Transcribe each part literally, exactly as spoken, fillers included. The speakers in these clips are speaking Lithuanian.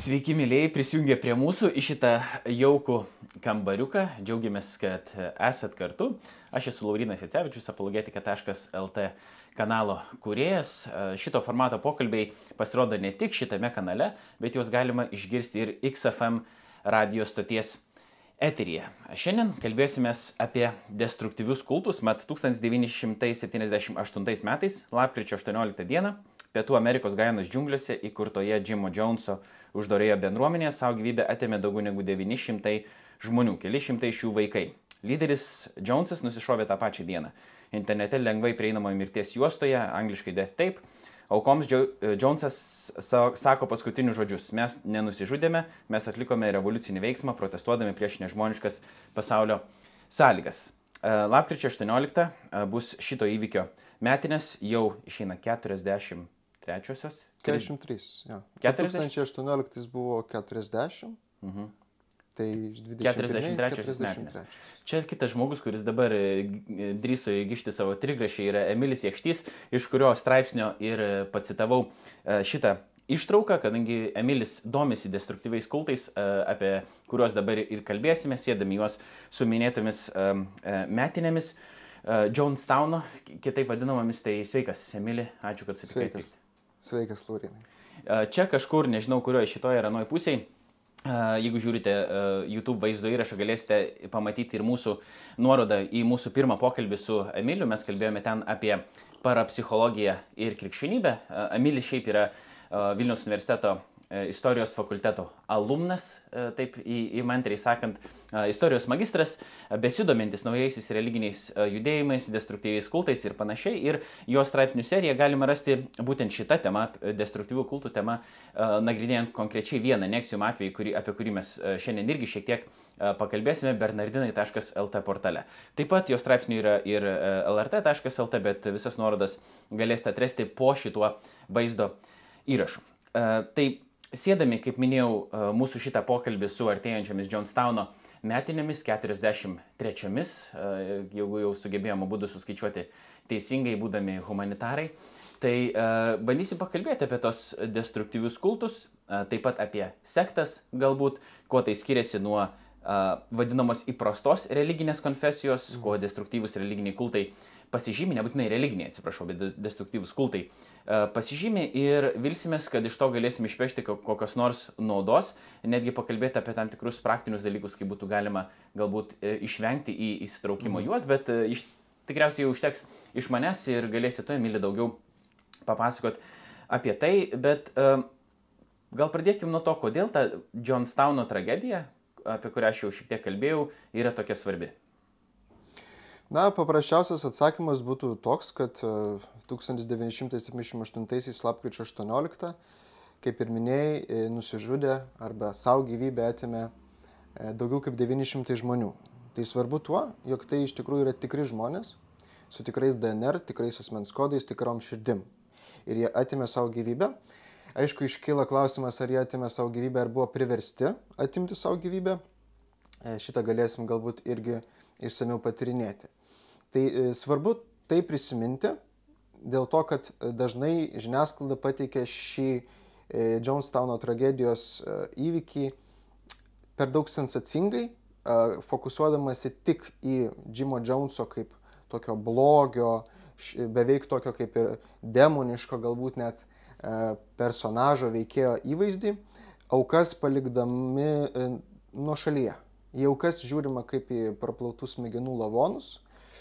Sveiki, mėlyjei, prisijungė prie mūsų į šitą jaukų kambariuką. Džiaugiamės, kad esat kartu. Aš esu Laurynas Jacevičius, apologetika taškas lt kanalo kūrėjas. Šito formato pokalbiai pasirodo ne tik šitame kanale, bet juos galima išgirsti ir X F M radio stoties eteryje. Šiandien kalbėsimės apie destruktyvius kultus, mat tūkstantis devyni šimtai septyniasdešimt aštuntais metais, lapkričio aštuonioliktą dieną, Pietų Amerikos Gajanos džiunglėse įkurtoje Jimo Joneso uždarioje bendruomenėje savo gyvybę atėmė daugiau negu devyni šimtai žmonių, keli šimtai iš jų vaikai. Lyderis Jonesas nusišovė tą pačią dieną. Internete lengvai prieinamoje mirties juostoje, angliškai Death Tape, aukoms Jonesas sako paskutinius žodžius: mes nenusižudėme, mes atlikome revoliucinį veiksmą, protestuodami prieš nežmoniškas pasaulio sąlygas. Lapkričio aštuonioliktą bus šito įvykio metinės, jau išeina keturiasdešimt trečiosios. keturiasdešimt trys, jo. keturiasdešimt? du tūkstančiai aštuonioliktais buvo keturiasdešimt, Mhm. tai dvidešimt keturiasdešimt trečiosios metinės. Čia kitas žmogus, kuris dabar drįso įgišti savo trigrašį, yra Emilis Jakštys, iš kurio straipsnio ir pacitavau šitą ištrauką, kadangi Emilis domisi destruktyviais kultais, apie kuriuos dabar ir kalbėsime, sėdami juos su minėtomis metinėmis Jonestowno, kitaip vadinamomis. Tai sveikas, Emili, ačiū, kad sutikai. Sveikas, sveikas, Laurinai. Čia kažkur, nežinau, kurioje šitoje ar anoje pusėje, jeigu žiūrite YouTube vaizdo įrašą, galėsite pamatyti ir mūsų nuorodą į mūsų pirmą pokalbį su Emiliu. Mes kalbėjome ten apie parapsichologiją ir krikščionybę. Emilis šiaip yra Vilniaus universiteto istorijos fakulteto alumnas, taip įmantriai sakant, istorijos magistras, besidomintis naujaisiais religiniais judėjimais, destruktyviais kultais ir panašiai. Ir jo straipsnių seriją galima rasti būtent šitą temą, destruktyvių kultų temą, nagrinėjant konkrečiai vieną Nexium atvejį, kurį, apie kurį mes šiandien irgi šiek tiek pakalbėsime bernardinai taškas lt portale. Taip pat jo straipsnių yra ir lrt taškas lt, bet visas nuorodas galėsite atrasti po šituo vaizdo įrašu. Tai sėdami, kaip minėjau, mūsų šitą pokalbį su artėjančiomis Jonestowno metinėmis, keturiasdešimt trečiomis, jeigu jau sugebėjome būdų suskaičiuoti teisingai, būdami humanitarai, tai bandysim pakalbėti apie tos destruktyvius kultus, taip pat apie sektas galbūt, kuo tai skiriasi nuo vadinamos įprastos religinės konfesijos, kuo destruktyvus religiniai kultai pasižymė, nebūtinai religiniai, atsiprašau, bet destruktyvus kultai pasižymė, ir vilsimės, kad iš to galėsim išpešti kokios nors naudos, netgi pakalbėti apie tam tikrus praktinius dalykus, kaip būtų galima galbūt išvengti į įsitraukimo juos, bet iš, tikriausiai jau užteks iš manęs ir galėsi tu, Emili, daugiau papasakot apie tai, bet gal pradėkim nuo to, kodėl ta Jonestowno tragedija, apie kurią aš jau šiek tiek kalbėjau, yra tokia svarbi. Na, paprasčiausias atsakymas būtų toks, kad tūkstantis devyni šimtai septyniasdešimt aštuntaisiais lapkričio aštuonioliktą, kaip ir minėjai, nusižudė arba savo gyvybę atėmė daugiau kaip devyni šimtai žmonių. Tai svarbu tuo, jog tai iš tikrųjų yra tikri žmonės, su tikrais D N R, tikrais asmens kodais, tikrom širdim. Ir jie atėmė savo gyvybę. Aišku, iškyla klausimas, ar jie atėmė savo gyvybę, ar buvo priversti atimti savo gyvybę. Šitą galėsim galbūt irgi išsamiau patirinėti. Tai svarbu tai prisiminti, dėl to, kad dažnai žiniasklaida pateikia šį Jonestowno tragedijos įvykį per daug sensacingai, fokusuodamasi tik į Jimo Joneso kaip tokio blogio, beveik tokio kaip ir demoniško, galbūt net personažo veikėjo įvaizdį, aukas palikdami nuo šalyje. Į aukas žiūrima kaip į praplautus smegenų lavonus.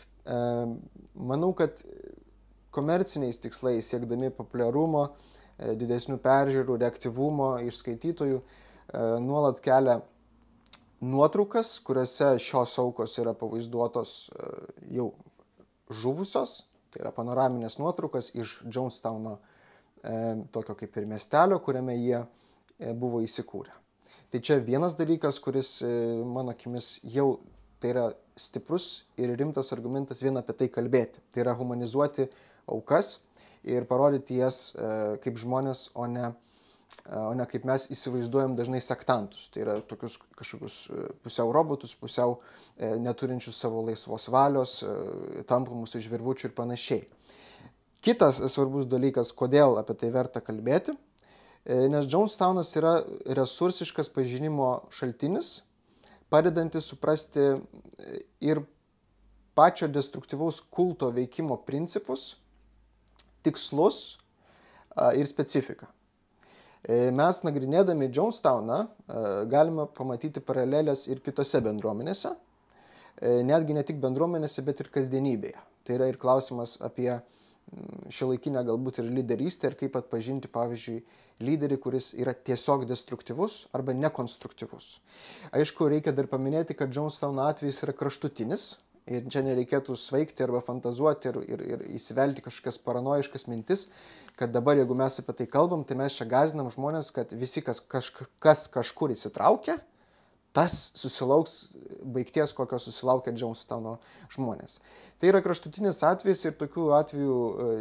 Manau, kad komerciniais tikslais, siekdami populiarumo, didesnių peržiūrų, reaktyvumo iš skaitytojų, nuolat kelia nuotraukas, kuriuose šios aukos yra pavaizduotos jau žuvusios. Tai yra panoraminės nuotraukas iš Jonestowno, tokio kaip ir miestelio, kuriame jie buvo įsikūrę. Tai čia vienas dalykas, kuris mano akimis jau tai yra stiprus ir rimtas argumentas vien apie tai kalbėti. Tai yra humanizuoti aukas ir parodyti jas kaip žmonės, o ne, o ne kaip mes įsivaizduojam dažnai sektantus. Tai yra tokius kažkokius pusiau robotus, pusiau neturinčius savo laisvos valios, tampamus iš virvučių ir panašiai. Kitas svarbus dalykas, kodėl apie tai verta kalbėti, nes Jonestownas yra resursiškas pažinimo šaltinis, padedantis suprasti ir pačio destruktyvaus kulto veikimo principus, tikslus ir specifiką. Mes nagrinėdami Jonestowną galime pamatyti paralelės ir kitose bendruomenėse, netgi ne tik bendruomenėse, bet ir kasdienybėje. Tai yra ir klausimas apie šiuolaikinę galbūt ir lyderystę ir kaip atpažinti, pavyzdžiui, lyderį, kuris yra tiesiog destruktyvus arba nekonstruktyvus. Aišku, reikia dar paminėti, kad Jonestowno atvejis yra kraštutinis ir čia nereikėtų svaigti arba fantazuoti ir, ir, ir įsivelti kažkokias paranojiškas mintis, kad dabar, jeigu mes apie tai kalbam, tai mes čia gąsdinam žmonės, kad visi, kas, kaž, kas kažkur įsitraukia, tas susilauks baigties, kokio susilaukia Jonestowno žmonės. Tai yra kraštutinis atvejis ir tokių atvejų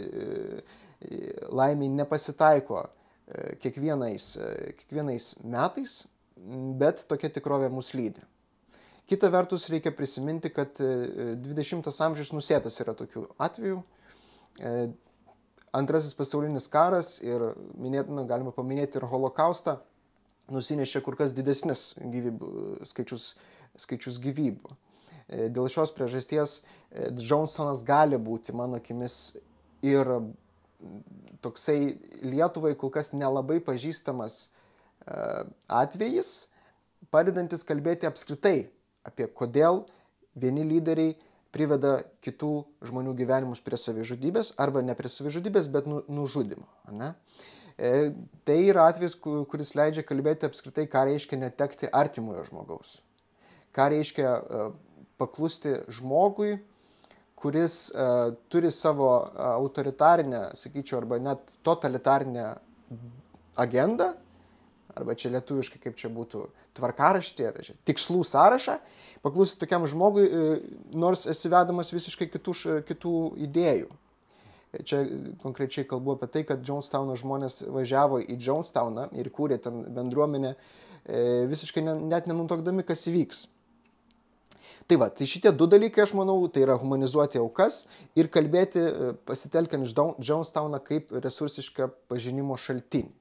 laimiai nepasitaiko kiekvienais, kiekvienais metais, bet tokia tikrovė mus lydi. Kita vertus, reikia prisiminti, kad dvidešimtas amžius nusėtas yra tokių atvejų. Antrasis pasaulinis karas ir minėtina, galima paminėti ir holokaustą, nusinešė kur kas didesnis gyvybių, skaičius, skaičius gyvybių. Dėl šios priežasties Jonestownas gali būti, mano akimis, ir toksai Lietuvai kol kas nelabai pažįstamas atvejis, padedantis kalbėti apskritai apie kodėl vieni lyderiai priveda kitų žmonių gyvenimus prie savižudybės, arba ne prie savižudybės, bet nu, nužudimo. Ne? E, tai yra atvejis, kuris leidžia kalbėti apskritai, ką reiškia netekti artimojo žmogaus. Ką reiškia uh, paklusti žmogui, kuris uh, turi savo uh, autoritarinę, sakyčiau, arba net totalitarinę agendą, arba čia lietuviškai, kaip čia būtų, tvarkaraštį, ar čia, tikslų sąrašą, paklusti tokiam žmogui, nors esi vedamas visiškai kitų, kitų idėjų. Čia konkrečiai kalbu apie tai, kad Jonestowno žmonės važiavo į Jonestowną ir kūrė ten bendruomenę, visiškai net nenutokdami, kas įvyks. Tai va, tai šitie du dalykai, aš manau, tai yra humanizuoti aukas ir kalbėti pasitelkiant Jonestowną kaip resursišką pažinimo šaltinį.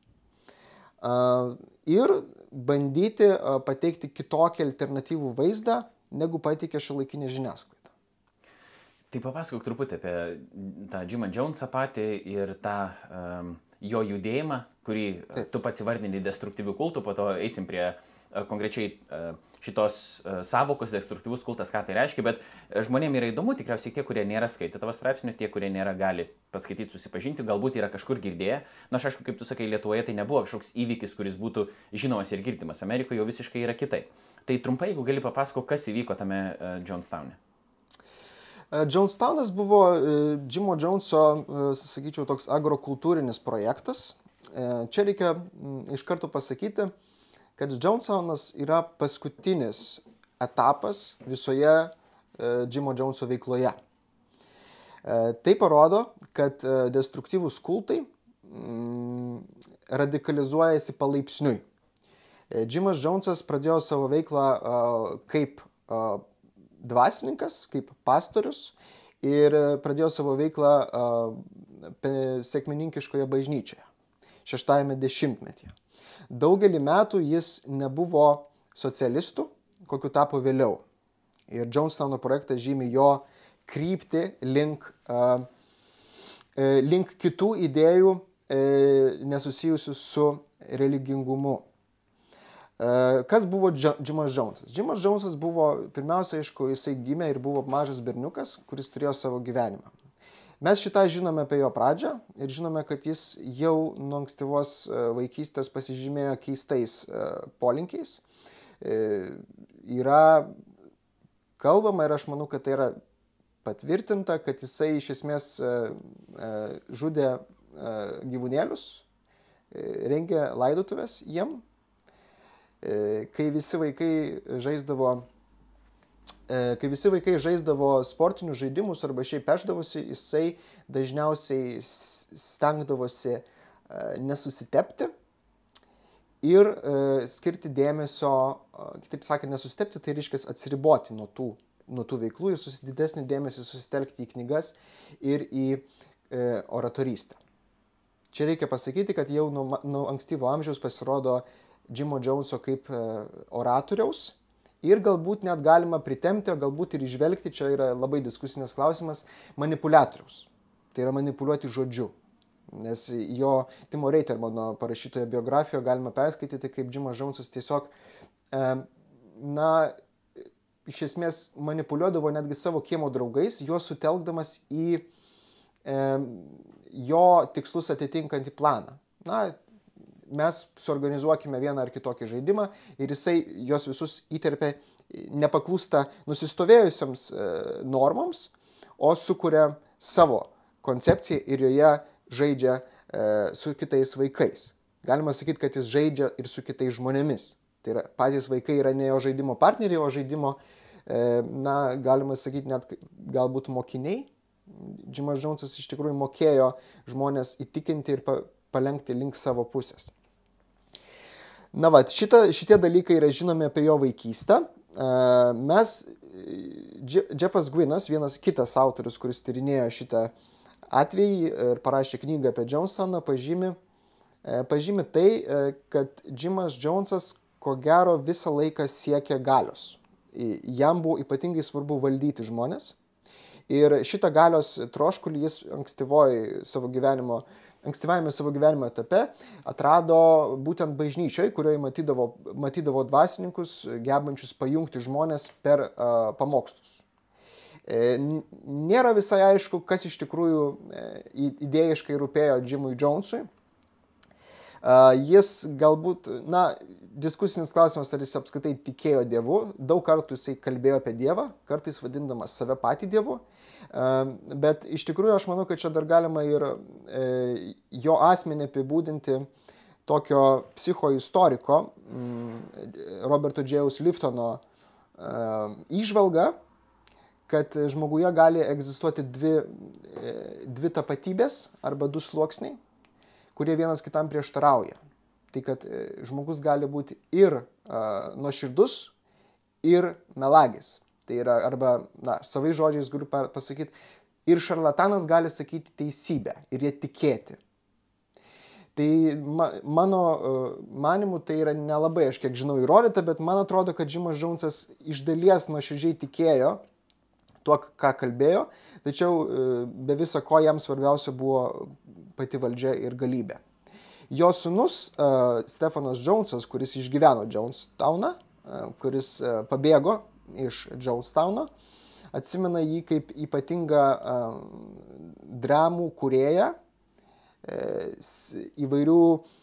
Ir bandyti pateikti kitokį alternatyvų vaizdą, negu pateikia šiuolaikinė žiniasklaida. Tai papasakok truputį apie tą Jimą Jonesą patį ir tą um, jo judėjimą, kurį Taip. Tu pats įvardini destruktyvių kultų, po to eisim prie uh, konkrečiai uh, šitos uh, savokos destruktyvus kultas, ką tai reiškia, bet žmonėms yra įdomu, tikriausiai tie, kurie nėra skaitę tavo straipsnių, tie, kurie nėra gali paskaityti, susipažinti, galbūt yra kažkur girdėję. Na, aš aišku, kaip tu sakai, Lietuvoje tai nebuvo kažkoks įvykis, kuris būtų žinomas ir girdimas. Amerikoje jau visiškai yra kitaip. Tai trumpai, jeigu gali papasakoti, kas įvyko tame uh, Jonestowne. Uh, Jonestownas buvo uh, Jimo Joneso, uh, sakyčiau, toks agrokultūrinis projektas. Uh, čia reikia um, iš karto pasakyti, kad Jonestownas yra paskutinis etapas visoje uh, Jimo Joneso veikloje. Uh, tai parodo, kad uh, destruktyvūs kultai um, radikalizuojasi palaipsniui. Uh, Jimas Jonesas pradėjo savo veiklą uh, kaip uh, dvasininkas, kaip pastorius ir pradėjo savo veiklą uh, sekmininkiškoje bažnyčioje, šeštajame dešimtmetyje. Daugelį metų jis nebuvo socialistų, kokiu tapo vėliau. Ir Jonestowno projektas žymi jo kryptį link, uh, link kitų idėjų uh, nesusijusių su religingumu. Kas buvo Jimas Jonesas? Jimas Jonesas buvo, pirmiausia, aišku, jisai gimė ir buvo mažas berniukas, kuris turėjo savo gyvenimą. Mes šitą žinome apie jo pradžią ir žinome, kad jis jau nuo ankstyvos vaikystės pasižymėjo keistais polinkiais. Yra kalbama ir aš manau, kad tai yra patvirtinta, kad jisai iš esmės žudė gyvūnėlius, rengė laidotuvės jiem. Kai visi vaikai žaisdavo, kai visi vaikai žaisdavo sportinius žaidimus arba šiaip pešdavosi, jisai dažniausiai stengdavosi nesusitepti ir skirti dėmesio, kitaip sakant, nesusitepti, tai reiškia atsiriboti nuo tų, nuo tų veiklų ir didesnį dėmesį susitelkti į knygas ir į oratorystę. Čia reikia pasakyti, kad jau nuo, nuo ankstyvo amžiaus pasirodo Jimo Joneso kaip oratoriaus ir galbūt net galima pritemti, galbūt ir išvelgti, čia yra labai diskusinis klausimas, manipuliatoriaus. Tai yra manipuliuoti žodžiu. Nes jo Timo Reitermano parašytoje biografijoje galima perskaityti, kaip Jimas Jonesas tiesiog, na, iš esmės manipuliuodavo netgi savo kiemo draugais, juos sutelkdamas į jo tikslus atitinkantį planą. Na, mes suorganizuokime vieną ar kitokį žaidimą ir jisai juos visus įterpia, nepaklūsta nusistovėjusiams normoms, o sukuria savo koncepciją ir joje žaidžia su kitais vaikais. Galima sakyti, kad jis žaidžia ir su kitais žmonėmis. Tai yra, patys vaikai yra ne jo žaidimo partneriai, o žaidimo, na, galima sakyti, net galbūt mokiniai. Jimas Jonesas iš tikrųjų mokėjo žmonės įtikinti ir palenkti link savo pusės. Na va, šita, šitie dalykai yra žinomi apie jo vaikystę. Mes, Jeffas Gwinas, vienas kitas autorius, kuris tyrinėjo šitą atvejį ir parašė knygą apie Jonestoną, pažymi, pažymi tai, kad Jimas Jonesas ko gero visą laiką siekė galios. Jam buvo ypatingai svarbu valdyti žmonės. Ir šitą galios troškulį jis ankstyvoje savo gyvenimo, ankstyvajame savo gyvenimo etape atrado būtent bažnyčioje, kurioje matydavo, matydavo dvasininkus, gebančius pajungti žmonės per uh, pamokslus. E, nėra visai aišku, kas iš tikrųjų e, idėjiškai rūpėjo Jimui Jonesui. Uh, jis galbūt, na, diskusinis klausimas, ar jis apskritai tikėjo Dievu. Daug kartų jisai kalbėjo apie Dievą, kartais vadindamas save patį Dievu. Uh, bet iš tikrųjų aš manau, kad čia dar galima ir e, jo asmenį apibūdinti tokio psichoistoriko m, Roberto Džėjaus Liftono e, įžvalga, kad žmoguje gali egzistuoti dvi, e, dvi tapatybės arba du sluoksniai, kurie vienas kitam prieštarauja. Tai kad žmogus gali būti ir uh, nuoširdus, ir melagis. Tai yra, arba, na, savai žodžiais galiu pasakyti, ir šarlatanas gali sakyti teisybę ir jie tikėti. Tai ma, mano uh, manimu tai yra nelabai, aš kiek žinau, įrodyta, bet man atrodo, kad Jimas Jonesas iš dalies nuoširdžiai tikėjo tuo, ką kalbėjo, tačiau uh, be viso ko jam svarbiausia buvo pati valdžia ir galybė. Jo sūnus uh, Stefanas Jonesas, kuris išgyveno Jonestowną, uh, kuris uh, pabėgo iš Jonestowno, atsimena jį kaip ypatingą uh, dramų kūrėją, uh, įvairių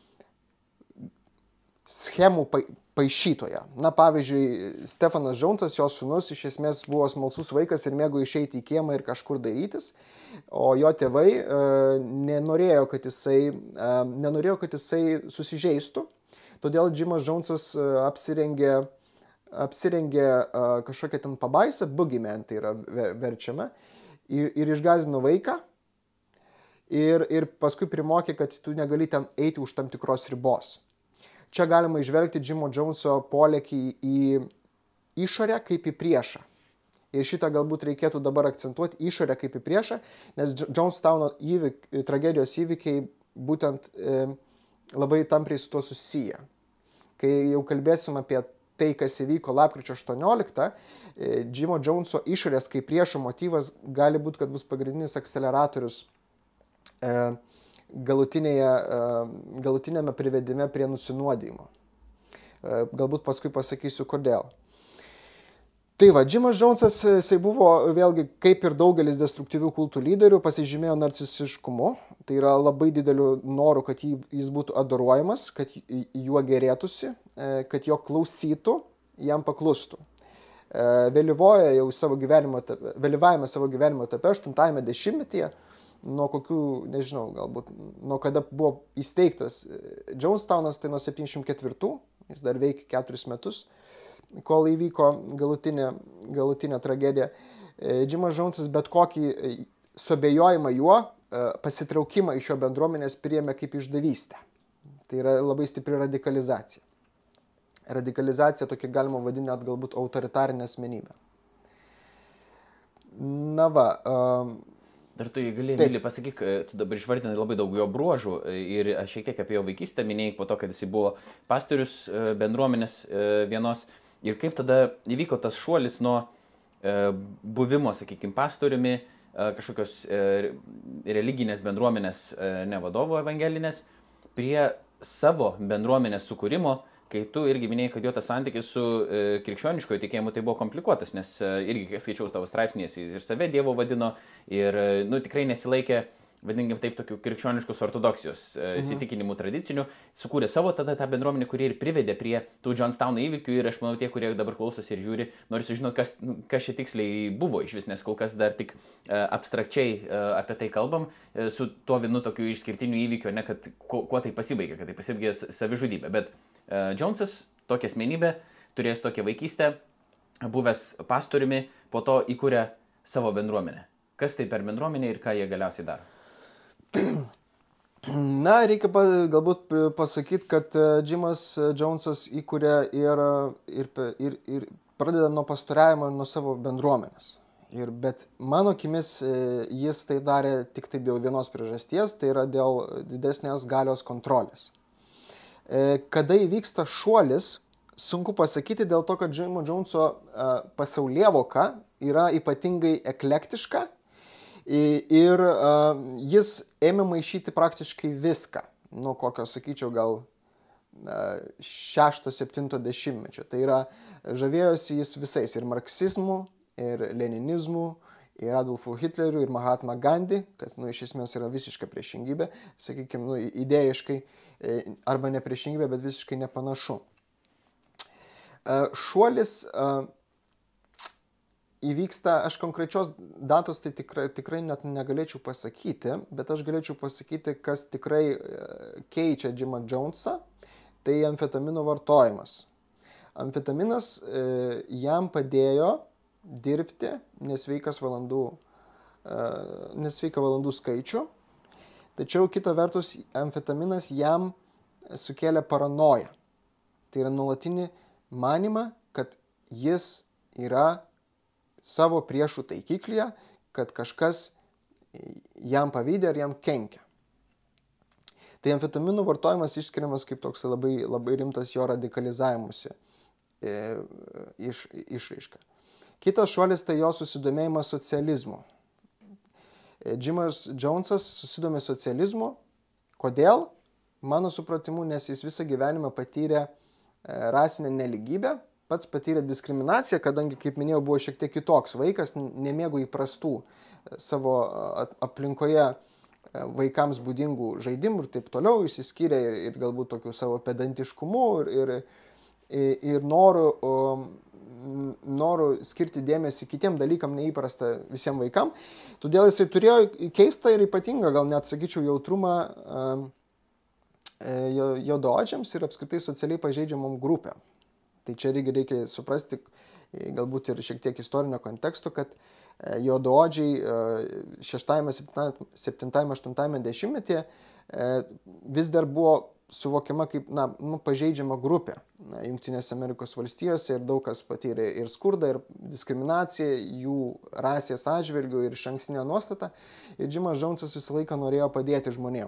schemų pa paišytoją. Na, pavyzdžiui, Stefanas Jonesas, jo sūnus, iš esmės buvo smalsus vaikas ir mėgo išeiti į kiemą ir kažkur darytis, o jo tėvai e, nenorėjo, kad jisai, e, nenorėjo, kad jisai susižeistų, todėl Jimas Jonesas e, apsirengė, apsirengė e, kažkokią ten pabaisą, boogeyman tai yra ver, verčiama, ir, ir išgąsdino vaiką ir, ir paskui primokė, kad tu negali ten eiti už tam tikros ribos. Čia galima išvelgti Jimo Joneso polėkį į išorę kaip į priešą. Ir šitą galbūt reikėtų dabar akcentuoti, išorę kaip į priešą, nes Jonestowno įvyk, tragedijos įvykiai būtent e, labai tampriai su tuo susiję. Kai jau kalbėsim apie tai, kas įvyko lapkričio aštuonioliktą, e, Jimo Joneso išorės kaip priešo motyvas gali būti, kad bus pagrindinis akceleratorius e, galutinėje, galutinėme privedime prie nusinuodijimo. Galbūt paskui pasakysiu, kodėl. Tai va, Jimas Jonesas, jisai buvo, vėlgi, kaip ir daugelis destruktyvių kultų lyderių, pasižymėjo narcisiškumu. Tai yra labai dideliu noru, kad jis būtų adoruojamas, kad juo gerėtųsi, kad jo klausytų, jam paklustų. Vėlyvoje jau savo gyvenimo etape, vėlyvajame savo gyvenimo etape, aštuntajame dešimtmetyje, nuo kokių, nežinau, galbūt, nuo kada buvo įsteigtas Jonestownas, tai nuo septyniasdešimt ketvirtų, jis dar veikė keturis metus, kol įvyko galutinė, galutinė tragedija. Jimas Jonesas bet kokį suabejojimą juo, pasitraukimą iš jo bendruomenės priėmė kaip išdavystę. Tai yra labai stipri radikalizacija. Radikalizacija tokia galima vadinti net galbūt autoritarinę asmenybę. Na va, Dar tu gali, Emili, pasakyk, tu dabar išvardinai labai daug jo bruožų ir aš šiek tiek apie jo vaikystę minėjai po to, kad jis buvo pastorius bendruomenės vienos. Ir kaip tada įvyko tas šuolis nuo buvimo, sakykime, pastoriumi, kažkokios religinės bendruomenės, ne vadovo evangelinės, prie savo bendruomenės sukūrimo, kai tu irgi minėjai, kad jo tas santykis su e, krikščioniškojo tikėjimu tai buvo komplikuotas, nes e, irgi, kai skaičiau tavo straipsnės, jis ir save Dievo vadino ir, e, nu, tikrai nesilaikė, vadinkim taip, tokių krikščioniškos ortodoksijos e, įsitikinimų tradicinių, sukūrė savo tada tą bendruomenę, kuri ir privedė prie tų Johnstowno įvykių ir aš manau, tie, kurie dabar klausosi ir žiūri, nori sužinoti, kas, kas čia tiksliai buvo iš vis, nes kol kas dar tik e, abstrakčiai e, apie tai kalbam, e, su tuo vienu tokiu išskirtiniu įvykiu, ne, kad kuo, kuo tai pasibaigė, kad tai pasibaigė savižudybė, bet Jonesas, tokia asmenybė, turėjęs tokią vaikystę, buvęs pastoriumi, po to įkūrė savo bendruomenę. Kas tai per bendruomenė ir ką jie galiausiai daro? Na, reikia pa, galbūt pasakyti, kad Jimas Jonesas įkūrė ir, ir, ir, ir pradeda nuo pastoriavimo nuo savo bendruomenės. Ir, bet mano akimis jis tai darė tik tai dėl vienos priežasties, tai yra dėl didesnės galios kontrolės. Kada įvyksta šuolis, sunku pasakyti dėl to, kad Jimo Joneso pasaulėvoka yra ypatingai eklektiška ir jis ėmė maišyti praktiškai viską, nuo kokio, sakyčiau, gal šešto septinto dešimtmečio. Tai yra, žavėjosi jis visais, ir marksizmu, ir leninizmu, ir Adolfu Hitleriu, ir Mahatma Gandhi, kas, nu, iš esmės yra visiška priešingybė, sakykime, nu, idėjiškai, arba ne priešingybė, bet visiškai nepanašu. Šuolis įvyksta, aš konkrečios datos tai tikrai, tikrai net negalėčiau pasakyti, bet aš galėčiau pasakyti, kas tikrai keičia Jimą Jonesą, tai amfetamino vartojimas. Amfetaminas jam padėjo dirbti nesveikas valandų, nesveiką valandų skaičių. Tačiau kita vertus, amfetaminas jam sukėlė paranoją. Tai yra nuolatinį manymą, kad jis yra savo priešų taikiklyje, kad kažkas jam pavydė ar jam kenkia. Tai amfetaminų vartojimas išskiriamas kaip toks labai, labai rimtas jo radikalizavimusi iš, išraiška. Kitas šuolis tai jo susidomėjimas socializmu. Jimas Jonesas susidomė socializmu. Kodėl? Mano supratimu, nes jis visą gyvenimą patyrė rasinę neligybę, pats patyrė diskriminaciją, kadangi, kaip minėjau, buvo šiek tiek kitoks vaikas, nemėgo įprastų savo aplinkoje vaikams būdingų žaidimų ir taip toliau, išsiskyrė ir, ir galbūt tokiu savo pedantiškumu ir, ir, ir noru noru skirti dėmesį kitiem dalykam neįprasta visiems vaikam. Todėl jisai turėjo keistą ir ypatingą, gal net sakyčiau, jautrumą juodaodžiams ir apskritai socialiai pažeidžiamom grupėm. Tai čia reikia, reikia suprasti, galbūt ir šiek tiek istorinio konteksto, kad juodaodžiai šeštajame, septintajame, aštuntajame dešimtmetyje vis dar buvo suvokiama kaip, na, nu, pažeidžiama grupė Jungtinėse Amerikos valstijose ir daug kas patyrė ir skurdą, ir diskriminaciją, jų rasės atžvilgių ir išankstinę nuostatą. Ir Jimas Jonesas visą laiką norėjo padėti žmonėm.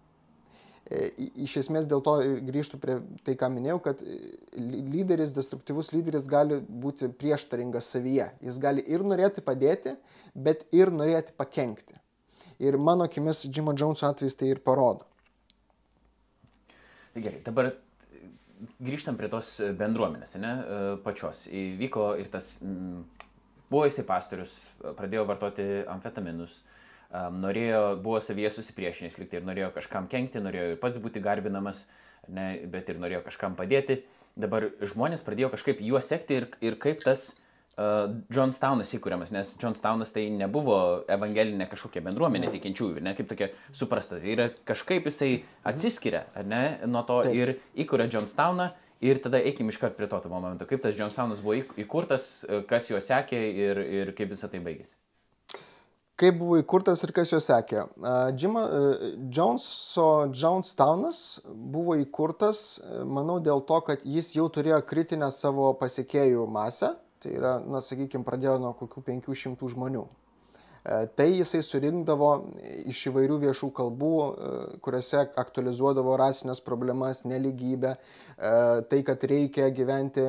Iš esmės dėl to grįžtų prie tai, ką minėjau, kad lyderis, destruktyvus lyderis gali būti prieštaringas savyje. Jis gali ir norėti padėti, bet ir norėti pakenkti. Ir mano akimis Jimo Joneso atvejs tai ir parodo. Gerai, dabar grįžtam prie tos bendruomenės, ne, pačios. Įvyko ir tas, buvo jisai pastorius, pradėjo vartoti amfetaminus, norėjo, buvo savyje susipriešinęs likti ir norėjo kažkam kenkti, norėjo ir pats būti garbinamas, ne, bet ir norėjo kažkam padėti. Dabar žmonės pradėjo kažkaip juo sekti ir, ir kaip tas uh, Johnstownas įkūriamas, nes Johnstownas tai nebuvo evangelinė kažkokia bendruomenė tikinčiųjų, ne, kaip tokia suprasta. Tai yra kažkaip jisai atsiskiria, ne, nuo to Taip. Ir įkūrė Johnstowną ir tada eikim iškart prie to momento. Kaip tas Johnstownas buvo įkurtas, kas juo sekė ir, ir kaip visą tai baigėsi. Kaip buvo įkurtas ir kas jo sekė. Jim Joneso Johnstownas buvo įkurtas, manau, dėl to, kad jis jau turėjo kritinę savo pasiekėjų masę. Tai yra, na, sakykime, pradėjo nuo kokių penkių šimtų žmonių. Tai jisai surinkdavo iš įvairių viešų kalbų, kuriuose aktualizuodavo rasinės problemas, neligybę, tai, kad reikia gyventi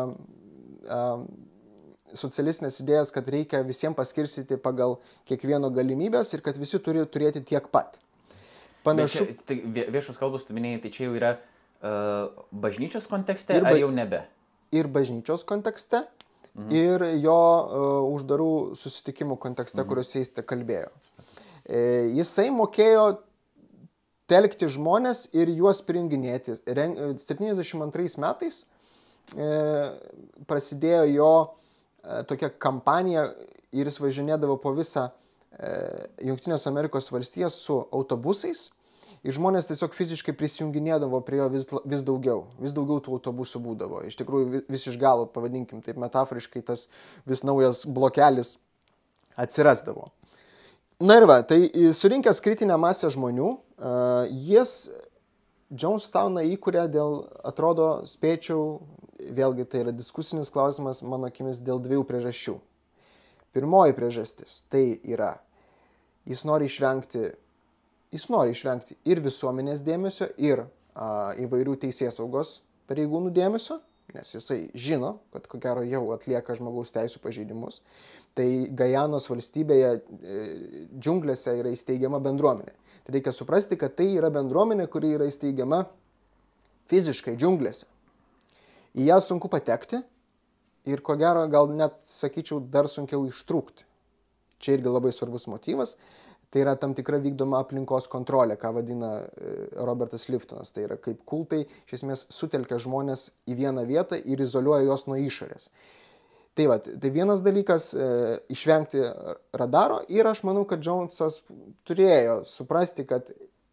socialistinės idėjas, kad reikia visiems paskirstyti pagal kiekvieno galimybės ir kad visi turi turėti tiek pat. Panašu. Bet čia, tai viešos kalbos, tu minėjai, tai čia jau yra uh, bažnyčios kontekste ba... ar jau nebe? Ir bažnyčios kontekste. Mhm. Ir jo uh, uždarų susitikimų kontekste, mhm. kuriuose jis te kalbėjo. E, jisai mokėjo telkti žmonės ir juos prijunginėti. septyniasdešimt antrais metais e, prasidėjo jo e, tokia kampanija ir jis važinėdavo po visą e, Jungtinės Amerikos valstijas su autobusais. Ir žmonės tiesiog fiziškai prisijunginėdavo prie jo vis, vis daugiau. Vis daugiau tų autobusų būdavo. Iš tikrųjų, vis iš galo, pavadinkim taip metaforiškai, tas vis naujas blokelis atsirasdavo. Na ir va, tai surinkęs kritinę masę žmonių, uh, jis Jonestowną įkūrė dėl, atrodo, spėčiau, vėlgi tai yra diskusinis klausimas, mano akimis, dėl dviejų priežasčių. Pirmoji priežastis, tai yra, jis nori išvengti Jis nori išvengti ir visuomenės dėmesio, ir a, įvairių teisėsaugos pareigūnų dėmesio, nes jisai žino, kad ko gero jau atlieka žmogaus teisų pažeidimus. Tai Gajanos valstybėje e, džiunglėse yra įsteigiama bendruomenė. Tai reikia suprasti, kad tai yra bendruomenė, kuri yra įsteigiama fiziškai džiunglėse. Į ją sunku patekti ir ko gero gal net, sakyčiau, dar sunkiau ištrūkti. Čia irgi labai svarbus motyvas. Tai yra tam tikra vykdoma aplinkos kontrolė, ką vadina Robertas Liftonas. Tai yra kaip kultai, iš esmės, sutelkia žmonės į vieną vietą ir izoliuoja juos nuo išorės. Tai, va, tai vienas dalykas e, išvengti radaro ir aš manau, kad Jonesas turėjo suprasti, kad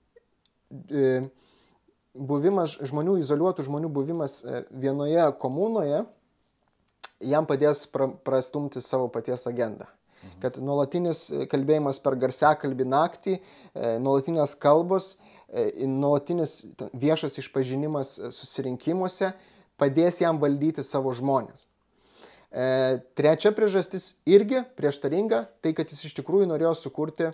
e, buvimas žmonių, izoliuotų žmonių buvimas vienoje komunoje jam padės pra, prastumti savo paties agendą. Kad nuolatinis kalbėjimas per garsiakalbį naktį, nuolatinės kalbos, nuolatinis viešas išpažinimas susirinkimuose padės jam valdyti savo žmonės. Trečia priežastis irgi prieštaringa, tai kad jis iš tikrųjų norėjo sukurti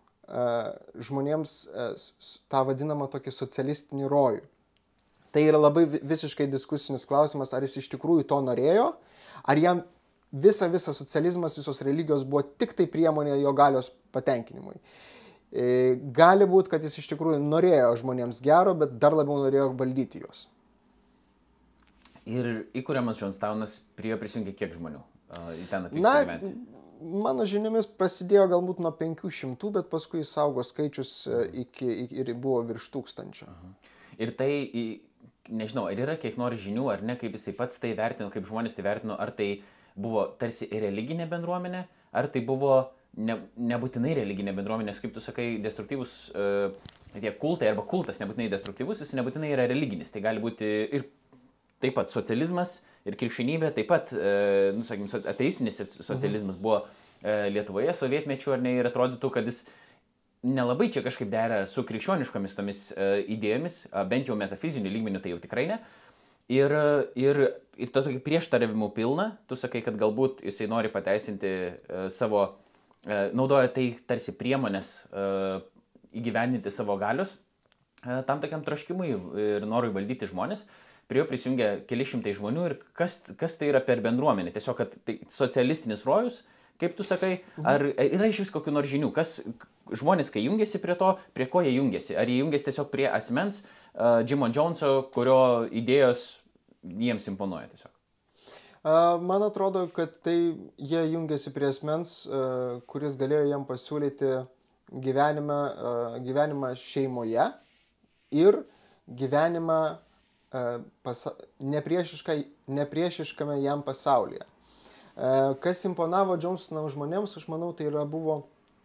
žmonėms tą vadinamą tokį socialistinį rojų. Tai yra labai visiškai diskusinis klausimas, ar jis iš tikrųjų to norėjo, ar jam Visa, visa socializmas, visos religijos buvo tik tai priemonė jo galios patenkinimui. Gali būti, kad jis iš tikrųjų norėjo žmonėms gero, bet dar labiau norėjo valdyti juos. Ir įkuriamas Jonestownas prie jo prisijungė kiek žmonių į ten atvykti gyventi? Mano žiniomis prasidėjo galbūt nuo penkių šimtų, bet paskui jis augo skaičius iki, ir buvo virš tūkstančio. Ir tai, nežinau, ar yra kiek nori žinių, ar ne, kaip jisai pats tai vertino, kaip žmonės tai vertino, ar tai buvo tarsi religinė bendruomenė, ar tai buvo ne, nebūtinai religinė bendruomenė, kaip tu sakai, destruktyvus uh, tie kultai arba kultas nebūtinai destruktyvus, jis nebūtinai yra religinis. Tai gali būti ir taip pat socializmas ir krikščionybė, taip pat, uh, nu, sakykim, ateistinis socializmas buvo uh, Lietuvoje sovietmečiu, ar ne, ir atrodytų, kad jis nelabai čia kažkaip dera su krikščioniškomis tomis uh, idėjomis, uh, bent jau metafizinių lygmenių tai jau tikrai ne. Ir, ir, ir to tokį prieštaravimų pilna, tu sakai, kad galbūt jisai nori pateisinti uh, savo, uh, naudoja tai tarsi priemonės uh, įgyvendinti savo galius uh, tam tokiam troškimui ir norui valdyti žmonės. Prie jo prisijungia keli šimtai žmonių ir kas, kas tai yra per bendruomenę? Tiesiog, kad tai socialistinis rojus, kaip tu sakai, ar yra iš vis kokių nors žinių? Kas žmonės, kai jungiasi prie to, prie ko jie jungiasi? Ar jie jungiasi tiesiog prie asmens, uh, Jimo Joneso, kurio idėjos jiems imponuoja tiesiog? Uh, man atrodo, kad tai jie jungiasi prie asmens, uh, kuris galėjo jam pasiūlyti gyvenimą, uh, gyvenimą šeimoje ir gyvenimą uh, pasa- nepriešiškame jam pasaulyje. Uh, kas imponavo Jonestono žmonėms, aš manau, tai yra buvo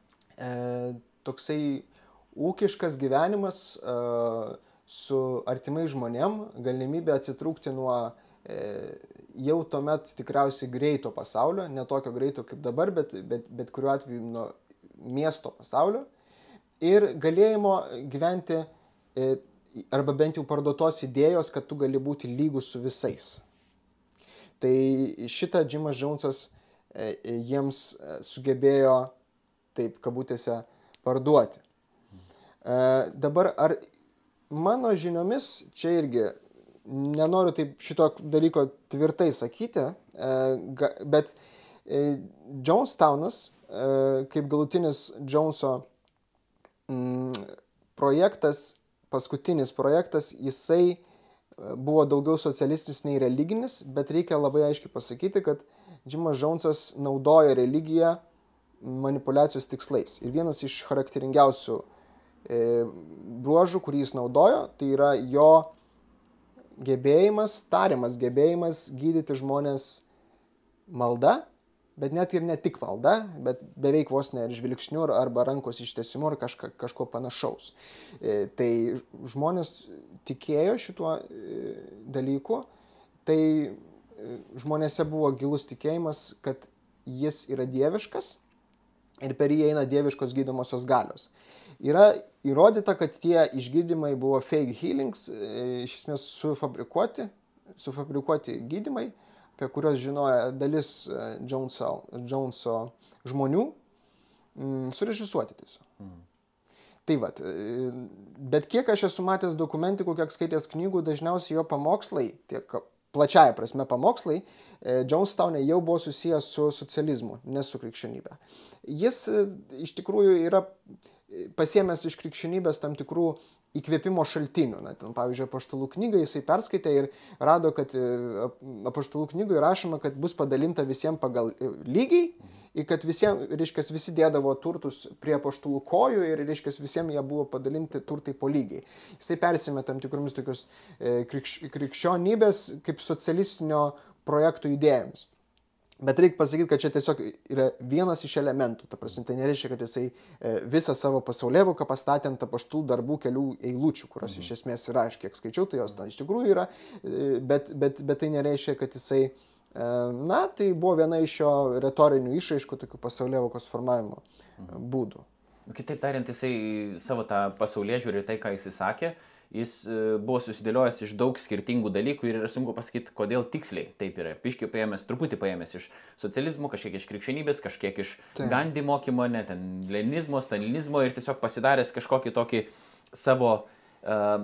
uh, toksai ūkiškas gyvenimas, uh, su artimai žmonėm, galimybė atsitrūkti nuo e, jau tuomet tikriausiai greito pasaulio, ne tokio greito kaip dabar, bet, bet, bet kuriuo atveju nuo miesto pasaulio ir galėjimo gyventi e, arba bent jau parduotos idėjos, kad tu gali būti lygus su visais. Tai šitą Jimas Jonesas e, jiems sugebėjo taip kabutėse parduoti. E, dabar ar mano žiniomis, čia irgi nenoriu taip šito dalyko tvirtai sakyti, e, ga, bet e, Jonestownas, e, kaip galutinis Joneso mm, projektas, paskutinis projektas, jisai buvo daugiau socialistinis nei religinis, bet reikia labai aiškiai pasakyti, kad Jimas Jonesas naudojo religiją manipulacijos tikslais. Ir vienas iš charakteringiausių e, bruožų, kurį jis naudojo, tai yra jo gebėjimas, tariamas gebėjimas gydyti žmonės malda, bet net ir ne tik malda, bet beveik vos ne ir žvilgsniu arba rankos ištiesimu ar kažka, kažko panašaus. E, tai žmonės tikėjo šituo e, dalyku, tai e, žmonėse buvo gilus tikėjimas, kad jis yra dieviškas ir per jį eina dieviškos gydomosios galios. Yra įrodyta, kad tie išgydymai buvo fake healings, e, iš esmės sufabrikuoti, sufabrikuoti gydymai, apie kurios žinoja dalis Joneso, Joneso žmonių, mm, surežisuoti tiesiog. Mm. Tai vat, bet kiek aš esu matęs dokumentikų, kiek skaitęs knygų, dažniausiai jo pamokslai, tiek plačiaja prasme pamokslai, Jonestowne jau buvo susijęs su socializmu, ne su krikščionybė. Jis iš tikrųjų yra pasiėmęs iš krikščionybės tam tikrų įkvėpimo šaltinių. Na, ten, pavyzdžiui, Apaštalų knygą jisai perskaitė ir rado, kad Apaštalų knygoje rašoma, kad bus padalinta visiems pagal lygiai, ir kad visiems, reiškia, visi dėdavo turtus prie Apaštalų kojų ir, reiškia, visiems jie buvo padalinti turtai po lygiai. Jisai persimė tam tikromis tokios e, krikš, krikščionybės kaip socialistinio projektų idėjomis. Bet reikia pasakyti, kad čia tiesiog yra vienas iš elementų. Ta prasme, tai nereiškia, kad jisai visą savo pasaulėvoką pastatė ant apaštalų darbų kelių eilučių, kurios mhm. iš esmės yra, aš kiek skaičiau, tai jos ten iš tikrųjų yra, bet, bet, bet tai nereiškia, kad jisai, na, tai buvo viena iš jo retorinių išraiškų, tokių pasaulėvokos formavimo mhm. būdų. Kitaip tariant, jisai savo tą pasaulėžiūrį, tai ką jisai sakė, jis buvo susidėliojęs iš daug skirtingų dalykų ir yra sunku pasakyti, kodėl tiksliai taip yra. Piškiai paėmęs, truputį paėmęs iš socializmo, kažkiek iš krikščionybės, kažkiek iš tai. Gandhi mokymo, ne, ten leninizmo, stalinizmo ir tiesiog pasidaręs kažkokį tokį savo uh,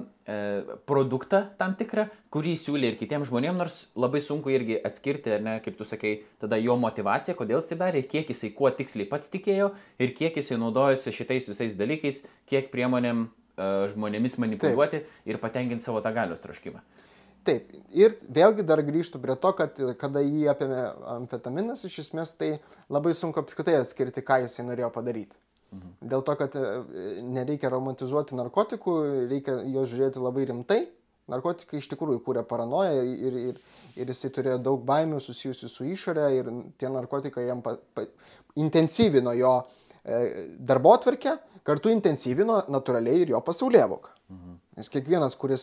uh, produktą tam tikrą, kurį siūlė ir kitiems žmonėms, nors labai sunku irgi atskirti, ne, kaip tu sakai, tada jo motivacija, kodėl jis tai darė, kiek jisai kuo tiksliai pats tikėjo ir kiek jisai naudojosi šitais visais dalykais, kiek priemonėm žmonėmis manipuliuoti Taip. Ir patenkinti savo tą galios troškimą. Taip. Ir vėlgi dar grįžtų prie to, kad kada jį apėmė amfetaminas, iš esmės tai labai sunku apskritai atskirti, ką jisai norėjo padaryti. Mhm. Dėl to, kad nereikia romantizuoti narkotikų, reikia juos žiūrėti labai rimtai. Narkotikai iš tikrųjų kūrė paranoją ir, ir, ir, ir jisai turėjo daug baimių susijusių su išorė ir tie narkotikai jam pa, pa, intensyvino jo darbotvarkę, kartu intensyvino natūraliai ir jo pasaulėvoką. Mhm. Nes kiekvienas, kuris,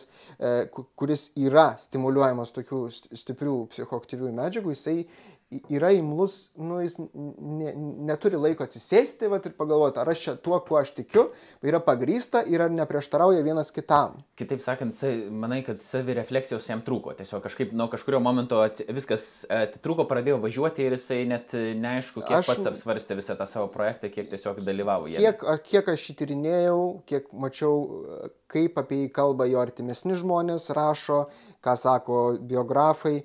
kuris yra stimuliuojamas tokių stiprių psichoaktyvių medžiagų, jisai yra imlus, nu, jis ne, neturi laiko atsisėsti vat, ir pagalvoti, ar aš čia tuo, kuo aš tikiu, yra pagrįsta ir ar neprieštarauja vienas kitam. Kitaip sakant, manai, kad savirefleksijos jam trūko. Tiesiog kažkaip nuo kažkurio momento viskas atitrūko, pradėjo važiuoti ir jisai net neaišku, kiek aš, pats apsvarstė visą tą savo projektą, kiek tiesiog dalyvavo jame. Kiek, kiek aš jį tyrinėjau, kiek mačiau, kaip apie jį kalba jo artimesni žmonės rašo, ką sako biografai,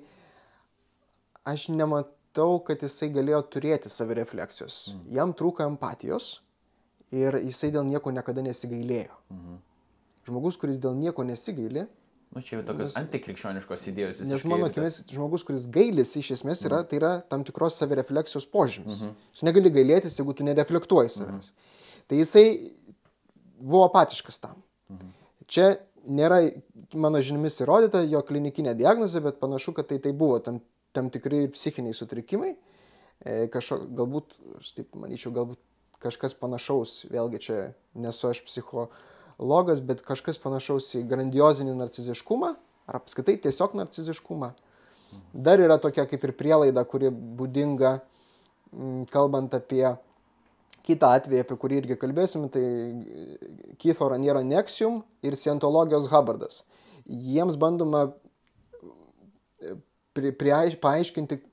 aš nematau, kad jisai galėjo turėti savirefleksijos. Mm. Jam trūko empatijos ir jisai dėl nieko niekada nesigailėjo. Mm. Žmogus, kuris dėl nieko nesigaili. Nu, čia jau tokios nes, antikrikščioniškos idėjos. Nes mano akimis, žmogus, kuris gailisi iš esmės yra, mm. tai yra tam tikros savirefleksijos požymis. Mm-hmm. Tu negali gailėtis, jeigu tu nereflektuoji savęs. Mm-hmm. Tai jisai buvo apatiškas tam. Mm-hmm. Čia nėra, mano žiniomis, įrodyta jo klinikinė diagnozė, bet panašu, kad tai, tai buvo tam tam tikri psichiniai sutrikimai, e, kažko, galbūt, aš taip manyčiau, galbūt kažkas panašaus, vėlgi čia nesu aš psichologas, bet kažkas panašaus į grandiozinį narciziškumą, ar apskaitai tiesiog narciziškumą. Dar yra tokia kaip ir prielaida, kuri būdinga, m, kalbant apie kitą atvejį, apie kurį irgi kalbėsim, tai Keitho Raniero Nexium ir Scientologijos Hubbardas. Jiems bandoma Pri, priaiš, paaiškinti,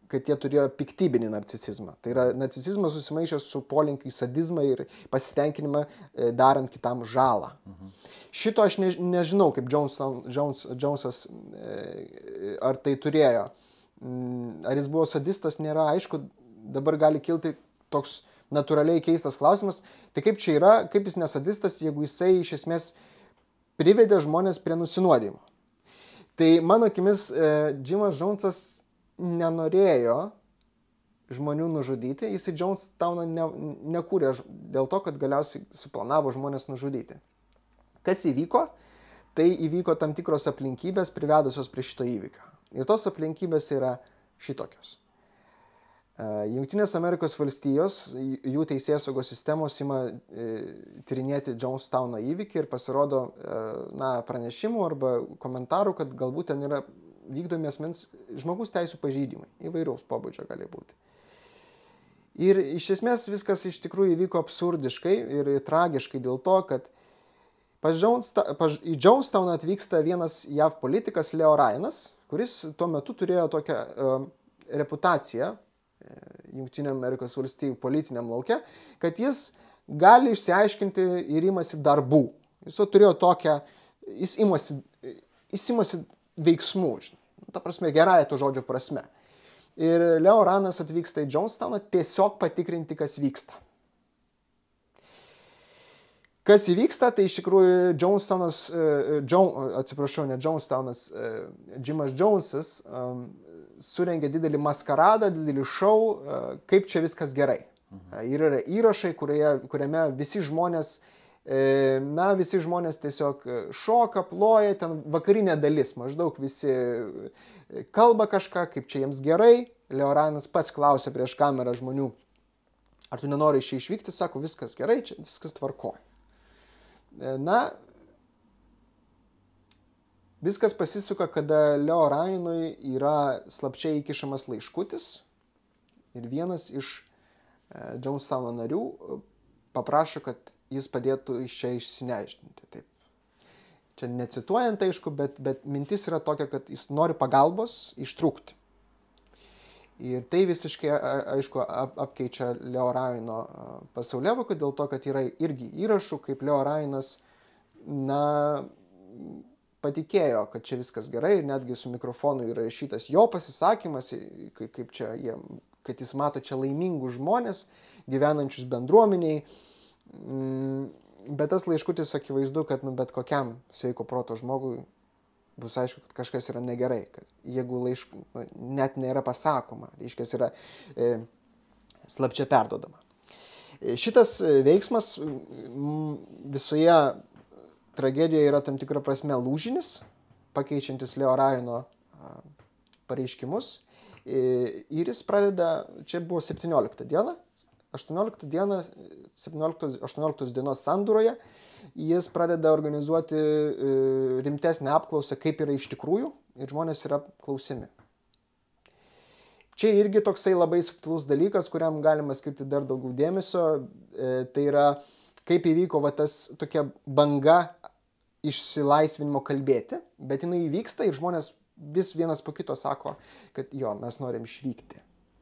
kad jie turėjo piktybinį narcisizmą. Tai yra narcisizmas susimaišęs su polinkiu į sadizmą ir pasitenkinimą darant kitam žalą. Mhm. Šito aš ne, nežinau, kaip Jones, Jones, Jonesas, ar tai turėjo. Ar jis buvo sadistas, nėra aišku, dabar gali kilti toks natūraliai keistas klausimas. Tai kaip čia yra, kaip jis nesadistas, jeigu jisai iš esmės privedė žmonės prie nusinuodimo. Tai mano akimis, Jimas Jonesas nenorėjo žmonių nužudyti, jis į Jonestowną ne, nekūrė dėl to, kad galiausiai suplanavo žmonės nužudyti. Kas įvyko? Tai įvyko tam tikros aplinkybės privedusios prie šito įvykio. Ir tos aplinkybės yra šitokios. Jungtinės Amerikos valstijos, jų teisėsaugos sistemos ima e, tyrinėti Jonestowno įvykį ir pasirodo e, na, pranešimų arba komentarų, kad galbūt ten yra vykdomi asmens žmogus teisų pažeidimai. Įvairaus pobūdžio gali būti. Ir iš esmės viskas iš tikrųjų įvyko absurdiškai ir tragiškai dėl to, kad pas Jonesta, pas, į Jonestowną atvyksta vienas J A V politikas Leo Ryanas, kuris tuo metu turėjo tokią e, reputaciją Jungtinių Amerikos valstijų politiniam lauke, kad jis gali išsiaiškinti ir imasi darbų. Jis turėjo tokią, jis imasi, jis imasi veiksmų, žinai, ta prasme, gerąją to žodžio prasme. Ir Leo Ryanas atvyksta į Jonestowną tiesiog patikrinti, kas vyksta. Kas įvyksta, tai iš tikrųjų Jonestownas, uh, John, atsiprašau, ne Jonestownas, uh, Jimas Jonesas um, surengė didelį maskaradą, didelį šou, uh, kaip čia viskas gerai. Mhm. Uh, ir yra įrašai, kurioje, kuriame visi žmonės, uh, na, visi žmonės tiesiog šoka, ploja, ten vakarinė dalis, maždaug visi kalba kažką, kaip čia jiems gerai. Leo Ryanas pats klausė prieš kamerą žmonių, ar tu nenori iš čia išvykti, sako, viskas gerai, čia viskas tvarkoja. Na, viskas pasisuka, kada Leo Ryanui yra slapčiai įkišamas laiškutis ir vienas iš Jonestowno narių paprašo, kad jis padėtų iš čia išsinešdinti. Taip. Čia necituojant, aišku, bet, bet mintis yra tokia, kad jis nori pagalbos ištrūkti. Ir tai visiškai, aišku, ap, apkeičia Leo Ryano pasaulėvoką dėl to, kad yra irgi įrašų, kaip Leo Ryanas, na, patikėjo, kad čia viskas gerai ir netgi su mikrofonu yra rašytas jo pasisakymas, kaip čia jie, kad jis mato čia laimingus žmonės, gyvenančius bendruomeniai. Bet tas laiškutis akivaizdu, kad nu, bet kokiam sveiko proto žmogui bus aišku, kad kažkas yra negerai, kad jeigu laiškų nu, net nėra pasakoma, reiškia, yra e, slapčia perdodama. E, šitas veiksmas m, visoje tragedijoje yra tam tikra prasme lūžinis, pakeičiantis Leo Ryano a, pareiškimus. E, ir jis pradeda, čia buvo septynioliktą dieną, aštuonioliktą dieną, septynioliktos aštuonioliktos dienos sandūroje, jis pradeda organizuoti rimtesnę apklausą, kaip yra iš tikrųjų, ir žmonės yra klausiami. Čia irgi toksai labai subtilus dalykas, kuriam galima skirti dar daugiau dėmesio. Tai yra, kaip įvyko va, tas tokia banga išsilaisvinimo kalbėti, bet jinai įvyksta ir žmonės vis vienas po kito sako, kad jo, mes norim išvykti.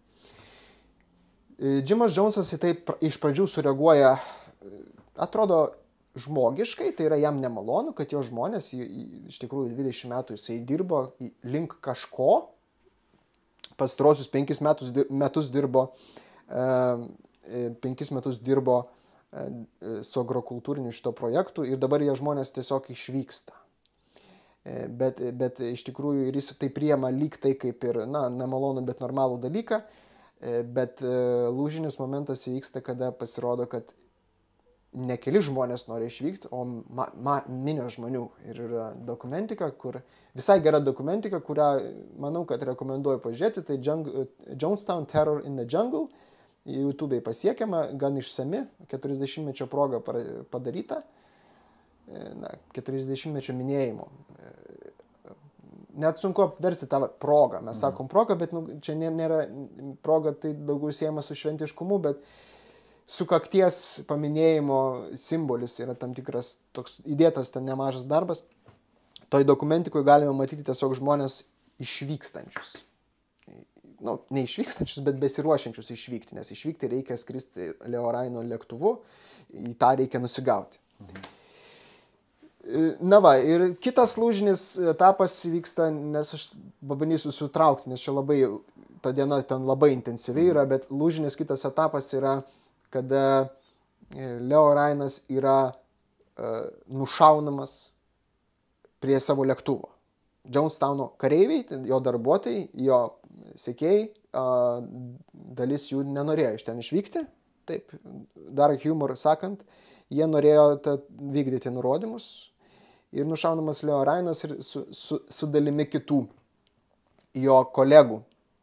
Jimas Jonesas į tai iš pradžių sureaguoja, atrodo, žmogiškai, tai yra jam nemalonu, kad jo žmonės, iš tikrųjų dvidešimt metų jisai dirbo link kažko, pastarosius penkis metus, metus dirbo, penkis metus dirbo su agrokultūriniu šito projektu ir dabar jie žmonės tiesiog išvyksta. Bet, bet iš tikrųjų ir jis tai priema lyg tai kaip ir, na, nemalonu, bet normalų dalyką, bet lūžinis momentas įvyksta, kada pasirodo, kad ne keli žmonės nori išvykti, o ma, ma, minios žmonių. Ir yra dokumentika, kur, visai gera dokumentika, kurią, manau, kad rekomenduoju pažiūrėti, tai Jungle, Jonestown Terror in the Jungle, YouTube'ai pasiekiama, gan išsami, keturiasdešimtmečio proga padaryta, na, keturiasdešimtmečio minėjimo. Net sunku apversti tą progą, mes sakom progą, bet nu, čia nėra proga, tai daugiau siejama su šventiškumu, bet sukakties paminėjimo simbolis yra tam tikras toks įdėtas ten nemažas darbas. Toj dokumentikoje galime matyti tiesiog žmonės išvykstančius. nu, neišvykstančius, bet besiruošiančius išvykti, nes išvykti reikia skristi Leo Raino lėktuvu, į tą reikia nusigauti. Mhm. Na va, ir kitas lūžinis etapas vyksta, nes aš pabandysiu sutraukti, nes čia labai, ta diena ten labai intensyviai yra, bet lūžinis kitas etapas yra, kada Leo Rainas yra uh, nušaunamas prie savo lėktuvo. Jonestowno kareiviai, jo darbuotojai, jo sekėjai, uh, dalis jų nenorėjo iš ten išvykti, taip, dar humor sakant, jie norėjo ta, vykdyti nurodymus ir nušaunamas Leo Rainas ir su, su, su dalimi kitų jo kolegų.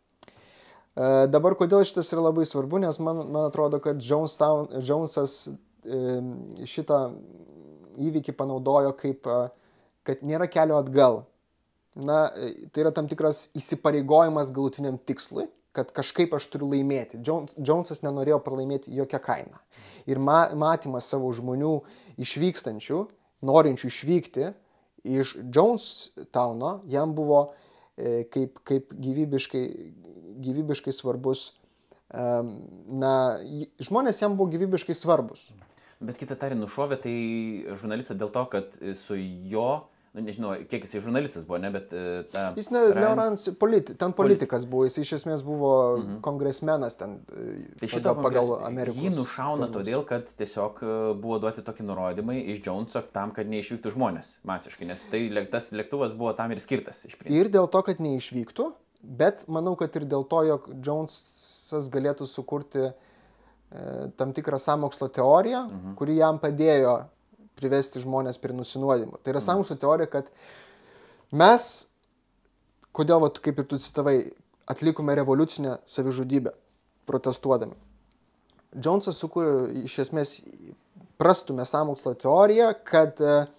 E, dabar kodėl šitas yra labai svarbu, nes man, man atrodo, kad Jonestown, Jonesas e, šitą įvykį panaudojo kaip, kad nėra kelio atgal. Na, tai yra tam tikras įsipareigojimas galutiniam tikslui, kad kažkaip aš turiu laimėti. Jones, Jonesas nenorėjo pralaimėti jokią kainą. Ir ma, matymas savo žmonių išvykstančių, norinčių išvykti iš Jonestowno, jam buvo e, kaip, kaip gyvybiškai, gyvybiškai svarbus. E, na, žmonės jam buvo gyvybiškai svarbus. Bet kitą tarį nušovė, tai žurnalistas dėl to, kad su jo, nu, nežinau, kiek jisai žurnalistas buvo, ne, bet... Ta, jis ne, Leorans, politi, ten politikas buvo, jis iš esmės buvo mhm. kongresmenas ten tai pagal, pagal Amerikos. Jį nušauna tenus. Todėl, kad tiesiog buvo duoti tokį nurodymai iš Joneso tam, kad neišvyktų žmonės masiškai, nes tai, tas lėktuvas buvo tam ir skirtas iš principo. Ir dėl to, kad neišvyktų, bet manau, kad ir dėl to, jog Jonesas galėtų sukurti e, tam tikrą sąmokslo teoriją, mhm. kuri jam padėjo privesti žmonės prie nusinuodimų. Tai yra mm. sąmokslo teorija, kad mes, kodėl, vat, kaip ir tu citavai, atlikome revoliucinę savižudybę protestuodami. Jonesas sukūrė iš esmės prastumė sąmokslo teoriją, kad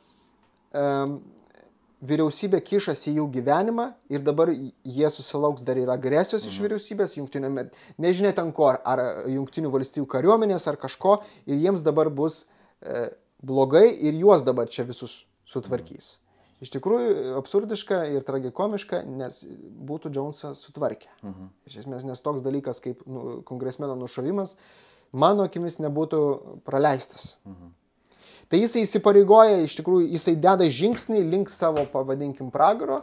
um, vyriausybė kišasi į jų gyvenimą ir dabar jie susilauks dar ir agresijos mm. iš vyriausybės, jungtinių, nežinia ten ko, ar jungtinių valstijų kariuomenės, ar kažko, ir jiems dabar bus e, blogai ir juos dabar čia visus sutvarkys. Iš tikrųjų, absurdiška ir tragikomiška, nes būtų Jonesą sutvarkę. Mhm. Iš esmės, nes toks dalykas kaip nu, kongresmeno nušovimas, mano akimis nebūtų praleistas. Mhm. Tai jisai įsipareigoja, iš tikrųjų, jisai deda žingsnį link savo, pavadinkim, pragaro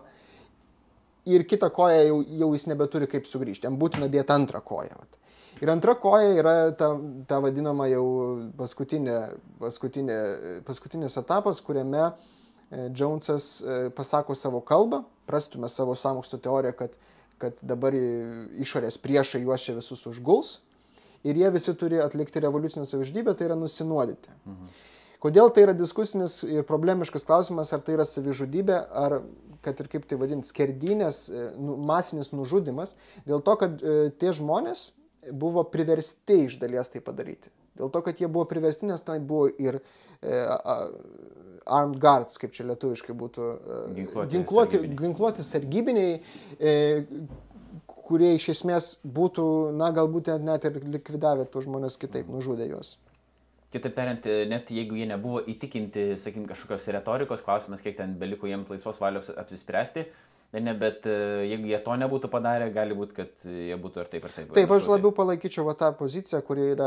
ir kitą koją jau, jau jis nebeturi kaip sugrįžti. Jam būtina dėti antrą koją. Vat. Ir antra koja yra ta, ta vadinama jau paskutinė, paskutinė, paskutinis etapas, kuriame Jonesas pasako savo kalbą, prastumė savo sąmokslo teoriją, kad, kad dabar išorės priešai juos čia visus užguls ir jie visi turi atlikti revoliucinę savižudybę, tai yra nusinuodyti. Mhm. Kodėl tai yra diskusinis ir problemiškas klausimas, ar tai yra savižudybė, ar, kad ir kaip tai vadinti, skerdynės, nu, masinis nužudimas, dėl to, kad e, tie žmonės buvo priversti iš dalies tai padaryti. Dėl to, kad jie buvo priversti, nes tai buvo ir e, a, armed guards, kaip čia lietuviškai būtų, e, ginkluoti, ginkluoti, sargybiniai. ginkluoti sargybiniai, e, kurie iš esmės būtų, na, galbūt net ir likvidavę tų žmonės kitaip, nužudė juos. Kitaip tariant, net jeigu jie nebuvo įtikinti, sakykim, kažkokios retorikos, klausimas, kiek ten beliko jiems laisvos valios apsispręsti, ne, bet jeigu jie to nebūtų padarę, gali būti, kad jie būtų ar taip ar taip. Taip, aš labiau palaikyčiau va tą poziciją, kuri yra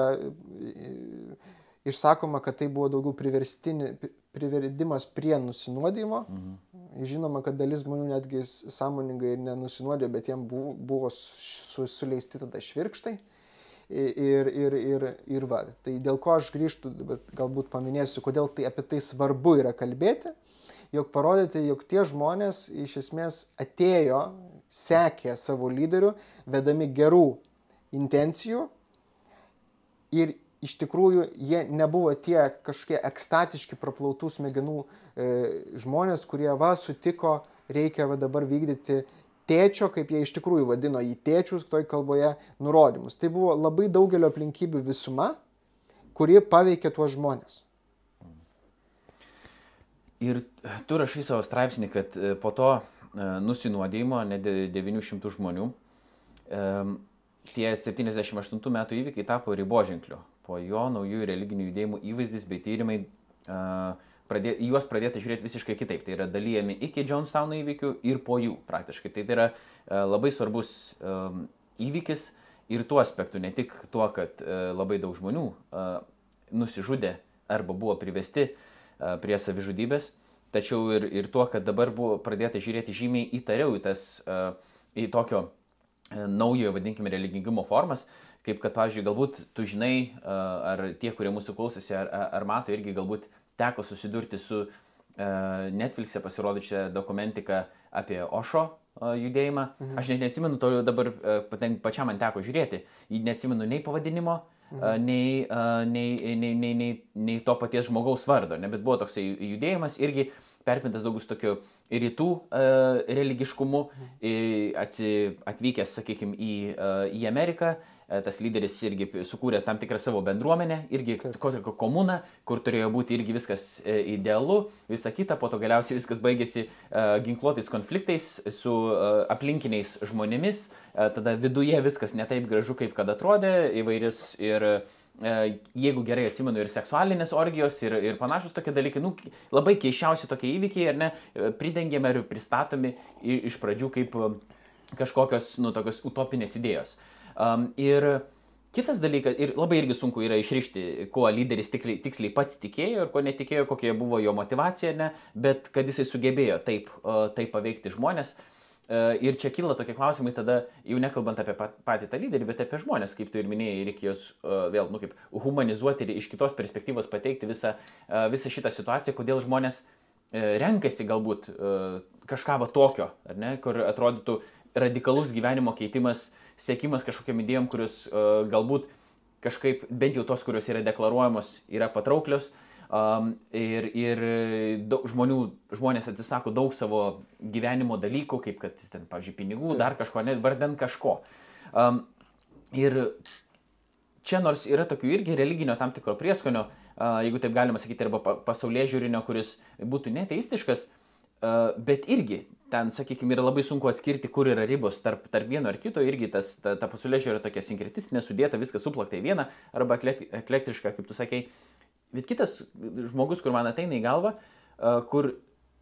išsakoma, kad tai buvo daugiau priverdimas prie nusinuodimo. Mhm. Žinoma, kad dalis žmonių netgi sąmoningai nenusinuodė, bet jiem buvo, buvo suleisti tada švirkštai. Ir, ir, ir, ir va, tai dėl ko aš grįžtu, bet galbūt paminėsiu, kodėl tai apie tai svarbu yra kalbėti, jog parodyti, jog tie žmonės iš esmės atėjo, sekė savo lyderių, vedami gerų intencijų ir iš tikrųjų jie nebuvo tie kažkokie ekstatiški praplautų smegenų e, žmonės, kurie va sutiko, reikia va dabar vykdyti tėčio, kaip jie iš tikrųjų vadino į tėčius toj kalboje, nurodymus. Tai buvo labai daugelio aplinkybių visuma, kuri paveikė tuos žmonės. Ir tu rašai savo straipsnį, kad po to nusinuodėjimo, ne devynių šimtų žmonių, tie septyniasdešimt aštuntų metų įvykiai tapo riboženkliu. Po jo naujųjų religinių judėjimų įvaizdis bei tyrimai Pradė, juos pradėti žiūrėti visiškai kitaip. Tai yra dalyjami iki Jonestowno įvykių ir po jų praktiškai. Tai, tai yra uh, labai svarbus um, įvykis ir tuo aspektu, ne tik tuo, kad labai daug žmonių nusižudė arba buvo privesti prie savižudybės, tačiau ir, ir tuo, kad dabar buvo pradėta žiūrėti žymiai įtariau į tas, į tokio naujojo, vadinkime, religingumo formas, kaip kad, pavyzdžiui, galbūt tu žinai, ar tie, kurie mūsų klausosi, ar, ar mato, irgi galbūt teko susidurti su Netflix'e pasirodančia dokumentika apie Ošo judėjimą. Mhm. Aš net neatsimenu, to dabar pačiam man teko žiūrėti. Neatsimenu nei pavadinimo, mhm. nei, nei, nei, nei, nei, nei to paties žmogaus vardo. Ne? Bet buvo toksai judėjimas irgi perpintas daugus tokiu rytų uh, religiškumu, mhm. atsi, atvykęs, sakykime, į, uh, į Ameriką. Tas lyderis irgi sukūrė tam tikrą savo bendruomenę, irgi kokią komuną, kur turėjo būti irgi viskas idealu, visa kita, po to galiausiai viskas baigėsi uh, ginkluotais konfliktais su uh, aplinkiniais žmonėmis, uh, tada viduje viskas ne taip gražu, kaip kad atrodė, įvairius ir uh, jeigu gerai atsimenu, ir seksualinės orgijos, ir, ir panašus tokie dalykai, nu, labai keiščiausi tokie įvykiai, ar ne, pridengiami ir pristatomi iš pradžių kaip kažkokios, nu, tokios utopinės idėjos. Um, ir kitas dalykas, ir labai irgi sunku yra išrišti, kuo lyderis tikliai, tiksliai pats tikėjo ir ko netikėjo, kokia buvo jo motivacija, ne, bet kad jisai sugebėjo taip, uh, taip paveikti žmonės. Uh, ir čia kyla tokie klausimai tada, jau nekalbant apie patį tą lyderį, bet apie žmonės, kaip tu ir minėjai, reikia juos uh, vėl, nu, kaip humanizuoti ir iš kitos perspektyvos pateikti visą, uh, visą šitą situaciją, kodėl žmonės uh, renkasi galbūt uh, kažką va tokio, ar ne, kur atrodytų radikalus gyvenimo keitimas, siekimas kažkokiam idėjom, kurios uh, galbūt kažkaip, bent jau tos, kurios yra deklaruojamos, yra patrauklios um, ir, ir daug žmonių, žmonės atsisako daug savo gyvenimo dalykų, kaip kad, ten, pavyzdžiui, pinigų, dar kažko, net vardan kažko. Um, ir čia nors yra tokių irgi religinio tam tikro prieskonio, uh, jeigu taip galima sakyti, arba pasaulėžiūrinio, kuris būtų neteistiškas, uh, bet irgi ten, sakykime, yra labai sunku atskirti, kur yra ribos tarp, tarp vieno ar kito, irgi tas, ta, ta pasaulėžiūra yra tokia sinkretistinė, sudėta, viskas suplakta į vieną, arba eklektriška, kaip tu sakei. Bet kitas žmogus, kur man ateina į galvą, uh, kur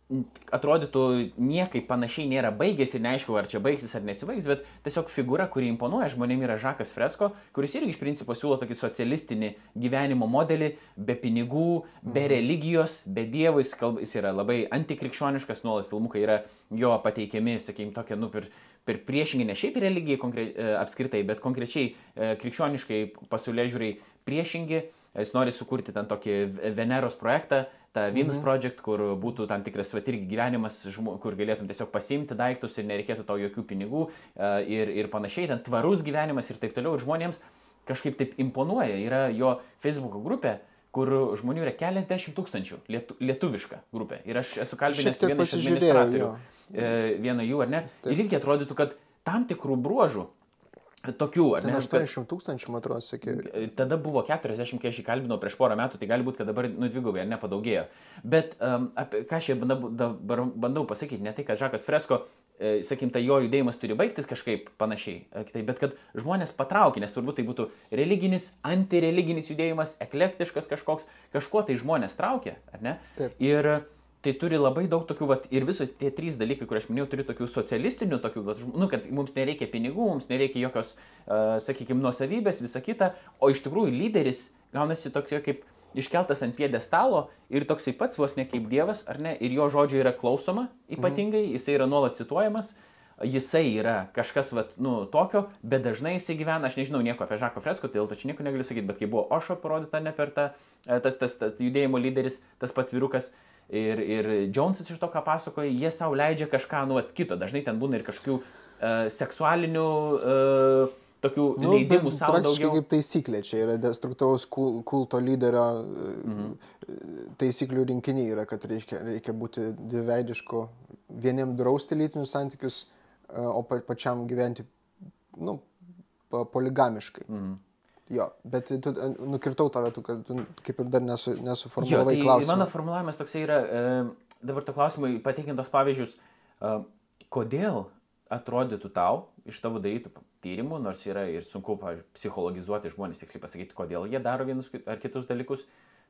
atrodytų niekaip panašiai nėra baigęs ir neaišku, ar čia baigsis ar nesibaigs, bet tiesiog figūra, kuri imponuoja žmonėm, yra Žakas Fresko, kuris irgi iš principo siūlo tokį socialistinį gyvenimo modelį, be pinigų, be religijos, be dievų, jis, kalba, jis yra labai antikrikščioniškas, nuolat filmukai yra jo pateikiami, sakykime, tokia, nu, per, per priešingai, ne šiaip religijai konkre, apskritai, bet konkrečiai krikščioniškai pasaulėžiūrai priešingi. Jis nori sukurti ten tokį Veneros projektą, tą Venus mhm. Project, kur būtų tam tikras vat irgi gyvenimas, kur galėtum tiesiog pasiimti daiktus ir nereikėtų tau jokių pinigų ir, ir panašiai, ten tvarus gyvenimas ir taip toliau. Ir žmonėms kažkaip taip imponuoja. Yra jo Facebook'o grupė, kur žmonių yra keliasdešimt tūkstančių, lietu, lietuviška grupė. Ir aš esu kalbinęs vieną iš administratorių, vieną jų, ar ne? Taip. Ir irgi atrodytų, kad tam tikrų bruožų, tokių, ar ne? Ten aštuoniasdešimt tūkstančių, man atrodo, sakė. Tada buvo keturiasdešimt, kai aš jį kalbinau prieš porą metų, tai gali būti, kad dabar nudvigubai, ar ne, padaugėjo. Bet um, apie, ką aš čia bandau, dabar bandau pasakyti, ne tai, kad Žakas Fresko, e, sakykim, tai jo judėjimas turi baigtis kažkaip panašiai, e, bet kad žmonės patraukia, nes turbūt tai būtų religinis, antireliginis judėjimas, eklektiškas kažkoks, kažko tai žmonės traukia, ar ne? Taip. Ir tai turi labai daug tokių, vat, ir visos tie trys dalykai, kur aš minėjau, turi tokių socialistinių, tokių, vat, nu, kad mums nereikia pinigų, mums nereikia jokios, uh, sakykime, nuosavybės, visa kita, o iš tikrųjų lyderis gaunasi toks kaip iškeltas ant piedestalo ir toksai pats vos ne kaip dievas, ar ne, ir jo žodžių yra klausoma ypatingai, mhm. jisai yra nuolat cituojamas, jisai yra kažkas, vat, nu, tokio, bet dažnai jisai gyvena, aš nežinau nieko apie Žaką Fresko, tai dėl to čia nieko negaliu sakyti, bet kai buvo Ošo parodyta ne per tą, tas, tas, tas judėjimo lyderis, tas pats vyrukas, Ir, ir Jonesas iš to, ką pasakoja, jie savo leidžia kažką nu at kito. Dažnai ten būna ir kažkokių uh, seksualinių uh, tokių nu, leidimų savo daugiau. Praktiškai kaip taisyklė, čia yra destruktyvaus kulto lyderio mhm. taisyklių rinkiniai yra, kad reikia, reikia būti dviveidišku, vieniem drausti lytinius santykius, o pa, pačiam gyventi nu, poligamiškai. Mhm. Jo, bet tu nukirtau tave, tu, kad tu kaip ir dar nesu, nesuformulavai tai klausimą. Mano formulavimas toksai yra, e, dabar to klausimai pateikiant tos pavyzdžius, e, kodėl atrodytų tau iš tavo darytų tyrimų, nors yra ir sunku, pavyzdžiui, psichologizuoti žmonės, tiksliai pasakyti, kodėl jie daro vienus ar kitus dalykus,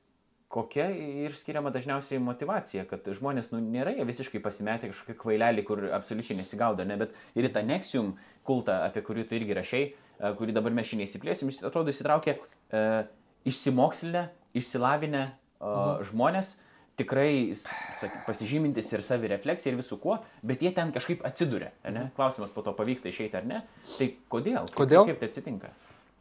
kokia ir skiriama dažniausiai motivacija, kad žmonės, nu, nėra jie visiškai pasimetę kažkokie kvailelį, kur absoliučiai nesigaudo, ne, bet ir į tą Nexium kultą, apie kurį tu irgi rašei, kurį dabar mes šiandien įsiplėsim, jis atrodo įsitraukė e, išsimokslinę, išsilavinę e, mhm. žmonės, tikrai pasižymintis ir savirefleksija ir visų kuo, bet jie ten kažkaip atsiduria, ne? Klausimas po to pavyksta išeiti ar ne, tai kodėl? Kodėl? Kaip, kaip tai atsitinka?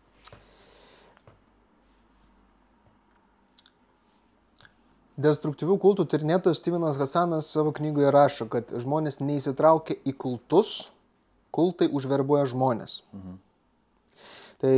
Destruktyvių kultų tyrinėtojas Stevenas Hassanas savo knygoje rašo, kad žmonės neįsitraukia į kultus, kultai užverbuoja žmonės. Mhm. Tai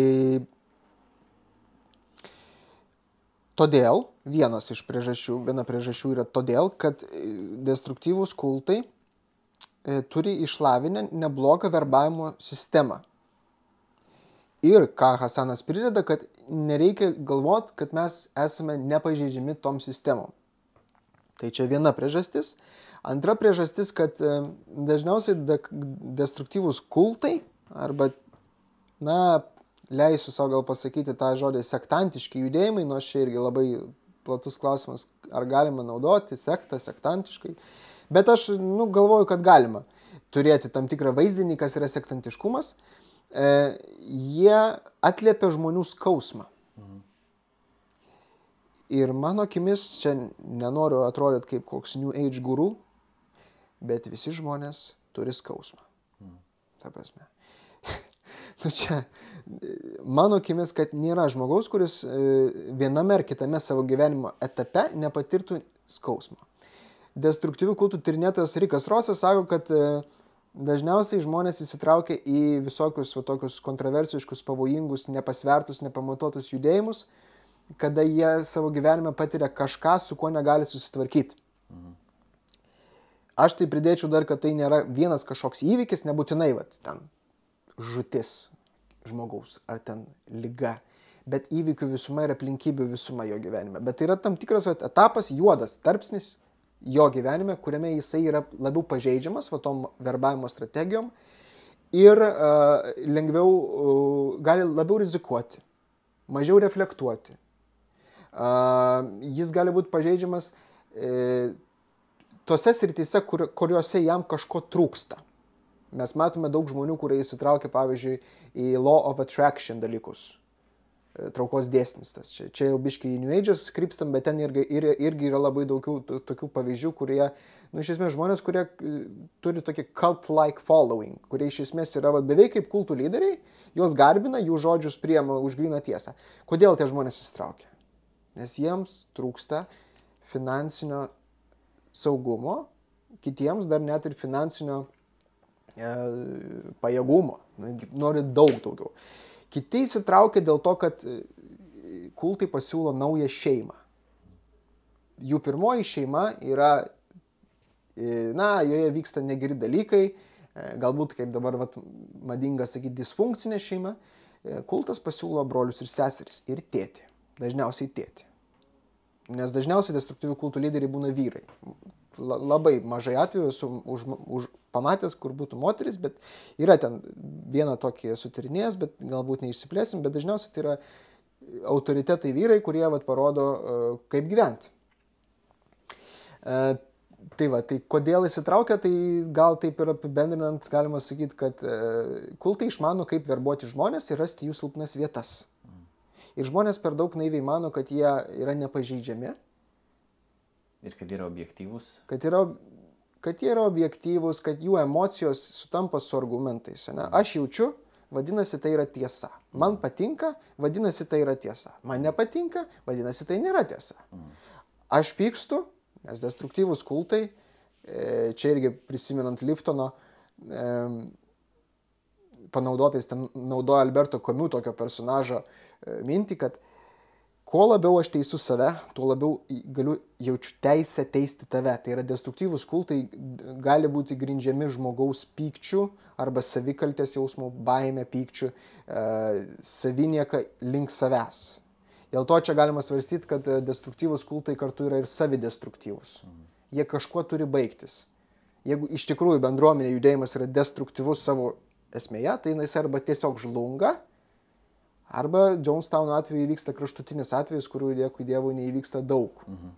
todėl, vienas iš priežasčių, viena priežasčių yra todėl, kad destruktyvūs kultai e, turi išlavinę neblogą verbavimo sistemą. Ir ką Hassanas prideda, kad nereikia galvoti, kad mes esame nepažeidžiami tom sistemom. Tai čia viena priežastis. Antra priežastis, kad dažniausiai de- destruktyvūs kultai, arba, na, leisiu savo gal pasakyti tą žodį sektantiški judėjimai, nors čia irgi labai platus klausimas, ar galima naudoti sektą, sektantiškai. Bet aš nu, galvoju, kad galima turėti tam tikrą vaizdinį, kas yra sektantiškumas. E, jie atliepia žmonių skausmą. Mhm. Ir mano akimis, čia nenoriu atrodyti kaip koks New Age guru, bet visi žmonės turi skausmą. Mhm. Ta prasme. Nu čia, mano akimis, kad nėra žmogaus, kuris viename ar kitame savo gyvenimo etape nepatirtų skausmą. Destruktyvių kultų tyrinėtojas Rikas Rosas sako, kad dažniausiai žmonės įsitraukia į visokius va, tokius kontroversiškus, pavojingus, nepasvertus, nepamatuotus judėjimus, kada jie savo gyvenime patiria kažką, su kuo negali susitvarkyti. Mhm. Aš tai pridėčiau dar, kad tai nėra vienas kažkoks įvykis, nebūtinai va, ten žūtis žmogaus, ar ten liga, bet įvykių visuma ir aplinkybių visuma jo gyvenime. Bet tai yra tam tikras va, etapas, juodas tarpsnis jo gyvenime, kuriame jisai yra labiau pažeidžiamas va, tom verbavimo strategijom ir uh, lengviau, uh, gali labiau rizikuoti, mažiau reflektuoti. Uh, jis gali būti pažeidžiamas uh, tose srityse, kur, kuriuose jam kažko trūksta. Mes matome daug žmonių, kurie įsitraukia, pavyzdžiui, į law of attraction dalykus. Traukos dėsnis tas. Čia, čia jau biškai į New Age'as krypstam, bet ten irgi, ir, irgi yra labai daug tokių pavyzdžių, kurie, nu, iš esmės žmonės, kurie turi tokį cult-like following, kurie iš esmės yra va, beveik kaip kultų lyderiai, juos garbina, jų žodžius priema už gryną tiesą. Kodėl tie žmonės įsitraukia? Nes jiems trūksta finansinio saugumo, kitiems dar net ir finansinio e, pajėgumo. Nori daug daugiau. Kiti įsitraukia dėl to, kad kultai pasiūlo naują šeimą. Jų pirmoji šeima yra, na, joje vyksta negeri dalykai, galbūt, kaip dabar vat, madinga sakyti, disfunkcinė šeima. Kultas pasiūlo brolius ir seseris ir tėtį. Dažniausiai tėtį. Nes dažniausiai destruktyvių kultų lyderiai būna vyrai. Labai mažai atvejų esu už, už pamatęs, kur būtų moteris, bet yra ten vieną tokį sutyrinėjęs, bet galbūt neišsiplėsim, bet dažniausiai tai yra autoritetai vyrai, kurie vat, parodo, kaip gyventi. E, tai va, tai kodėl įsitraukia, tai gal taip ir apibendrinant galima sakyti, kad e, kultai išmano, kaip verbuoti žmonės ir rasti jų silpnas vietas. Ir žmonės per daug naiviai mano, kad jie yra nepažeidžiami. Ir kad yra objektyvūs. Kad, yra, kad jie yra objektyvūs, kad jų emocijos sutampa su argumentais. Ne? Aš jaučiu, vadinasi, tai yra tiesa. Man patinka, vadinasi, tai yra tiesa. Man nepatinka, vadinasi, tai nėra tiesa. Aš pykstu, nes destruktyvūs kultai, čia irgi prisimenant Liftono, panaudotais, ten naudoja Alberto Camus tokio personažo mintį, kad kuo labiau aš teisiu save, tuo labiau galiu jaučiu teisę teisti tave. Tai yra destruktyvūs kultai gali būti grindžiami žmogaus pykčių arba savikaltės jausmų, baime, pykčių, e, savinieka link savęs. Dėl to čia galima svarstyti, kad destruktyvūs kultai kartu yra ir savidestruktyvūs. Jie kažkuo turi baigtis. Jeigu iš tikrųjų bendruomenė judėjimas yra destruktyvus savo esmėje, tai jis arba tiesiog žlunga, Arba Jonestown atveju įvyksta kraštutinis atvejis, kurių dėkui Dievui neįvyksta daug. Mhm.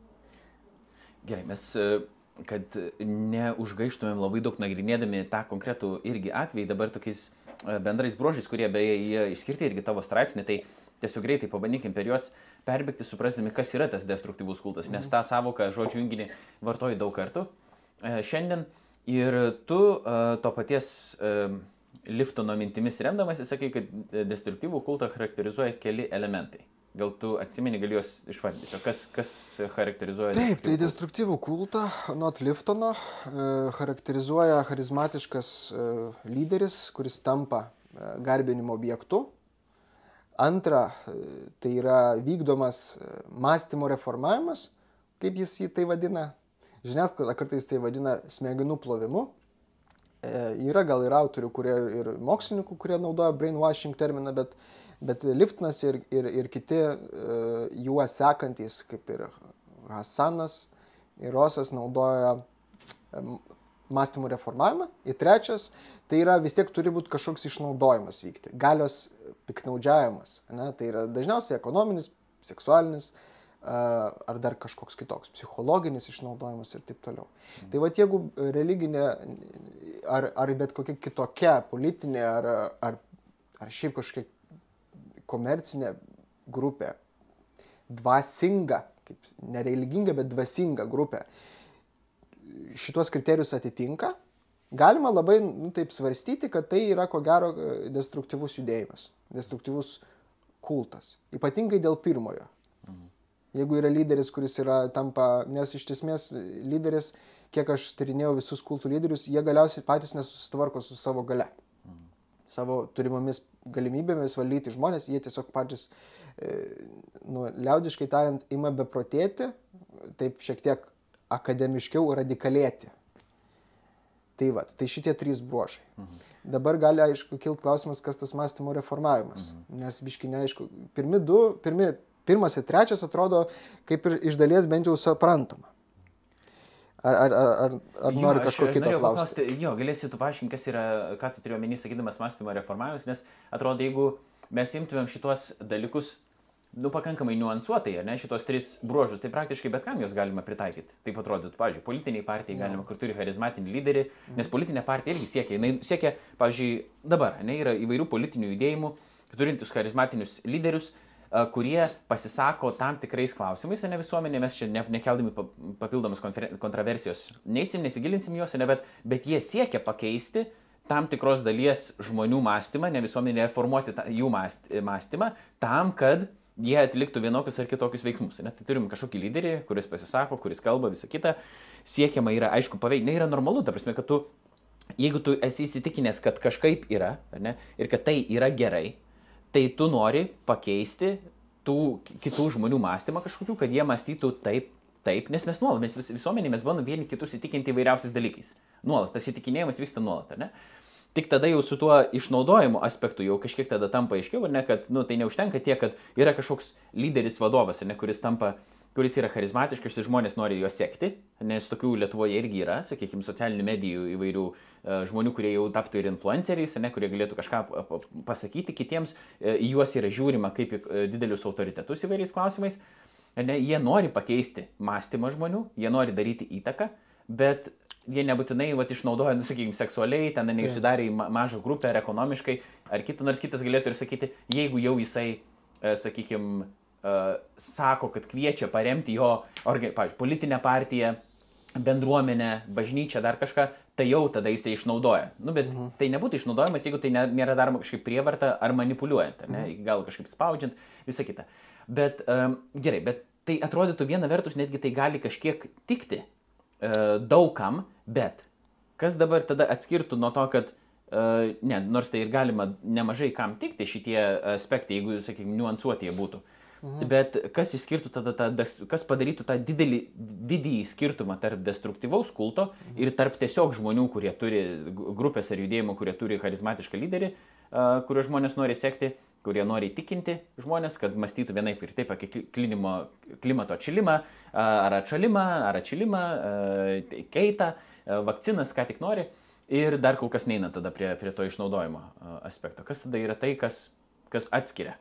Gerai, mes, kad neužgaištumėm labai daug nagrinėdami tą konkretų irgi atvejį, dabar tokiais bendrais bruožais, kurie beje jie išskirti irgi tavo straipsnį, tai tiesiog greitai pabandykim per juos perbėgti, suprasdami, kas yra tas destruktyvus kultas, nes tą savoką žodžių junginį vartoji daug kartų šiandien ir tu to paties Liftono mintimis remdamasi, sakai, kad destruktyvų kultą charakterizuoja keli elementai. Gal tu atsimeni, gali juos išvardyti. Kas, kas charakterizuoja? Taip, tai destruktyvų kultą, anot Liftono, charakterizuoja charizmatiškas lyderis, kuris tampa garbinimo objektu. Antra, tai yra vykdomas mąstymo reformavimas, kaip jis jį tai vadina. Žiniasklaida kartais tai vadina smegenų plovimu. Yra gal ir autorių, kurie, ir mokslininkų, kurie naudoja brainwashing terminą, bet, bet Liftonas ir, ir, ir kiti juo sekantys, kaip ir Hasanas ir Rosas, naudoja mąstymo reformavimą. Ir trečias, tai yra vis tiek turi būti kažkoks išnaudojimas vykti, galios piknaudžiavimas. Ne? Tai yra dažniausiai ekonominis, seksualinis, ar dar kažkoks kitoks, psichologinis išnaudojimas ir taip toliau. Mm. Tai va, jeigu religinė ar, ar bet kokia kitokia politinė ar, ar, ar šiaip kažkokia komercinė grupė, dvasinga, kaip nereliginga, bet dvasinga grupė, šitos kriterijus atitinka, galima labai nu, taip svarstyti, kad tai yra ko gero destruktyvus judėjimas, destruktyvus kultas, ypatingai dėl pirmojo. Mm. Jeigu yra lyderis, kuris yra tampa, nes iš esmės lyderis, kiek aš tyrinėjau visus kultų lyderius, jie galiausiai patys nesusitvarko su savo gale. Mhm. Savo turimomis galimybėmis valdyti žmonės, jie tiesiog patys, e, nu, liaudiškai tariant, ima beprotėti, taip šiek tiek akademiškiau radikalėti. Tai va, tai šitie trys bruožai. Mhm. Dabar gali, aišku, kilt klausimas, kas tas mąstymo reformavimas, mhm. nes biškai neaišku, pirmi du, pirmi Pirmas ir trečias atrodo kaip ir iš dalies bent jau suprantama. Ar, ar, ar, ar nori kažko kito klausti? Jo, galėsi tu paaiškinti, kas yra, ką tu turiu omeny sakydamas mąstymo reformavimas, nes atrodo, jeigu mes imtumėm šitos dalykus, nu, pakankamai niuansuotai, ne, šitos tris bruožus, tai praktiškai bet kam jos galima pritaikyti. Taip atrodytų, pavyzdžiui, politiniai partijai galima, kur turi charizmatinį lyderį, nes politinė partija irgi siekia, jinai siekia, pavyzdžiui, dabar, ne, yra įvairių politinių judėjimų, turintis charizmatinius lyderius, kurie pasisako tam tikrais klausimais, ne visuomenė, mes čia ne, nekeldami papildomus kontroversijos, neįsim, nesigilinsim juos, ne, bet, bet jie siekia pakeisti tam tikros dalies žmonių mąstymą, ne visuomenė formuoti ta, jų mąstymą, tam, kad jie atliktų vienokius ar kitokius veiksmus. Ne? Tai turim kažkokį lyderį, kuris pasisako, kuris kalba, visą kitą, siekiama yra, aišku, paveikti, ne yra normalu, ta prasme, kad tu, jeigu tu esi įsitikinęs, kad kažkaip yra, ne, ir kad tai yra gerai, tai tu nori pakeisti tų kitų žmonių mąstymą kažkokių, kad jie mąstytų taip, taip, nes mes nuolat, mes vis, visuomenė, mes bandom vieni kitus įtikinti įvairiausiais dalykais. Nuolat, tas įtikinėjimas vyksta nuolat, ne? Tik tada jau su tuo išnaudojimu aspektu jau kažkiek tada tampa aiškiau, ne, kad nu, tai neužtenka tiek, kad yra kažkoks lyderis vadovas, ne, kuris tampa, kuris yra charizmatiškas ir žmonės nori juos sekti, nes tokių Lietuvoje irgi yra, sakykime, socialinių medijų įvairių uh, žmonių, kurie jau taptų ir influenceriais, ne, kurie galėtų kažką pasakyti kitiems, uh, į juos yra žiūrima kaip į uh, didelius autoritetus įvairiais klausimais, ne, jie nori pakeisti mąstymą žmonių, jie nori daryti įtaką, bet jie nebūtinai vat, išnaudoja, nu, sakykime, seksualiai, ten neišsidarė į mažą grupę ar ekonomiškai, ar kitą, nors kitas galėtų ir sakyti, jeigu jau jisai, uh, sakykime, Uh, sako, kad kviečia paremti jo, orga, pavyzdžiui, politinę partiją, bendruomenę, bažnyčią, dar kažką, tai jau tada jisai išnaudoja. Nu, bet mhm. tai nebūtų išnaudojimas, jeigu tai nėra daroma kažkaip prievarta ar manipuliuojant, ne, mhm. gal kažkaip spaudžiant, visą kitą. Bet um, gerai, bet tai atrodytų viena vertus, netgi tai gali kažkiek tikti uh, daugam, bet kas dabar tada atskirtų nuo to, kad uh, ne, nors tai ir galima nemažai kam tikti šitie aspektai, jeigu, sakykime, niuansuoti jie būtų. Mhm. Bet kas išskirtų tada, tą, kas padarytų tą didelį, didįjį skirtumą tarp destruktyvaus kulto mhm. ir tarp tiesiog žmonių, kurie turi grupės ar judėjimų, kurie turi charizmatišką lyderį, uh, kurio žmonės nori sekti, kurie nori įtikinti žmonės, kad mąstytų vienaip ir taip apie klinimo, klimato atšilimą, uh, ar atšalimą, ar atšilimą, uh, keitą, uh, vakcinas, ką tik nori. Ir dar kol kas neina tada prie, prie to išnaudojimo uh, aspekto. Kas tada yra tai, kas Kas atskiria?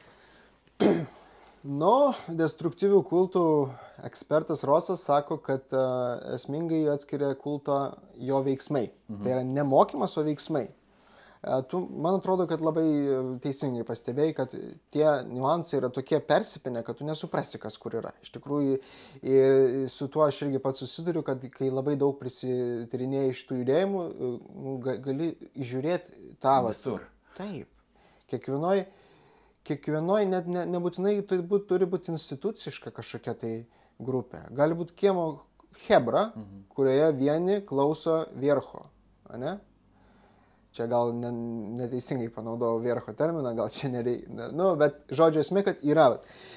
Nu, destruktyvių kultų ekspertas Rosas sako, kad uh, esmingai atskiria kulto jo veiksmai. Mhm. Tai yra ne mokymas, o veiksmai. Uh, tu, man atrodo, kad labai teisingai pastebėjai, kad tie niuansai yra tokie persipinę, kad tu nesuprasi, kas kur yra. Iš tikrųjų, ir su tuo aš irgi pats susiduriu, kad kai labai daug prisitirinėjai iš tų judėjimų, gali įžiūrėti tą... Visur. Taip. Kiekvienoj... Kiekvienoj net ne, nebūtinai tai būt, turi būti instituciška kažkokia tai grupė. Gali būti kiemo hebra, mhm. kurioje vieni klauso viercho. Ne? Čia gal ne, neteisingai panaudojau viercho terminą, gal čia nereikia. Nu, bet žodžio esmė, kad yra,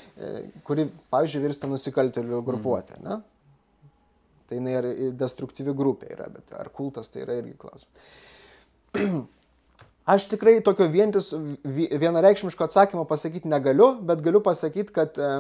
kuri, pavyzdžiui, virsta nusikaltėlių grupuotė. Mhm. Ne? Tai jinai ir destruktyvi grupė yra, bet ar kultas tai yra irgi klausimas. Aš tikrai tokio vientis, vienareikšmiško atsakymo pasakyti negaliu, bet galiu pasakyti, kad e,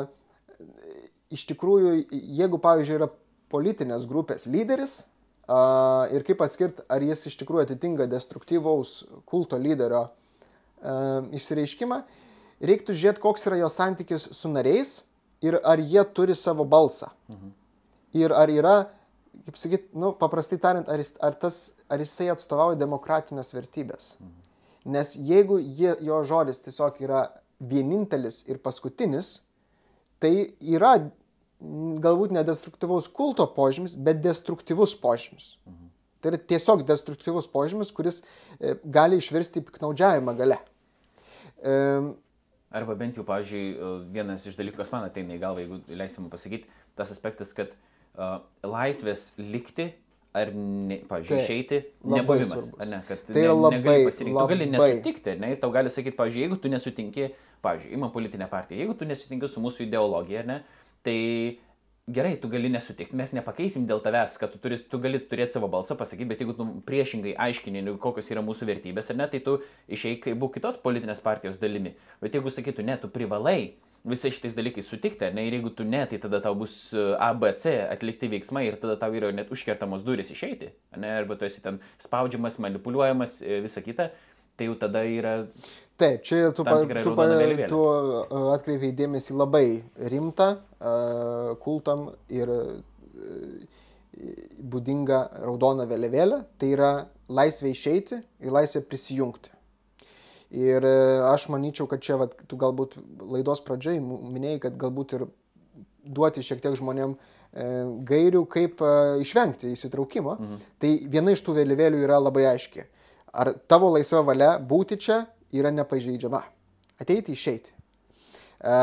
iš tikrųjų, jeigu, pavyzdžiui, yra politinės grupės lyderis e, ir kaip atskirti, ar jis iš tikrųjų atitinka destruktyvaus kulto lyderio e, išsireiškimą, reiktų žiūrėti, koks yra jo santykis su nariais ir ar jie turi savo balsą. Mhm. Ir ar yra, kaip sakyti, nu, paprastai tariant, ar, jis, ar, tas, ar jisai atstovauja demokratinės vertybės. Mhm. Nes jeigu jie, jo žodis tiesiog yra vienintelis ir paskutinis, tai yra galbūt ne destruktyvaus kulto požymis, bet destruktyvus požymis. Mhm. Tai yra tiesiog destruktyvus požymis, kuris e, gali išvirsti į piknaudžiavimą gale. E, Arba bent jau, pavyzdžiui, vienas iš dalykų, kas man ateina į galvą, jeigu leisim pasakyti, tas aspektas, kad uh, laisvės likti ar, ne, pavyzdžiui, išeiti, nebuvimas, ar ne, kad tai ne, labai, negali pasirinkti, tu gali labai. nesutikti, ne, ir tau gali sakyti, pavyzdžiui, jeigu tu nesutinki, pavyzdžiui, ima politinę partiją, jeigu tu nesutinki su mūsų ideologija, ne, tai gerai, tu gali nesutikti, mes nepakeisim dėl tavęs, kad tu, turi, tu gali turėti savo balsą pasakyti, bet jeigu tu priešingai aiškini, kokios yra mūsų vertybės, ar ne, tai tu išeik, būk kitos politinės partijos dalimi, bet jeigu sakytų, ne, tu privalai visais šitais dalykais sutikti, ar ne, ir jeigu tu ne, tai tada tau bus A, B, C atlikti veiksmai ir tada tau yra net užkertamos durys išeiti, ne, arba tu esi ten spaudžiamas, manipuliuojamas, visa kita, tai jau tada yra... Taip, čia tu, pa, tu, pa, tu atkreipiai dėmesį labai rimtą uh, kultam ir uh, būdingą raudoną vėliavėlę, tai yra laisvė išeiti ir laisvė prisijungti. Ir aš manyčiau, kad čia vat, tu galbūt laidos pradžiai minėjai, kad galbūt ir duoti šiek tiek žmonėm e, gairių, kaip e, išvengti įsitraukimo. Mhm. Tai viena iš tų vėliavėlių yra labai aiški. Ar tavo laisva valia būti čia yra nepažeidžiama? Ateiti, išeiti. E,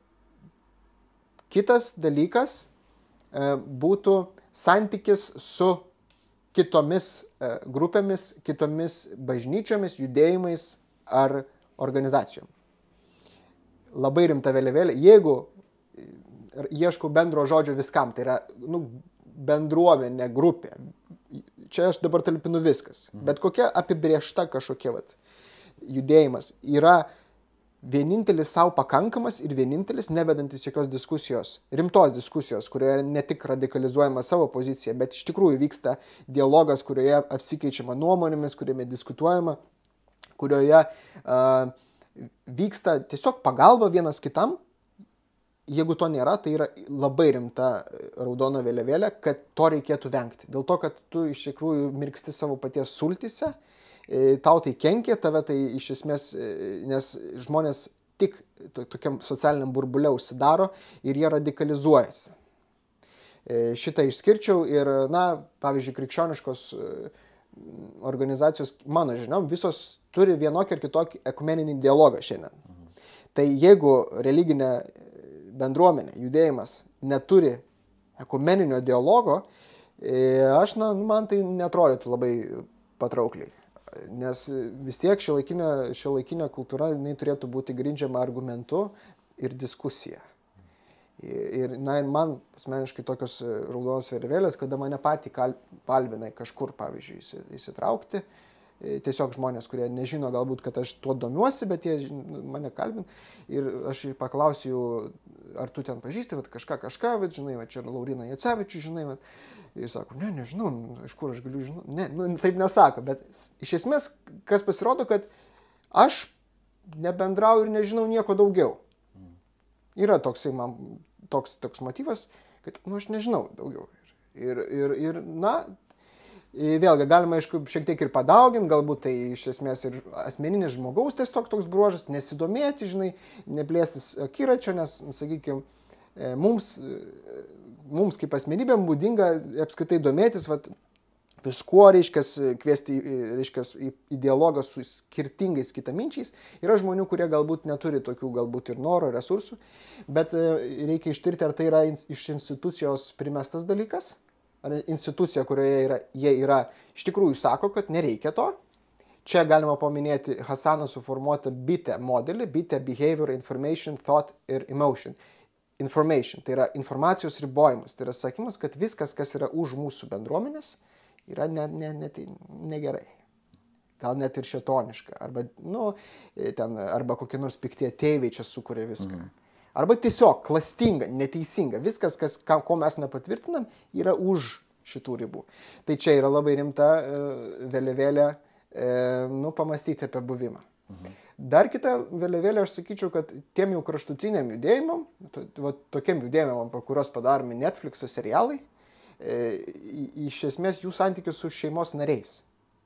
kitas dalykas e, būtų santykis su kitomis e, grupėmis, kitomis bažnyčiomis, judėjimais, ar organizacijom. Labai rimta vėliavėlė. Jeigu ieškau bendro žodžio viskam, tai yra nu, bendruomenė, grupė. Čia aš dabar talpinu viskas. Mhm. Bet kokia apibrėžta kažkokia vat, judėjimas yra vienintelis savo pakankamas ir vienintelis nevedantis jokios diskusijos, rimtos diskusijos, kurioje ne tik radikalizuojama savo pozicija, bet iš tikrųjų vyksta dialogas, kurioje apsikeičiama nuomonėmis, kuriame diskutuojama, kurioje uh, vyksta tiesiog pagalba vienas kitam. Jeigu to nėra, tai yra labai rimta raudona vėliavėlė, kad to reikėtų vengti. Dėl to, kad tu iš tikrųjų mirksti savo paties sultyse, tau tai kenkia, tave tai iš esmės, nes žmonės tik tokiam socialiniam burbule užsidaro ir jie radikalizuojasi. Šitą išskirčiau ir, na, pavyzdžiui, krikščioniškos organizacijos, mano žinom, visos turi vienokį ir kitokį ekumeninį dialogą šiandien. Mhm. Tai jeigu religinė bendruomenė, judėjimas neturi ekumeninio dialogo, aš, na, man tai netrodytų labai patraukliai. Nes vis tiek šiuolaikinė, šiuolaikinė kultūra, jinai turėtų būti grindžiama argumentu ir diskusija. Ir, na, ir man asmeniškai tokios raudonos vėliavėlės, kada mane patį kalbina kažkur, pavyzdžiui, įsitraukti. Tiesiog žmonės, kurie nežino galbūt, kad aš tuo domiuosi, bet jie mane kalbina. Ir aš paklausiu, ar tu ten pažįsti, vat, kažką, kažką, vat, žinai, vat, čia Lauriną Jacevičių, žinai, vat. Ir sako, ne, nežinau, iš kur aš galiu žinoti. Ne, nu, taip nesako, bet iš esmės, kas pasirodo, kad aš nebendrauju ir nežinau nieko daugiau. Yra toksai man, toks, toks motyvas, kad, nu, aš nežinau daugiau. Ir, ir, ir na, vėlgi, galima, aišku, šiek tiek ir padauginti, galbūt tai iš esmės ir asmeninis žmogaus tiesiog toks bruožas, nesidomėti, žinai, neplėstis akiračio, nes, sakykime, mums, mums kaip asmenybėm būdinga apskritai domėtis, vat, viskuo, reiškias, kviesti, reiškias, į dialogą su skirtingais kitaminčiais. Yra žmonių, kurie galbūt neturi tokių, galbūt ir noro, resursų, bet reikia ištirti, ar tai yra iš institucijos primestas dalykas, ar institucija, kurioje yra, jie yra, iš tikrųjų sako, kad nereikia to. Čia galima paminėti Hasano suformuotą B I T E modelį, B I T E Behavior, Information, Thought ir Emotion. Information, tai yra informacijos ribojimas, tai yra sakymas, kad viskas, kas yra už mūsų bendruomenės, yra ne, ne, ne, negerai. Gal net ir šetoniška. Arba, nu, ten, arba kokie nors piktie tėviai čia sukuria viską. Mhm. Arba tiesiog klastinga, neteisinga. Viskas, kas, ko mes nepatvirtinam, yra už šitų ribų. Tai čia yra labai rimta e, vėliavėlė e, nu, pamastyti apie buvimą. Mhm. Dar kita vėliavėlė, aš sakyčiau, kad tiem jau kraštutiniam judėjimam, to, to, tokiem judėjimam, po kurios padaromi Netflix'o serialai, iš esmės jų santykius su šeimos nariais.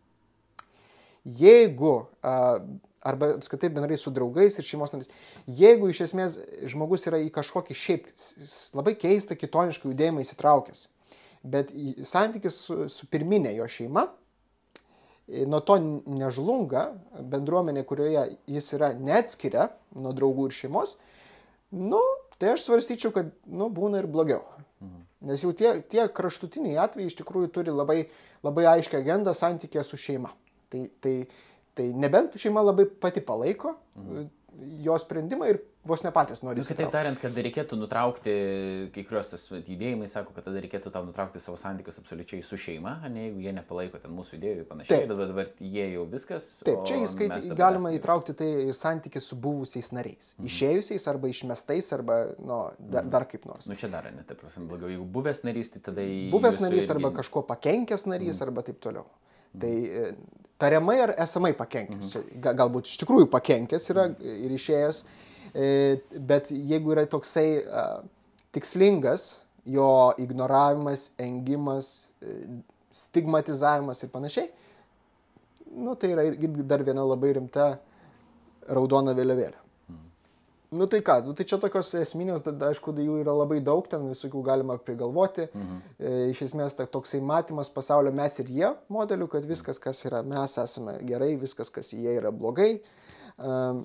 Jeigu, arba apskritai bendrai su draugais ir šeimos nariais, jeigu iš esmės žmogus yra į kažkokį šiaip labai keistą kitonišką judėjimą įsitraukęs, bet santykis su, su pirminė jo šeima, nuo to nežlunga bendruomenė, kurioje jis yra neatskiria nuo draugų ir šeimos, nu, tai aš svarstyčiau, kad nu, būna ir blogiau. Mhm. Nes jau tie, tie kraštutiniai atvejai iš tikrųjų turi labai, labai aiškę agendą santykė su šeima. Tai, tai, tai nebent šeima labai pati palaiko mhm. jo sprendimą ir vos ne patys nori įsitraukti. Kitaip tariant, kad reikėtų nutraukti, kai kurios tas judėjimai sako, kad tada reikėtų tau nutraukti savo santykius absoliučiai su šeima, ne jeigu jie nepalaiko ten mūsų idėjų ir panašiai, bet dabar jie jau viskas. Taip, čia įskait, galima esame... įtraukti tai ir santykis su buvusiais nariais, mhm. išėjusiais arba išmestais arba nu, da, mhm. dar kaip nors. Nu čia dar ne, taip prasme, blogiau, jeigu buvęs narys, tai tada... Buvęs narys irgi... arba kažko pakenkęs narys mhm. arba taip toliau. Mhm. Tai tariamai ar esamai pakenkęs, mhm. čia, galbūt iš tikrųjų pakenkęs yra mhm. ir išėjęs. Bet jeigu yra toksai uh, tikslingas jo ignoravimas, engimas, stigmatizavimas ir panašiai, nu, tai yra dar viena labai rimta raudona vėliavėlė. Mm. Nu tai ką, nu, tai čia tokios esminės, aišku, jų yra labai daug, ten visokių galima prigalvoti. Mm-hmm. E, iš esmės ta, toksai matymas pasaulio mes ir jie modelių, kad viskas, kas yra mes, esame gerai, viskas, kas jie yra blogai. Um,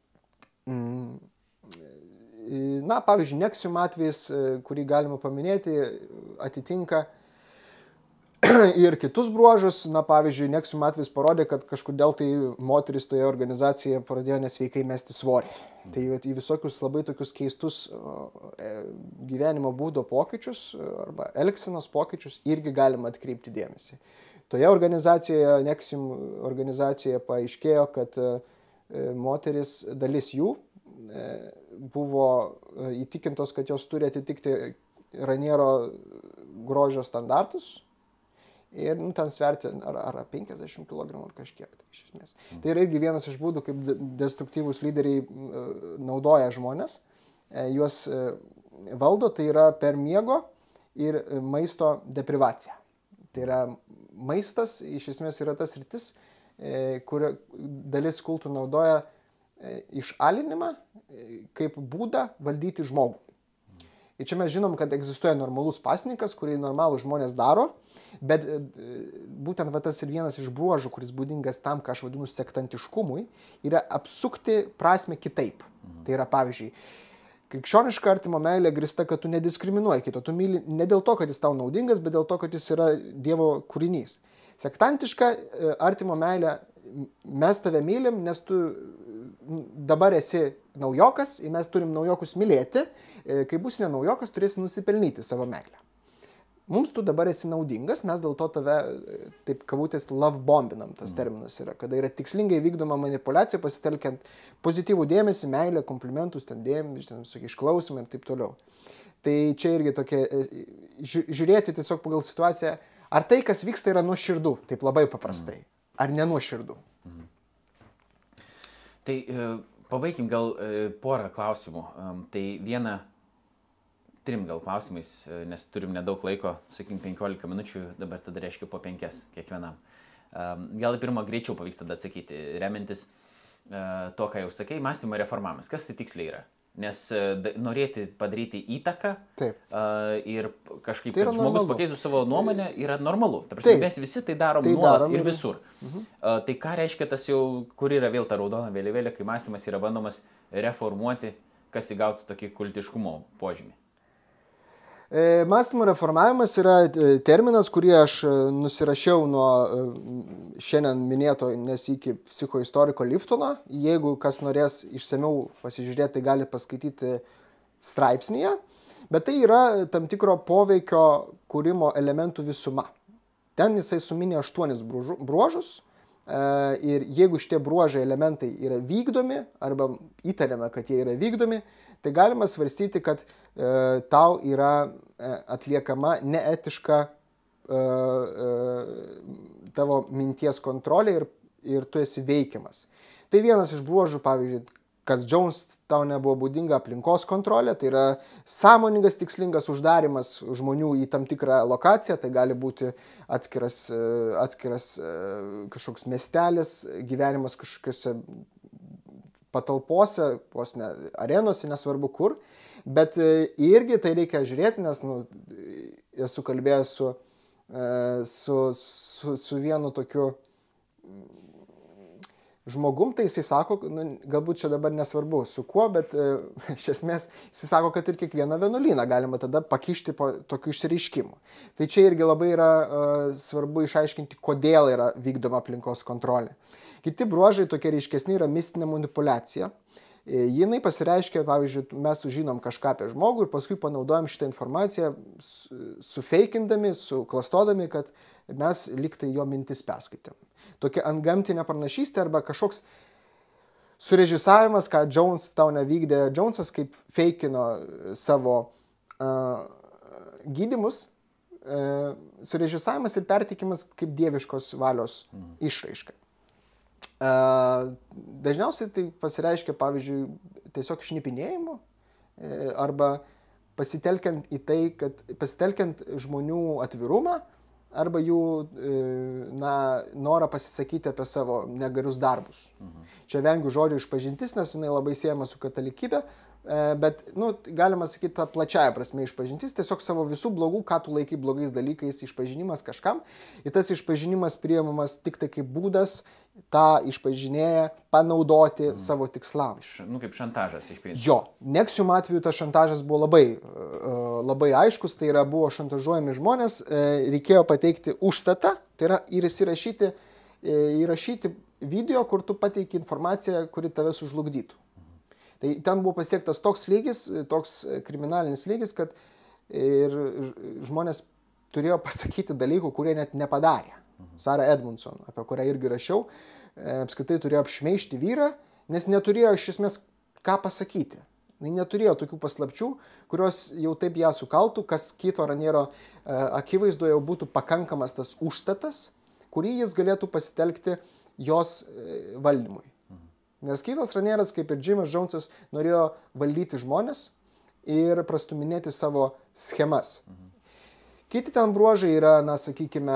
Na, pavyzdžiui, Nexium atvejis, kurį galima paminėti, atitinka ir kitus bruožus. Na, pavyzdžiui, Nexium atvejis parodė, kad kažkodėl tai moteris toje organizacijoje pradėjo nesveikai mesti svorį. Tai į visokius labai tokius keistus gyvenimo būdo pokyčius arba elgsenos pokyčius irgi galima atkreipti dėmesį. Toje organizacijoje, Nexium organizacijoje paaiškėjo, kad moteris, dalis jų, buvo įtikintos, kad jos turi atitikti Raniero grožio standartus ir nu, ten sverti ar, ar penkiasdešimt kilogramų ar kažkiek. Tai, iš esmės. Tai yra irgi vienas iš būdų, kaip destruktyvūs lyderiai naudoja žmonės, juos valdo, tai yra per miego ir maisto deprivaciją. Tai yra maistas, iš esmės yra tas sritis, kur dalis kultų naudoja išalinimą kaip būdą valdyti žmogų. Ir čia mes žinom, kad egzistuoja normalus pasninkas, kurį normalų žmonės daro, bet būtent va, tas ir vienas iš bruožų, kuris būdingas tam, ką aš vadinu sektantiškumui, yra apsukti prasme kitaip. Mhm. Tai yra, pavyzdžiui, krikščioniška artimo meilė grįsta, kad tu nediskriminuoji kito, tu myli ne dėl to, kad jis tau naudingas, bet dėl to, kad jis yra Dievo kūrinys. Sektantiška artimo meilė, mes tave mylim, nes tu dabar esi naujokas ir mes turim naujokus mylėti, kai būsi ne naujokas, turėsi nusipelnyti savo meilę. Mums tu dabar esi naudingas, mes dėl to tave, taip kabutės, love bombinam, tas terminas yra, kada yra tikslingai vykdoma manipulacija, pasitelkiant pozityvų dėmesį, meilę, komplimentus, ten dėmesį, ten visokie išklausimai ir taip toliau. Tai čia irgi tokia, žiūrėti tiesiog pagal situaciją, ar tai, kas vyksta, yra nuoširdu, taip labai paprastai, ar nenuoširdu. Tai pabaikim gal porą klausimų. Tai viena, trim gal klausimais, nes turim nedaug laiko, sakykim, penkiolika minučių, dabar tada reiškia po penkias kiekvienam. Gal pirmą greičiau pavyks tada atsakyti, remintis to, ką jau sakei, mąstymo reformavimas. Kas tai tiksliai yra? Nes norėti padaryti įtaką Taip. ir kažkaip, tai kad žmogus pakeistų savo nuomonę, yra normalu. Ta prasme, mes visi tai darom tai nuolat darom ir visur. Mhm. Tai ką reiškia tas jau, kur yra vėl ta raudona vėliavėlė, kai mąstymas yra bandomas reformuoti, kas įgautų tokį kultiškumo požymį? Mąstymo reformavimas yra terminas, kurį aš nusirašiau nuo šiandien minėto nesykį psichoistoriko Liftono. Jeigu kas norės išsamiau pasižiūrėti, tai gali paskaityti straipsnyje. Bet tai yra tam tikro poveikio kūrimo elementų visuma. Ten jisai suminė aštuonis bruožus. Ir jeigu šitie bruožai elementai yra vykdomi, arba įtariame, kad jie yra vykdomi, tai galima svarstyti, kad e, tau yra e, atliekama neetiška e, e, tavo minties kontrolė ir, ir tu esi veikiamas. Tai vienas iš bruožų, pavyzdžiui, kas Jones tau nebuvo būdinga, aplinkos kontrolė, tai yra sąmoningas, tikslingas uždarimas žmonių į tam tikrą lokaciją, tai gali būti atskiras, atskiras kažkoks miestelis, gyvenimas kažkokiuose patalpose, ne, arenose, nesvarbu kur, bet irgi tai reikia žiūrėti, nes nu, esu kalbėjęs su, su, su, su vienu tokiu žmogum, tai jisai sako, nu, galbūt čia dabar nesvarbu su kuo, bet iš esmės jisai sako, kad ir kiekvieną vienuolyną galima tada pakišti po tokių išsireiškimų. Tai čia irgi labai yra uh, svarbu išaiškinti, kodėl yra vykdoma aplinkos kontrolė. Kiti bruožai tokie reiškesni yra mistinė manipuliacija. Jinai pasireiškia, pavyzdžiui, mes sužinom kažką apie žmogų ir paskui panaudojam šitą informaciją sufeikindami, suklastodami, kad mes liktai jo mintis perskaitėm. Tokia antgamtinė pranašystė arba kažkoks surežisavimas, ką Jones tau nevykdė. Jonesas kaip feikino savo uh, gydymus, uh, surežisavimas ir pertikimas kaip dieviškos valios mm. išraiška. Uh, dažniausiai tai pasireiškia, pavyzdžiui, tiesiog šnipinėjimu arba pasitelkiant į tai, kad pasitelkiant žmonių atvirumą arba jų na, norą pasisakyti apie savo negarius darbus. Mhm. Čia vengiu žodžio išpažintis, nes jinai labai siejama su katalikybė, bet nu, galima sakyti tą plačiąją prasme išpažintis, tiesiog savo visų blogų, ką tu laikai blogais dalykais, išpažinimas kažkam. Ir tas išpažinimas priimamas tik tai kaip būdas tą išpažinėję panaudoti mm. savo tikslams. Nu, kaip šantažas iš principo. Jo, Nexium atveju tas šantažas buvo labai, labai aiškus, tai yra buvo šantažuojami žmonės, reikėjo pateikti užstatą, tai yra ir įsirašyti, įrašyti video, kur tu pateiki informaciją, kuri tave sužlugdytų. Tai ten buvo pasiektas toks lygis, toks kriminalinis lygis, kad ir žmonės turėjo pasakyti dalykų, kurie net nepadarė. Sarah Edmondson, apie kurią irgi rašiau, apskritai turėjo apšmeižti vyrą, nes neturėjo iš esmės ką pasakyti. Jis neturėjo tokių paslapčių, kurios jau taip ją sukaltų, kas kito Raniero akivaizdoje jau būtų pakankamas tas užstatas, kurį jis galėtų pasitelkti jos valdymui. Nes kitas Ranieras, kaip ir Jimas Jonesas, norėjo valdyti žmonės ir prastuminėti savo schemas. Mhm. Kiti ten bruožai yra, na, sakykime,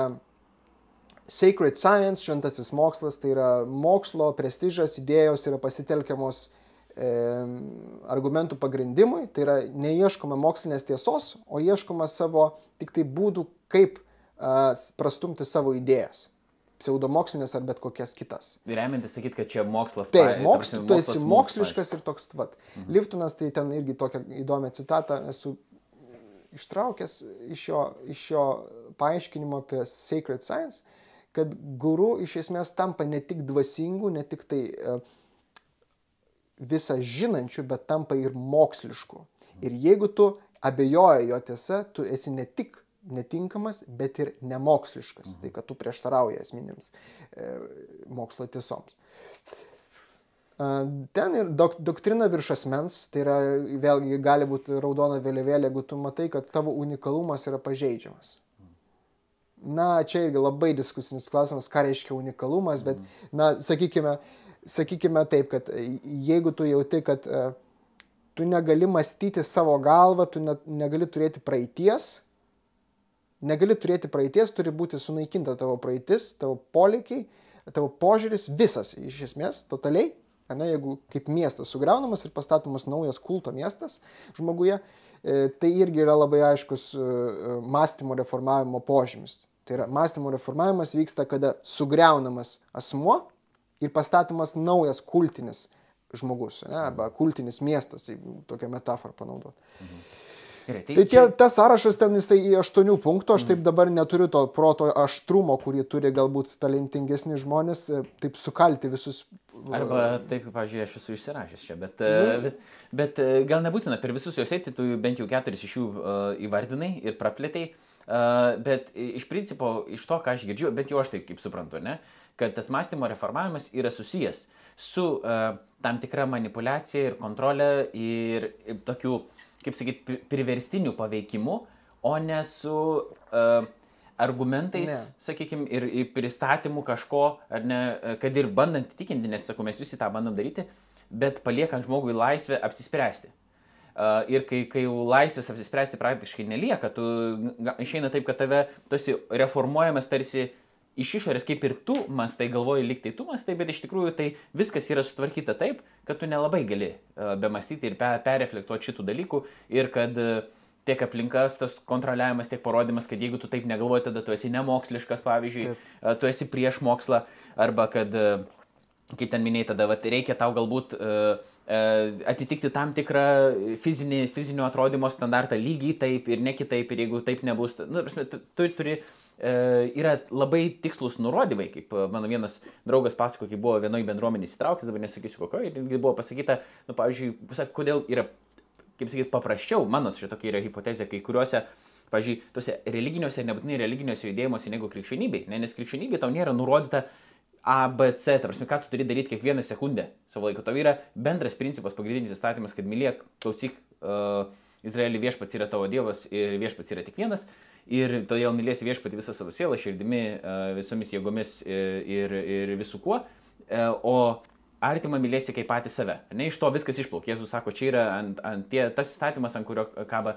sacred science, šventasis mokslas, tai yra mokslo prestižas, idėjos yra pasitelkiamos e, argumentų pagrindimui, tai yra neieškoma mokslinės tiesos, o ieškoma savo tik tai būdų, kaip a, prastumti savo idėjas. Pseudomokslinės ar bet kokias kitas. Remiantis sakyti, kad čia mokslas... Taip, moks, tu esi moksliškas ir toks tvat. Mhm. Liftonas, tai ten irgi tokią įdomią citatą esu ištraukęs iš jo, iš jo paaiškinimo apie sacred science, kad guru iš esmės tampa ne tik dvasingu, ne tik tai uh, visą žinančiu, bet tampa ir mokslišku. Mhm. Ir jeigu tu abejoji jo tiesa, tu esi ne tik netinkamas, bet ir nemoksliškas. Mhm. Tai, kad tu prieštarauja esminėms e, mokslo tiesoms. E, ten ir dok, doktrina virš asmens, tai yra, vėlgi gali būti raudona vėliavėlė, jeigu tu matai, kad tavo unikalumas yra pažeidžiamas. Na, čia irgi labai diskusinis klausimas, ką reiškia unikalumas, bet, na, sakykime, sakykime taip, kad jeigu tu jauti, kad uh, tu negali mąstyti savo galvą, tu ne, negali turėti praeities, negali turėti praeities, turi būti sunaikinta tavo praeitis, tavo poreikiai, tavo požiūris, visas iš esmės, totaliai, ne, jeigu kaip miestas sugriaunamas ir pastatomas naujas kulto miestas žmoguje, e, tai irgi yra labai aiškus e, mąstymo reformavimo požymis. Tai yra, mąstymo reformavimas vyksta, kada sugriaunamas asmuo ir pastatomas naujas kultinis žmogus, ne, arba kultinis miestas, tokią metaforą panaudoti. Mhm. Gerai, tai tai tie, čia... tas sąrašas ten jisai į aštuonių punktų, aš taip dabar neturiu to proto aštrumo, kurį turi galbūt talentingesni žmonės, taip sukalti visus. Arba taip, pavyzdžiui, aš esu išsirašęs čia, bet, nu. bet, bet gal nebūtina per visus juos eiti, tu bent jau keturis iš jų uh, įvardinai ir praplėtei, uh, bet iš principo, iš to, ką aš girdžiu, bet jau aš taip kaip suprantu, ne, kad tas mąstymo reformavimas yra susijęs su uh, tam tikra manipulacija ir kontrolė ir, ir tokiu, kaip sakyti, priverstiniu paveikimu, o ne su uh, argumentais, ne. sakykime, ir, ir pristatymu kažko, ar ne, kad ir bandant įtikinti, nes, sakau, mes visi tą bandom daryti, bet paliekant žmogui laisvę apsispręsti. Uh, ir kai, kai jau laisvės apsispręsti praktiškai nelieka, tu išeina taip, kad tave tarsi reformuojamas tarsi iš išorės, kaip ir tu mastai, galvoji, lyg tai tu mastai, bet iš tikrųjų tai viskas yra sutvarkyta taip, kad tu nelabai gali uh, bemastyti ir pe, perreflektuoti šitų dalykų ir kad uh, tiek aplinkas, tas kontroliavimas, tiek parodymas, kad jeigu tu taip negalvoji, tada tu esi nemoksliškas, pavyzdžiui, uh, tu esi prieš mokslą, arba kad, uh, kaip ten minėjai, tada vat, reikia tau galbūt uh, uh, atitikti tam tikrą fizinį, fizinio atrodymo standartą lygiai taip ir ne kitaip, ir jeigu taip nebus, nu, prasme, tu, tu turi yra labai tikslus nurodymai, kaip mano vienas draugas pasako, kai buvo vienoj bendruomenė įsitraukęs, dabar nesakysiu kokio, ir buvo pasakyta, nu, pavyzdžiui, kodėl yra, kaip sakyti, paprasčiau, mano čia tokia yra hipotezė, kai kuriuose, pavyzdžiui, tuose religiniuose ir nebūtinai religiniuose judėjimuose negu krikščionybei, ne, nes krikščionybei tau nėra nurodyta A, B, C, ta prasme, ką tu turi daryti kiekvieną sekundę savo laiko. Tau yra bendras principas, pagrindinis įstatymas, kad mylėk, klausyk, uh, Izraelį viešpats yra tavo Dievas ir viešpats yra tik vienas. Ir todėl mylėsi viešpatį visą savo sielą, širdimi, visomis jėgomis ir, ir visų kuo, o artimą mylėsi kaip patį save. Ne, iš to viskas išplaukia. Jėzus sako, čia yra ant, ant tie, tas įstatymas, ant kurio kaba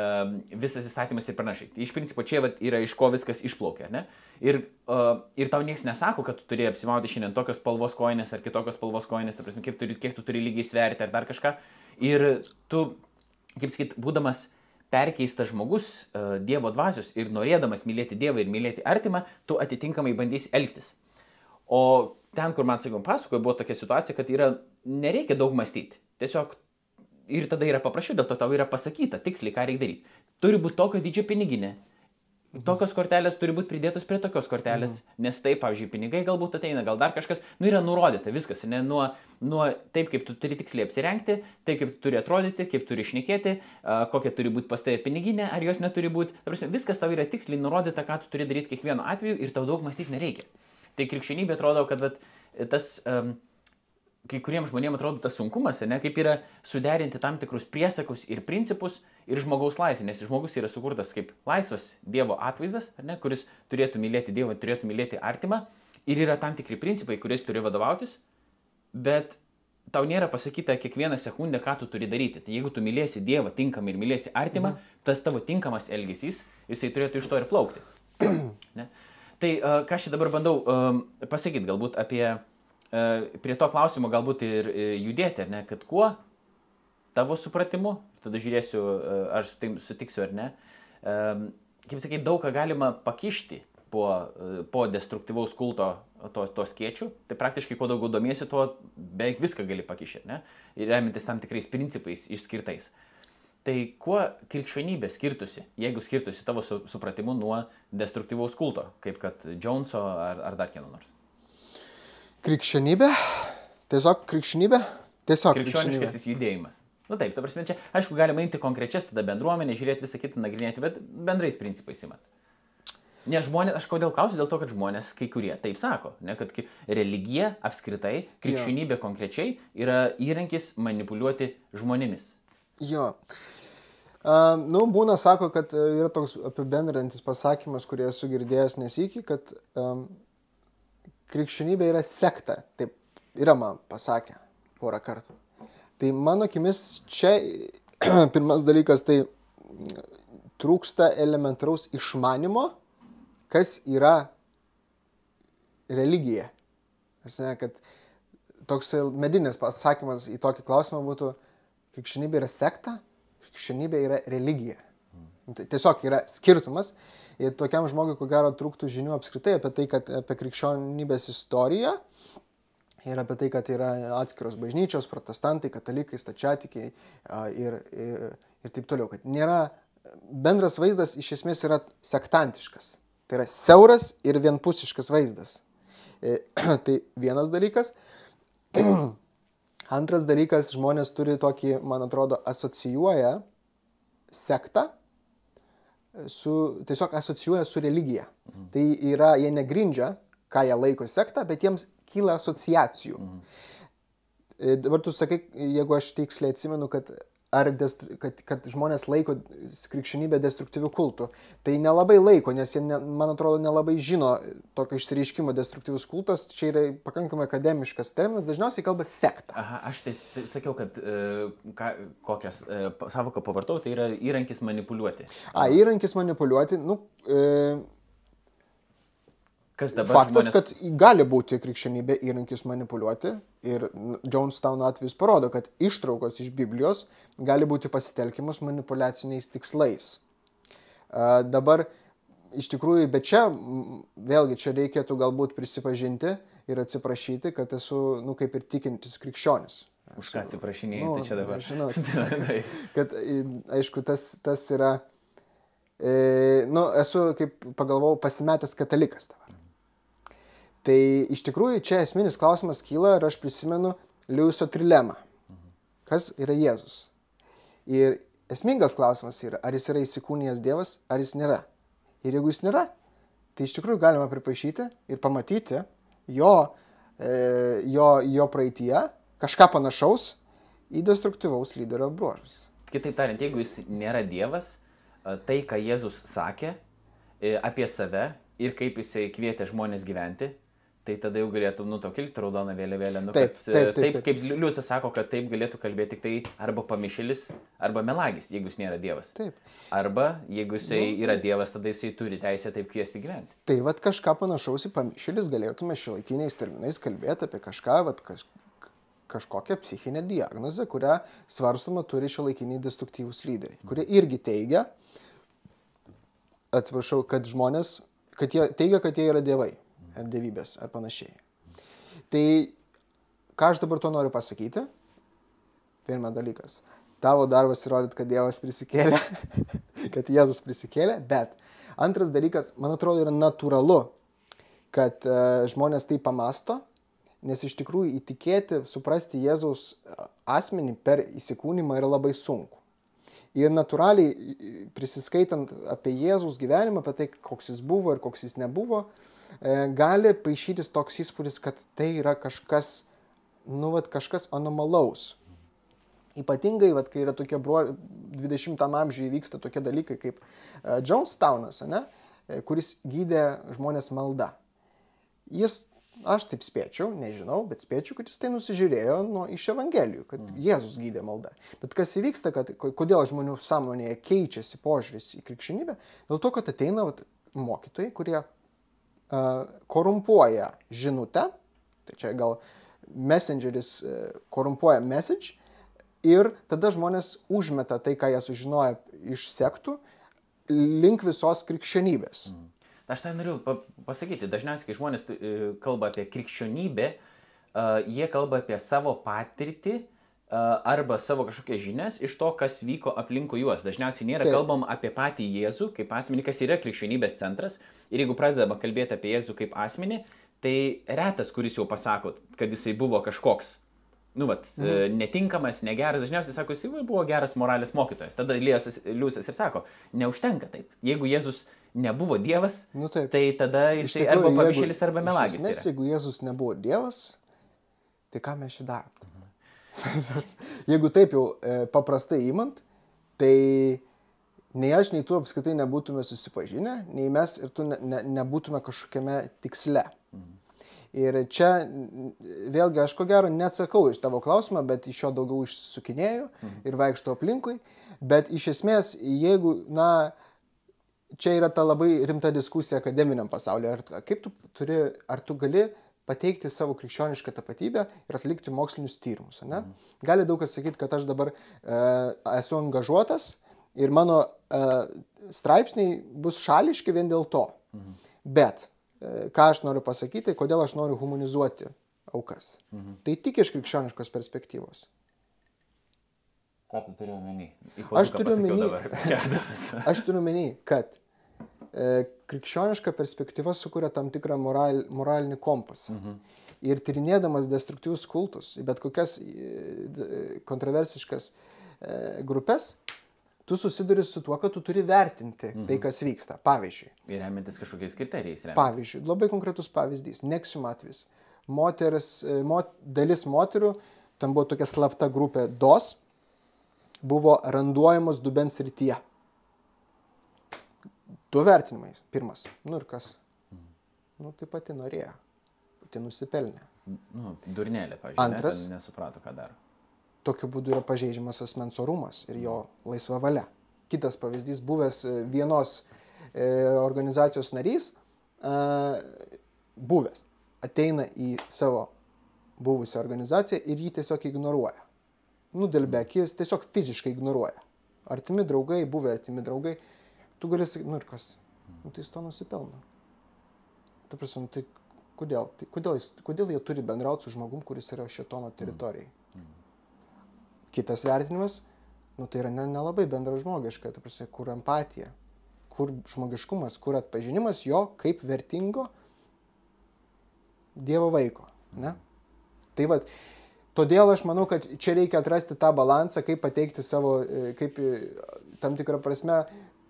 visas įstatymas ir panašiai. Iš principo čia vat, yra iš ko viskas išplaukia. Ne? Ir, ir tau niekas nesako, kad tu turi apsimauti šiandien tokios spalvos kojinės ar kitokios spalvos kojinės, ta prasme, kiek, turi, kiek tu turi lygiai sverti ar dar kažką. Ir tu, kaip sakyt, būdamas perkeistas žmogus uh, Dievo dvasios ir norėdamas mylėti Dievą ir mylėti artimą, tu atitinkamai bandysi elgtis. O ten, kur man, sakom, pasakojo, buvo tokia situacija, kad yra, nereikia daug mąstyti. Tiesiog ir tada yra paprasčiau, dėl to tau yra pasakyta tiksliai, ką reikia daryti. Turi būti tokio dydžio piniginė. Tokios kortelės turi būti pridėtos prie tokios kortelės, mhm. nes taip, pavyzdžiui, pinigai galbūt ateina, gal dar kažkas, nu yra nurodyta viskas, ne, nuo, nuo taip, kaip tu turi tiksliai apsirengti, taip, kaip tu turi atrodyti, kaip turi šnekėti, uh, kokia turi būti pas tave piniginė, ar jos neturi būti, prasme, viskas tau yra tiksliai nurodyta, ką tu turi daryti kiekvienu atveju ir tau daug mąstyti nereikia. Tai krikščionybė atrodo, kad vat, tas, um, kai kuriems žmonėms atrodo tas sunkumas, ne, kaip yra suderinti tam tikrus priesakus ir principus, ir žmogaus laisvė, nes žmogus yra sukurtas kaip laisvas Dievo atvaizdas, ne, kuris turėtų mylėti Dievą, turėtų mylėti artimą, ir yra tam tikri principai, kuriais turi vadovautis, bet tau nėra pasakyta kiekvieną sekundę, ką tu turi daryti. Tai jeigu tu mylėsi Dievą tinkamai ir mylėsi artimą, mhm. tas tavo tinkamas elgesys, jisai turėtų iš to ir plaukti. Ne? Tai uh, ką aš dabar bandau um, pasakyti galbūt apie, uh, prie to klausimo galbūt ir uh, judėti, ne, kad kuo tavo supratimu, tada žiūrėsiu, ar sutiksiu ar ne. Kaip sakyti, daug ką galima pakišti po, po destruktyvaus kulto to, to skėčių. Tai praktiškai, kuo daugiau domiesi, tuo beveik viską gali pakišti, ne? Ir remintis tam tikrais principais išskirtais. Tai kuo krikščionybė skirtusi, jeigu skirtusi tavo supratimu nuo destruktyvaus kulto, kaip kad Joneso ar, ar dar kieno nors? Krikščionybė? Tiesiog krikščionybė? Tiesiog krikščionybė. Krikščioniškasis judėjimas. Na taip, ta prasme, čia, aišku, galima imti konkrečias tada bendruomenę, žiūrėti visą kitą, nagrinėti, bet bendrais principais imat. Nes žmonės, aš kodėl klausiu, dėl to, kad žmonės, kai kurie taip sako, ne, kad religija apskritai, krikščionybė konkrečiai yra įrankis manipuliuoti žmonėmis. Jo. Uh, nu, būna, sako, kad yra toks apibendrinantis pasakymas, kurį esu girdėjęs nesykį, kad um, krikščionybė yra sekta. Taip, yra man pasakę porą kartų. Tai mano akimis čia pirmas dalykas tai trūksta elementaraus išmanimo, kas yra religija. Ne, kad toks medinis pasakymas į tokį klausimą būtų, krikščionybė yra sekta, krikščionybė yra religija. Tai tiesiog yra skirtumas. Ir tokiam žmogui, ko gero, trūktų žinių apskritai apie tai, kad apie krikščionybės istoriją ir apie tai, kad yra atskiros bažnyčios, protestantai, katalikai, stačiatikiai ir, ir, ir taip toliau. Kad nėra, bendras vaizdas iš esmės yra sektantiškas. Tai yra siauras ir vienpusiškas vaizdas. Tai vienas dalykas. Antras dalykas, žmonės turi tokį, man atrodo, asocijuoja sektą, su, tiesiog asocijuoja su religija. Mhm. Tai yra, jie negrindžia, ką jie laiko sektą, bet jiems kyla asociacijų. Mhm. Dabar tu sakai, jeigu aš tiksliai atsimenu, kad, ar destru, kad, kad žmonės laiko krikščionybę destruktyvių kultų. Tai nelabai laiko, nes jie, ne, man atrodo, nelabai žino tokio išsireiškimo destruktyvus kultas. Čia yra pakankamai akademiškas terminas, dažniausiai kalba sekta. Aha, aš tai, tai sakiau, kad e, ką, kokias e, savoką pavartau, tai yra įrankis manipuliuoti. A, įrankis manipuliuoti, nu... E, Kas dabar faktas, žmonės... kad gali būti krikščionybė įrankis manipuliuoti ir Jonestown atvejis parodo, kad ištraukos iš Biblijos gali būti pasitelkimus manipuliaciniais tikslais. Uh, dabar iš tikrųjų, bet čia, vėlgi, čia reikėtų galbūt prisipažinti ir atsiprašyti, kad esu, nu, kaip ir tikintis krikščionis. Už ką atsiprašinėjai, nu, tai čia dabar? Žinau, kad, aišku, tas, tas yra, e, nu, esu, kaip pagalvojau, pasimetęs katalikas dabar. Tai iš tikrųjų čia esminis klausimas kyla ir aš prisimenu Lewiso trilemą. Kas yra Jėzus? Ir esmingas klausimas yra, ar jis yra įsikūnijęs Dievas, ar jis nėra. Ir jeigu jis nėra, tai iš tikrųjų galima pripaišyti ir pamatyti jo, e, jo, jo praeityje kažką panašaus į destruktyvaus lyderio bruožus. Kitaip tariant, jeigu jis nėra Dievas, tai, ką Jėzus sakė apie save ir kaip jisai kvietė žmonės gyventi, tai tada jau galėtų, nu, to kilti raudoną vėliavėlę. Nu, taip, kad, taip, taip, taip, taip. kaip Liusas sako, kad taip galėtų kalbėti tik tai arba pamišėlis, arba melagis, jeigu jis nėra Dievas. Taip. Arba, jeigu jisai nu, yra Dievas, tada jisai turi teisę taip kviesti gyventi. Tai vat kažką panašaus į pamišėlis galėtume šiuolaikiniais terminais kalbėti apie kažką, vat kaž, kažkokią psichinę diagnozę, kurią svarstoma turi šiuolaikiniai destruktyvūs lyderiai, kurie irgi teigia, atsiprašau, kad žmonės, kad jie teigia, kad jie yra dievai. Ar dievybės, ar panašiai. Tai ką aš dabar to noriu pasakyti? Pirmas dalykas. Tavo darbas įrodyti, kad Dievas prisikėlė, kad Jėzus prisikėlė, bet antras dalykas, man atrodo, yra natūralu, kad uh, žmonės tai pamasto, nes iš tikrųjų įtikėti, suprasti Jėzaus asmenį per įsikūnymą yra labai sunku. Ir natūraliai, prisiskaitant apie Jėzaus gyvenimą, apie tai, koks jis buvo ir koks jis nebuvo, gali paaišytis toks įspūdis, kad tai yra kažkas, nu, vat, kažkas anomalaus. Ypatingai, vat, kai yra tokie bruo, dvidešimtam amžiuje vyksta tokie dalykai kaip uh, Jonestownas, ne, kuris gydė žmonės malda. Jis, aš taip spėčiau, nežinau, bet spėčiau, kad jis tai nusižiūrėjo nuo iš Evangelijų, kad mm. Jėzus gydė maldą. Bet kas įvyksta, kad kodėl žmonių sąmonėje keičiasi požiūris į krikščionybę? Dėl to, kad ateina vat, mokytojai, kurie korumpuoja žinutę, tai čia gal messengeris korumpuoja message ir tada žmonės užmeta tai, ką jie sužinoja iš sektų, link visos krikščionybės. Mm. Aš tai noriu pasakyti, dažniausiai, kai žmonės kalba apie krikščionybę, jie kalba apie savo patirtį arba savo kažkokias žinias iš to, kas vyko aplinkui juos. Dažniausiai nėra Taip. kalbam apie patį Jėzų kaip asmenį, kas yra krikščionybės centras. Ir jeigu pradedama kalbėti apie Jėzų kaip asmenį, tai retas, kuris jau pasako, kad jisai buvo kažkoks, nu, vat, mhm. netinkamas, negeras. Dažniausiai sako, jisai buvo geras moralės mokytojas. Tada Liusas ir sako, neužtenka taip. Jeigu Jėzus nebuvo Dievas, nu, tai tada jisai tikrųjų, arba pamišėlis, arba melagis. Iš esmės, jeigu Jėzus nebuvo Dievas, tai ką mes čia darom? Mhm. Jeigu taip jau e, paprastai įmant, tai nei aš, nei tu apskritai nebūtume susipažinę, nei mes ir tu ne, ne, nebūtume kažkokiame tiksle. Mhm. Ir čia vėlgi aš ko gero neatsakau iš tavo klausimą, bet iš jo daugiau išsukinėjau mhm. ir vaikšto aplinkui. Bet iš esmės, jeigu, na, čia yra ta labai rimta diskusija akademiniam pasaulyje, ar, kaip tu turi, ar tu gali pateikti savo krikščionišką tapatybę ir atlikti mokslinius tyrimus. Ne? Mhm. Gali daug kas sakyti, kad aš dabar e, esu angažuotas ir mano e, straipsniai bus šališki vien dėl to. Mhm. Bet e, ką aš noriu pasakyti, kodėl aš noriu humanizuoti aukas. Mhm. Tai tik iš krikščioniškos perspektyvos. Ką tu turiu omeny? Aš turiu omeny, aš turiu omeny, kad e, krikščioniška perspektyva sukuria tam tikrą moral, moralinį kompasą. Mhm. Ir tyrinėdamas destruktyvius kultus, bet kokias e, kontroversiškas e, grupės, tu susiduri su tuo, kad tu turi vertinti mhm. tai, kas vyksta. Pavyzdžiui. Ir remintis kažkokiais kriterijais. Remintis. Pavyzdžiui, labai konkretus pavyzdys. Nexium atvejis. Moteris, mot, dalis moterų, tam buvo tokia slapta grupė D O S, buvo randuojamos dubens srityje. Du vertinimai. Pirmas. Nu ir kas? Mhm. Nu, tai pati norėjo. Pati nusipelnė. Nu, durnelė, pavyzdžiui. Antras. Ne, nesuprato, ką daro. Tokiu būdu yra pažeidžiamas asmens orumas ir jo laisva valia. Kitas pavyzdys, buvęs vienos e, organizacijos narys, e, buvęs, ateina į savo buvusią organizaciją ir jį tiesiog ignoruoja. Nudelbė akis, tiesiog fiziškai ignoruoja. Artimi draugai, buvę artimi draugai, tu gali sakyti, nu ir kas, nu, tai jis to nusipelno. Ta prasme, tai kodėl? Tai kodėl, jis, kodėl jie turi bendrauti su žmogum, kuris yra šėtono teritorijai? Mm. Kitas vertinimas, nu tai yra nelabai ne bendražmogiška, ta prasme, kur empatija, kur žmogiškumas, kur atpažinimas jo kaip vertingo Dievo vaiko. Ne? Tai vat, todėl aš manau, kad čia reikia atrasti tą balansą, kaip pateikti savo, kaip tam tikrą prasme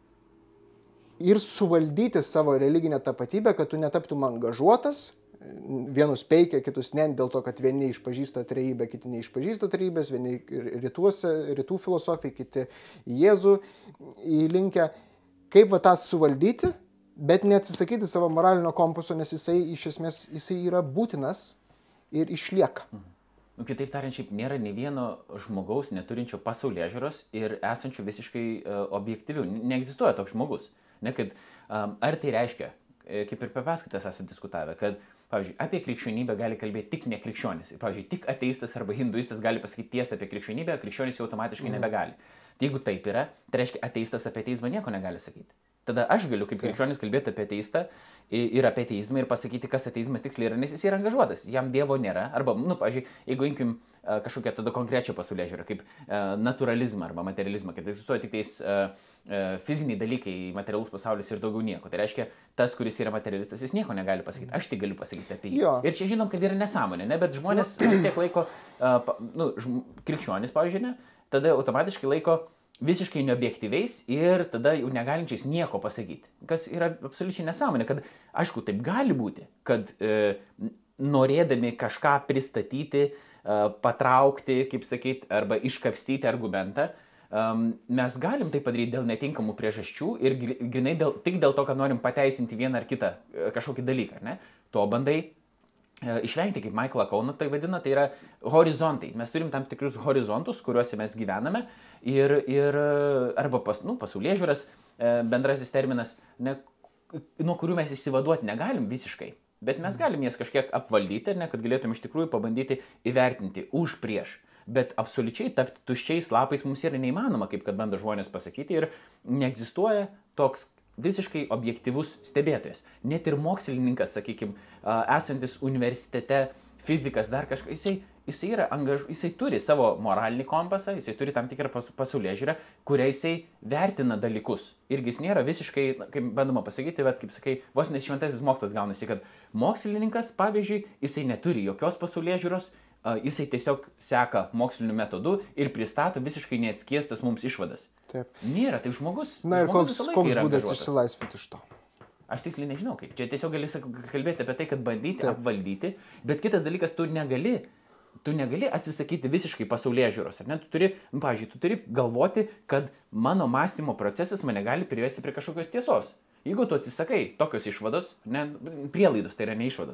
ir suvaldyti savo religinę tapatybę, kad tu netaptum angažuotas, vienus peikia, kitus ne, dėl to, kad vieni išpažįsta trejybę, kiti neišpažįsta trejybės, vieni rytuose, rytų filosofai, kiti į Jėzų įlinkę. Kaip va tą suvaldyti, bet neatsisakyti savo moralinio kompaso, nes jisai iš esmės jisai yra būtinas ir išlieka. Mhm. Nu, kitaip tariant, šiaip nėra nei vieno žmogaus neturinčio pasaulėžiūros ir esančio visiškai uh, objektyvių. Neegzistuoja toks žmogus. Ne, kad, um, ar tai reiškia, kaip ir per paskaitas esame diskutavę, kad, pavyzdžiui, apie krikščionybę gali kalbėti tik nekrikščionis. Pavyzdžiui, tik ateistas arba hinduistas gali pasakyti tiesą apie krikščionybę, krikščionis jau automatiškai mm. nebegali. Tai jeigu taip yra, tai reiškia, ateistas apie ateizmą nieko negali sakyti. Tada aš galiu kaip krikščionis kalbėti apie ateistą ir apie ateizmą ir pasakyti, kas ateizmas tiksliai yra, nes jis yra angažuotas, jam Dievo nėra. Arba, nu, pavyzdžiui, jeigu imkim uh, kažkokią tada konkrečią pasaulėžiūrą, kaip uh, naturalizmą arba materializmą, kad egzistuoja tik tais uh, uh, fiziniai dalykai, materialus pasaulis ir daugiau nieko. Tai reiškia, tas, kuris yra materialistas, jis nieko negali pasakyti. Aš tai galiu pasakyti apie jį. Jo. Ir čia žinom, kad yra nesąmonė, ne? Bet žmonės vis tiek laiko, uh, pa, nu, žm, krikščionis, pavyzdžiui, ne? Tada automatiškai laiko visiškai neobjektyviais ir tada jau negalinčiais nieko pasakyti. Kas yra absoliučiai nesąmonė, kad aišku, taip gali būti, kad e, norėdami kažką pristatyti, e, patraukti, kaip sakyti, arba iškapstyti argumentą, e, mes galim tai padaryti dėl netinkamų priežasčių ir grinai dėl, tik dėl to, kad norim pateisinti vieną ar kitą e, kažkokį dalyką. Ne? To bandai išvengti, kaip Michaelą Kauną tai vadina, tai yra horizontai. Mes turim tam tikrus horizontus, kuriuose mes gyvename ir, ir arba pas, nu, pasaulėžiūras bendrasis terminas, ne, nuo kurių mes išsivaduoti negalim visiškai, bet mes galim jas kažkiek apvaldyti, ne, kad galėtum iš tikrųjų pabandyti įvertinti už prieš. Bet absoliučiai tapti tuščiais lapais mums yra neįmanoma, kaip kad bando žmonės pasakyti, ir neegzistuoja toks visiškai objektyvus stebėtojas. Net ir mokslininkas, sakykime, esantis universitete, fizikas, dar kažkas, jisai, jisai, yra angaž... jisai turi savo moralinį kompasą, jisai turi tam tikrą pasaulėžiūrą, kuria jisai vertina dalykus. Irgi jis nėra visiškai, kaip bandoma pasakyti, bet kaip sakai, vos ne šventasis mokslas gaunasi, kad mokslininkas, pavyzdžiui, jisai neturi jokios pasaulėžiūros, jisai tiesiog seka moksliniu metodu ir pristato visiškai neatskiestas mums išvadas. Taip. Nėra, tai žmogus. Na ir žmogus koks, koks būdas išsilaisvinti iš to? Aš tiksliai nežinau kaip. Čia tiesiog gali kalbėti apie tai, kad bandyti, Taip. apvaldyti, bet kitas dalykas, tu negali, tu negali atsisakyti visiškai pasaulėžiūros. Ar ne? Tu turi, nu, pavyzdžiui, tu turi galvoti, kad mano mąstymo procesas mane gali privesti prie kažkokios tiesos. Jeigu tu atsisakai tokios išvados, ne, prielaidos, tai yra ne išvados.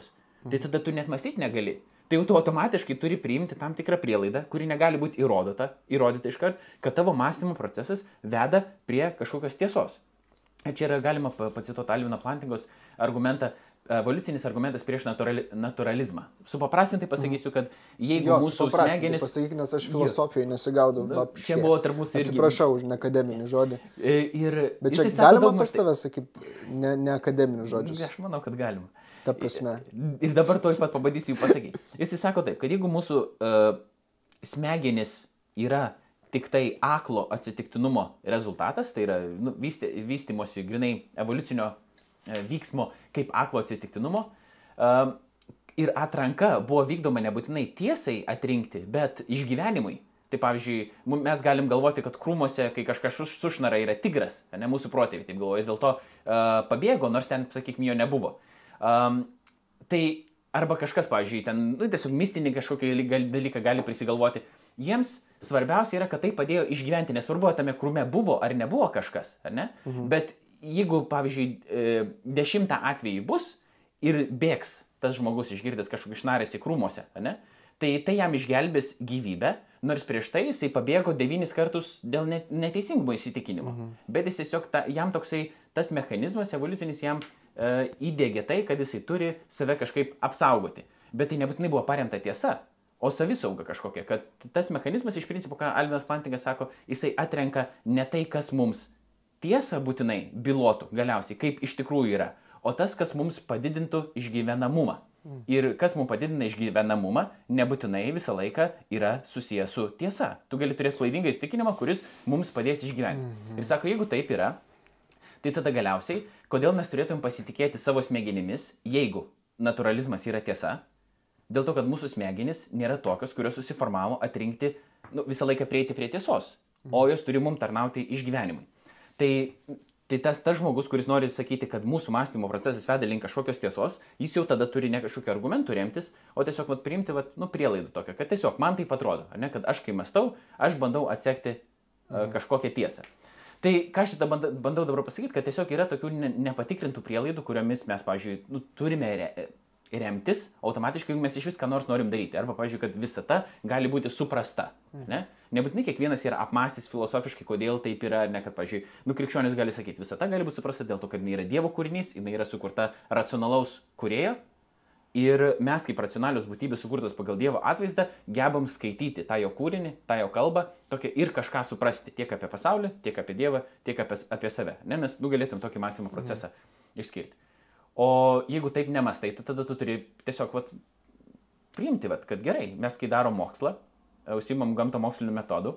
tai tada tu net mąstyti negali. Tai jau tu automatiškai turi priimti tam tikrą prielaidą, kuri negali būti įrodyta, įrodyta iškart, kad tavo mąstymo procesas veda prie kažkokios tiesos. Čia yra galima pacituoti Alvino Plantingos argumentą, evoliucinis argumentas prieš naturali, naturalizmą. Supaprastintai pasakysiu, kad jeigu jo, mūsų smegenys... Pasakyk, nes aš filosofijai nesigaudau. Čia buvo tarp mūsų irgi... Atsiprašau už neakademinį žodį. Ir bet čia galima pas tave sakyti ne, neakademinius žodžius? Aš manau, kad galima. Ta prasme. Ir dabar to pat pabandysiu jų pasakyti. Jis sako taip, kad jeigu mūsų uh, smegenis yra tik tai aklo atsitiktinumo rezultatas, tai yra nu, vysti, vystimosi grinai evoliucinio uh, vyksmo kaip aklo atsitiktinumo, uh, ir atranka buvo vykdoma nebūtinai tiesai atrinkti, bet išgyvenimui. Tai pavyzdžiui, mes galim galvoti, kad krūmuose, kai kažkas sušnara, yra tigras, ne mūsų protėviai taip galvoja, ir dėl to uh, pabėgo, nors ten, sakykime, jo nebuvo. Um, tai arba kažkas, pavyzdžiui, ten nu, tiesiog mistinį kažkokį dalyką gali prisigalvoti. Jiems svarbiausia yra, kad tai padėjo išgyventi, nesvarbu, tame krūme buvo ar nebuvo kažkas, ar ne? Mhm. Bet jeigu, pavyzdžiui, dešimtą atvejį bus ir bėgs tas žmogus išgirdęs kažkokį šnarėsi krūmuose, ar ne? Tai tai jam išgelbės gyvybę, nors prieš tai jisai pabėgo devynis kartus dėl neteisingumo įsitikinimo. Mhm. Bet jis tiesiog, ta, jam toksai, tas mechanizmas evoliucinis jam e, įdėgė tai, kad jisai turi save kažkaip apsaugoti. Bet tai nebūtinai buvo paremta tiesa, o savisauga kažkokia, kad tas mechanizmas iš principo, ką Alvinas Plantingas sako, jisai atrenka ne tai, kas mums tiesa būtinai bylotų galiausiai, kaip iš tikrųjų yra, o tas, kas mums padidintų išgyvenamumą. Ir kas mums padidina išgyvenamumą, nebūtinai visą laiką yra susijęs su tiesa. Tu gali turėti klaidingą įsitikinimą, kuris mums padės išgyventi. Mm-hmm. Ir sako, jeigu taip yra, tai tada galiausiai, kodėl mes turėtum pasitikėti savo smegenimis, jeigu naturalizmas yra tiesa, dėl to, kad mūsų smegenys nėra tokios, kurios susiformavo atrinkti, nu, visą laiką prieiti prie tiesos, mm-hmm. o jos turi mums tarnauti išgyvenimui. Tai... Tai tas, tas žmogus, kuris nori sakyti, kad mūsų mąstymo procesas veda link kažkokios tiesos, jis jau tada turi ne kažkokių argumentų remtis, o tiesiog vat, priimti vat, nu, prielaidą tokią, kad tiesiog man taip atrodo, ne, kad aš kai mąstau, aš bandau atsekti uh, kažkokią tiesą. Tai ką aš šitą bandau, bandau dabar pasakyti, kad tiesiog yra tokių ne, nepatikrintų prielaidų, kuriomis mes, pavyzdžiui, nu, turime re, remtis automatiškai, jeigu mes iš vis ką nors norim daryti. Arba, pavyzdžiui, kad visata gali būti suprasta. Ne? Nebūtinai kiekvienas yra apmąstęs filosofiškai, kodėl taip yra, ne kad, pavyzdžiui, nu, krikščionis gali sakyti, visata gali būti suprasta dėl to, kad jinai yra Dievo kūrinys, jinai yra sukurta racionalaus kūrėjo ir mes kaip racionalios būtybės sukurtos pagal Dievo atvaizdą gebam skaityti tą jo kūrinį, tą jo kalbą tokia, ir kažką suprasti tiek apie pasaulį, tiek apie Dievą, tiek apie, apie save. Ne? Mes nu, galėtum tokį mąstymo procesą mm. išskirti. O jeigu taip nemastai, tai tada tu turi tiesiog vat, priimti, vat, kad gerai, mes kai darom mokslą, užsiimam gamto mokslinių metodų,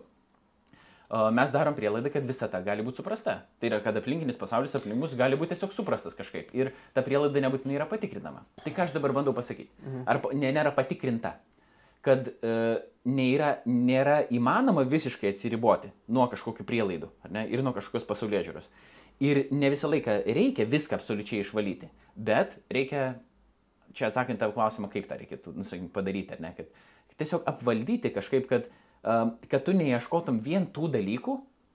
mes darom prielaidą, kad visata gali būti suprasta. Tai yra, kad aplinkinis pasaulis aplink mus gali būti tiesiog suprastas kažkaip. Ir ta prielaida nebūtinai yra patikrinama. Tai ką aš dabar bandau pasakyti? Mhm. Ar ne, nėra patikrinta, kad e, nėra, nėra įmanoma visiškai atsiriboti nuo kažkokių prielaidų, ar ne, ir nuo kažkokios pasaulėžiūros. Ir ne visą laiką reikia viską absoliučiai išvalyti, bet reikia, čia atsakant tavo klausimą, kaip tą reikėtų nu, sakykim, padaryti, ar ne, kad tiesiog apvaldyti kažkaip, kad, uh, kad tu neieškotum vien tų dalykų,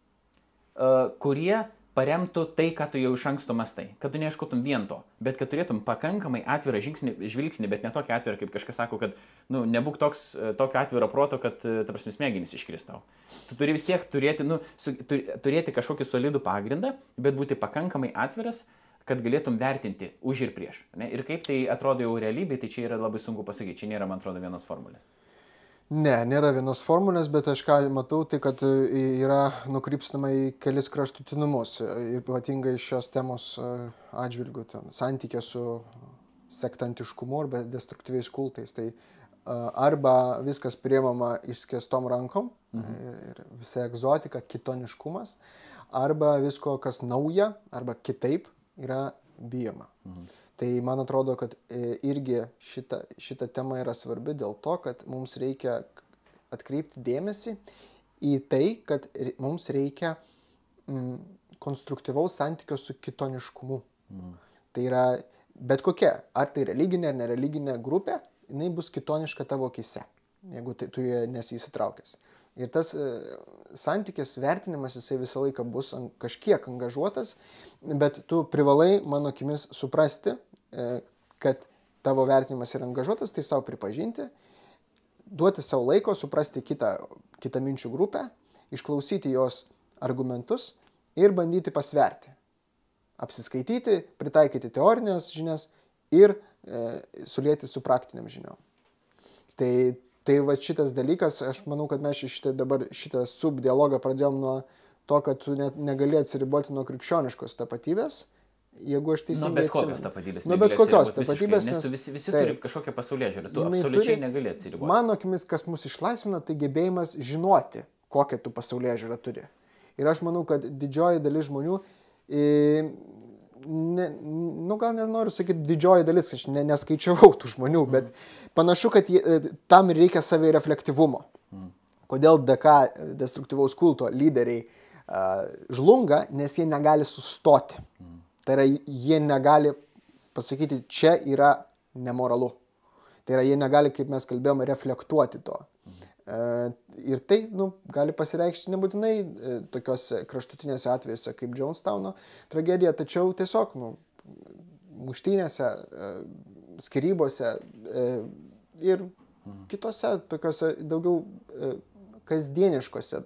uh, kurie paremtų tai, ką tu jau iš anksto mastai. Kad tu neieškotum vien to, bet kad turėtum pakankamai atvirą žingsnį, žvilgsnį, bet ne tokį atvirą, kaip kažkas sako, kad nu, nebūk toks, tokio atviro proto, kad ta prasme smegenys iškristau. Tu turi vis tiek turėti, nu, su, turėti kažkokį solidų pagrindą, bet būti pakankamai atviras, kad galėtum vertinti už ir prieš. Ne? Ir kaip tai atrodo jau realybėje, tai čia yra labai sunku pasakyti. Čia nėra, man atrodo, vienos formulės. Ne, nėra vienos formulės, bet aš ką matau, tai kad yra nukrypstama į kelis kraštutinumus, ypatingai šios temos atžvilgių, santykė su sektantiškumu arba destruktyviais kultais. Tai arba viskas priemama išskėstom rankom, mhm. ir, ir visa egzotika, kitoniškumas, arba visko, kas nauja, arba kitaip yra bijoma. Mhm. Tai man atrodo, kad irgi šita, šita tema yra svarbi dėl to, kad mums reikia atkreipti dėmesį į tai, kad mums reikia mm, konstruktyvaus santykio su kitoniškumu. Mm. Tai yra bet kokia, ar tai religinė ar nereliginė grupė, jinai bus kitoniška tavo akyse, jeigu tai, tu nesi įsitraukęs. Ir tas e, santykis, vertinimas, jisai visą laiką bus an, kažkiek angažuotas, bet tu privalai, mano akimis, suprasti, e, kad tavo vertinimas yra angažuotas, tai savo pripažinti, duoti savo laiko, suprasti kitą, kitą minčių grupę, išklausyti jos argumentus ir bandyti pasverti. Apsiskaityti, pritaikyti teorinės žinias ir e, sulėti su praktiniam žiniom. Tai, tai va šitas dalykas, aš manau, kad mes šitą, dabar šitą subdialogą pradėjom nuo to, kad tu net negali atsiriboti nuo krikščioniškos tapatybės, jeigu aš teisingai atsimenu. Nu, bet kokios atsimenu. tapatybės. Nu, bet kokios visiškai, tapatybės, nes, nes nes visi, visi tai, turi kažkokią pasaulėžiūrą, tu jinai absoliučiai turi- negali atsiriboti. Mano akimis, kas mus išlaisvina, tai gebėjimas žinoti, kokią tu pasaulėžiūrą turi. Ir aš manau, kad didžioji dalis žmonių, e, ne, nu gal nenoriu sakyti didžioji dalis, aš ne, neskaičiavau tų žmonių, bet panašu, kad jie, e, tam reikia savireflektyvumo. Kodėl D K, destruktyvaus kulto lyderiai, a, žlunga, nes jie negali sustoti. Tai yra, jie negali pasakyti, čia yra nemoralu. Tai yra, jie negali, kaip mes kalbėjome, reflektuoti to. E, ir tai, nu, gali pasireikšti nebūtinai e, tokiuose kraštutinėse atvejuose kaip Jonestowno tragedija, tačiau tiesiog, nu, muštynėse, e, skyrybose e, ir kitose tokiuose daugiau e, kasdieniškose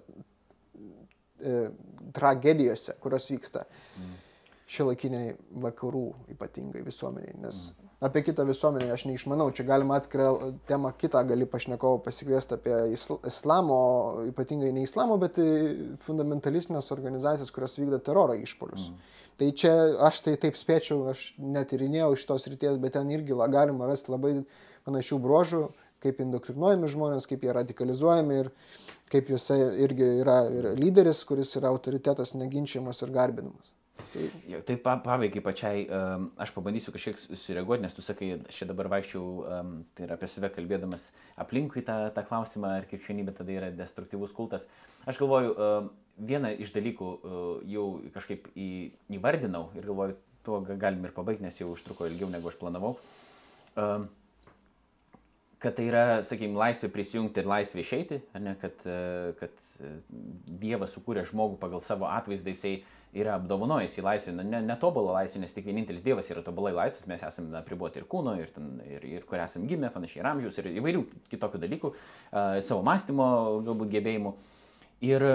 e, tragedijose, kurios vyksta šiuolaikiniai vakarų ypatingai visuomeniai, nes apie kitą visuomenę aš neišmanau, čia galima atskirą temą kitą, gali pašnekovą pasikviesti apie isl- islamo, ypatingai ne islamo, bet fundamentalistinės organizacijas, kurios vykdo teroro išpolius. Mm. Tai čia aš tai taip spėčiau, aš netyrinėjau šitos ryties, bet ten irgi la- galima rasti labai panašių bruožų, kaip indoktrinuojami žmonės, kaip jie radikalizuojami ir kaip juose irgi yra ir lyderis, kuris yra autoritetas neginčiamas ir garbinamas. Tai, Jo, tai pa, pabaigai pačiai, um, aš pabandysiu kažkiek sureaguoti, nes tu sakai, aš čia dabar vaikščiau, um, tai yra apie save kalbėdamas aplinkui tą, tą klausimą, ar krikščionybė tada yra destruktyvus kultas. Aš galvoju, um, vieną iš dalykų uh, jau kažkaip į, įvardinau ir galvoju, tuo galim ir pabaigti, nes jau užtruko ilgiau negu aš planavau. Um, kad tai yra, sakykime, laisvė prisijungti ir laisvė išeiti, ar ne, kad, uh, kad Dievas sukūrė žmogų pagal savo atvaizdą, jisai yra apdovanojęs į laisvę, ne, ne tobulą laisvę, nes tik vienintelis Dievas yra tobulai laisvas, mes esame apriboti ir kūno, ir, ten, ir, ir kur esame gimę, panašiai ir amžiaus, ir įvairių kitokių dalykų, uh, savo mąstymo galbūt gebėjimų. Ir,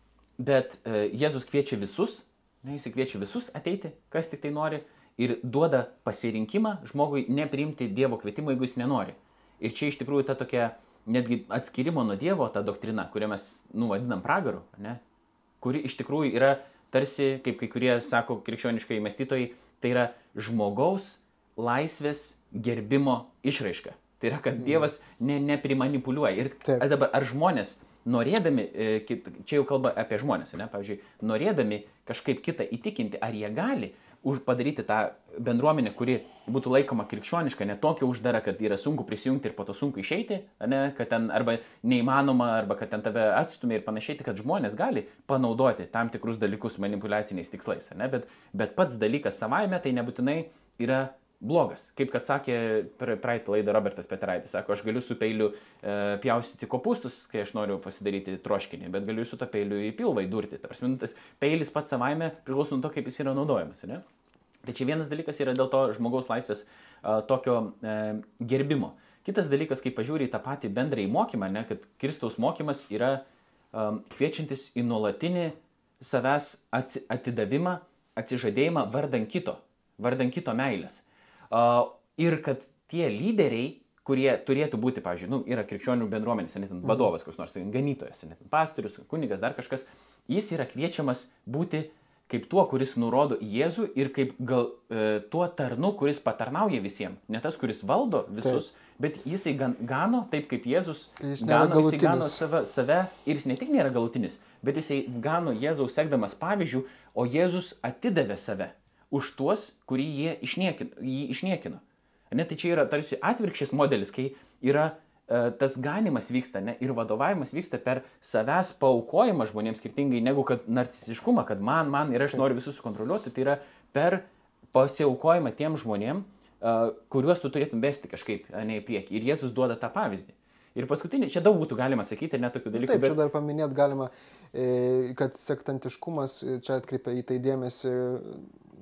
bet uh, Jėzus kviečia visus, ne, jis kviečia visus ateiti, kas tik tai nori, ir duoda pasirinkimą žmogui nepriimti Dievo kvietimo, jeigu jis nenori. Ir čia iš tikrųjų ta tokia netgi atskirimo nuo Dievo ta doktrina, kurią mes nuvadinam pragaru, ne, kuri iš tikrųjų yra tarsi, kaip kai kurie sako krikščioniškai mąstytojai, tai yra žmogaus laisvės gerbimo išraiška. Tai yra, kad Dievas ne, neprimanipuliuoja. Ir Taip. dabar, ar žmonės norėdami, čia jau kalba apie žmonės, ne, pavyzdžiui, norėdami kažkaip kitą įtikinti, ar jie gali už padaryti tą bendruomenę, kuri būtų laikoma krikščioniška, ne tokia uždara, kad yra sunku prisijungti ir po to sunku išeiti, ne, kad ten arba neįmanoma, arba kad ten tave atstumė ir panašiai, kad žmonės gali panaudoti tam tikrus dalykus manipuliaciniais tikslais, ne, bet, bet pats dalykas savaime tai nebūtinai yra blogas. Kaip kad sakė praeitą laidą Robertas Peteraitis, sako, aš galiu su peiliu e, pjaustyti kopūstus, kai aš noriu pasidaryti troškinį, bet galiu su to peiliu į pilvą įdurti. Ta prasme, tas peilis pats savaime priklauso nuo to, kaip jis yra naudojamas, ne? Tai čia vienas dalykas yra dėl to žmogaus laisvės a, tokio e, gerbimo. Kitas dalykas, kai pažiūri į tą patį bendrąjį mokymą, ne, kad Kristaus mokymas yra a, kviečiantis į nuolatinį savęs atsi, atidavimą, atsižadėjimą vardan kito, vardan kito meilės. A, ir kad tie lyderiai, kurie turėtų būti, pavyzdžiui, nu, yra krikščionių bendruomenės, net vadovas, koks nors ganytojas, net pastorius, kunigas, dar kažkas, jis yra kviečiamas būti kaip tuo, kuris nurodo į Jėzų ir kaip gal e, tuo tarnu, kuris patarnauja visiems. Ne tas, kuris valdo visus, taip, bet jisai gan, gano taip, kaip Jėzus jis gano, jisai gano save, save ir jis ne tik nėra galutinis, bet jisai gano Jėzaus sekdamas pavyzdžių, o Jėzus atidavė save už tuos, kurį jie išniekino, jį išniekino. Ne, tai čia yra tarsi atvirkščias modelis, kai yra tas ganimas vyksta, ne, ir vadovavimas vyksta per savęs paaukojimą žmonėms skirtingai negu kad narcisiškumą, kad man, man ir aš noriu visus sukontroliuoti, tai yra per pasiaukojimą tiem žmonėm, uh, kuriuos tu turėtum vesti kažkaip, ne, į priekį. Ir Jėzus duoda tą pavyzdį. Ir paskutinį, čia daug būtų galima sakyti, net tokių dalykų. Taip, bet... čia dar paminėt galima, kad sektantiškumas, čia atkreipia į tai dėmesį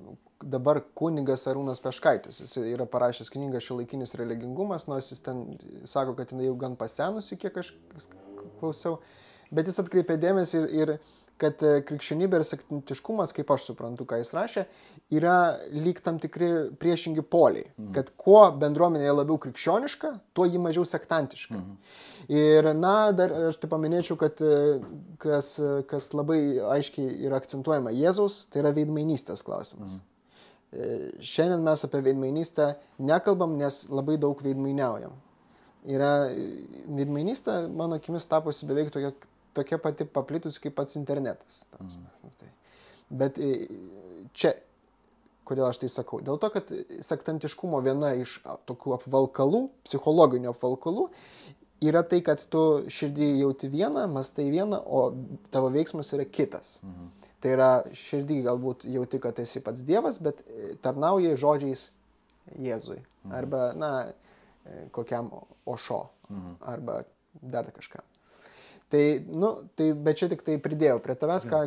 dabar kunigas Arūnas Peškaitis. Jis yra parašęs knygą Šiuolaikinis religingumas, nors jis ten sako, kad jinai jau gan pasenusi, kiek aš klausiau. Bet jis atkreipė dėmesį ir, ir kad krikščionybė ir sektantiškumas, kaip aš suprantu, ką jis rašė, yra lyg tam tikri priešingi poliai. Mhm. Kad kuo bendruomenė labiau krikščioniška, tuo ji mažiau sektantiška. Mhm. Ir, na, dar aš tai paminėčiau, kad kas, kas labai aiškiai yra akcentuojama Jėzaus, tai yra veidmainystės klausimas. Mhm. Šiandien mes apie veidmainystę nekalbam, nes labai daug veidmainiaujam. Yra veidmainystė, mano akimis, tapusi beveik tokia tokia pati paplitusi kaip pats internetas. Mm. Bet čia, kodėl aš tai sakau? Dėl to, kad sektantiškumo viena iš tokių apvalkalų, psichologinių apvalkalų, yra tai, kad tu širdį jauti vieną, mastai vieną, o tavo veiksmas yra kitas. Mm. Tai yra širdį galbūt jauti, kad esi pats Dievas, bet tarnauji žodžiais Jėzui. Mm. Arba, na, kokiam Ošo. Mm. Arba dar kažkam. Tai, nu, tai, bet čia tik tai pridėjau prie tavęs, ką,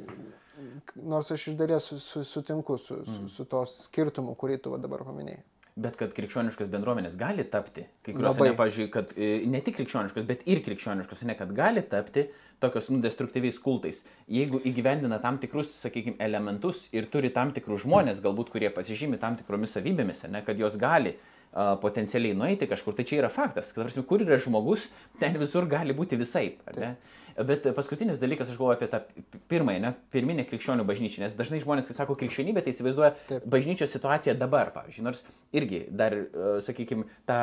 nors aš iš dalies su, su, sutinku su, su, su to skirtumu, kurį tu va dabar paminėjai. Bet kad krikščioniškos bendruomenės gali tapti, kai kurios, ne, pavyzdžiui, kad ne tik krikščioniškos, bet ir krikščioniškos, ne, kad gali tapti tokios nu, destruktyviais kultais, jeigu įgyvendina tam tikrus, sakykime, elementus ir turi tam tikrus žmonės, galbūt, kurie pasižymi tam tikromis savybėmis, ne, kad jos gali uh, potencialiai nueiti kažkur, tai čia yra faktas, kad, kur yra žmogus, ten visur gali būti visaip. Ne? Bet paskutinis dalykas, aš galvoju apie tą pirmąją, ne, pirminę krikščionių bažnyčią, nes dažnai žmonės, kai sako krikščionybė, tai įsivaizduoja Taip. Bažnyčios situaciją dabar, pavyzdžiui, nors irgi dar, sakykime, tą,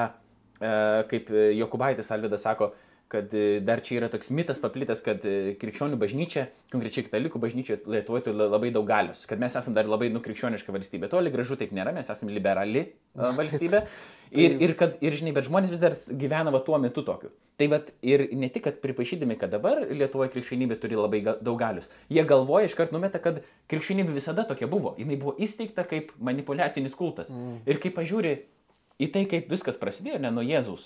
kaip Jokubaitis Alvydas sako, kad dar čia yra toks mitas paplitęs, kad krikščionių bažnyčia, konkrečiai katalikų bažnyčia Lietuvoje turi labai daug galios, kad mes esame dar labai nukrikščioniška valstybė. Toli gražu taip nėra, mes esame liberali valstybė. Ir, ir, kad, ir žinai, bet žmonės vis dar gyvena va tuo metu tokiu. Tai vat ir ne tik, kad pripažydami, kad dabar Lietuvoje krikščionybė turi labai daug galios, jie galvoja iškart numeta, kad krikščionybė visada tokia buvo. Jis buvo įsteigta kaip manipuliacinis kultas. Mm. Ir kai pažiūri į tai, kaip viskas prasidėjo, ne nuo Jėzaus,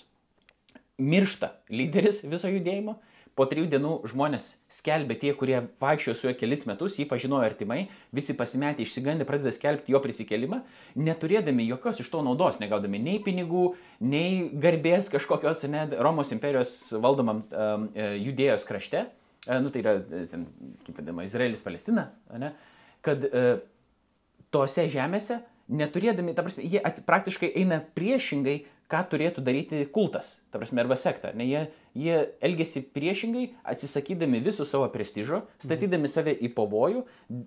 miršta lyderis viso judėjimo, po trijų dienų žmonės skelbė tie, kurie vaikščiojo su juo kelis metus, jį pažinojo artimai, visi pasimetę išsigandę pradeda skelbti jo prisikėlimą, neturėdami jokios iš to naudos, negaudami nei pinigų, nei garbės kažkokios ne, Romos imperijos valdomam um, judėjos krašte, uh, nu tai yra, ten, kaip vadinama, Izraelis, Palestina, ne, kad uh, tose žemėse, neturėdami, ta prasme, jie ats, praktiškai eina priešingai, ką turėtų daryti kultas, ta prasme, arba sekta. Ne, jie, jie elgėsi priešingai, atsisakydami visų savo prestižo, statydami save į pavojų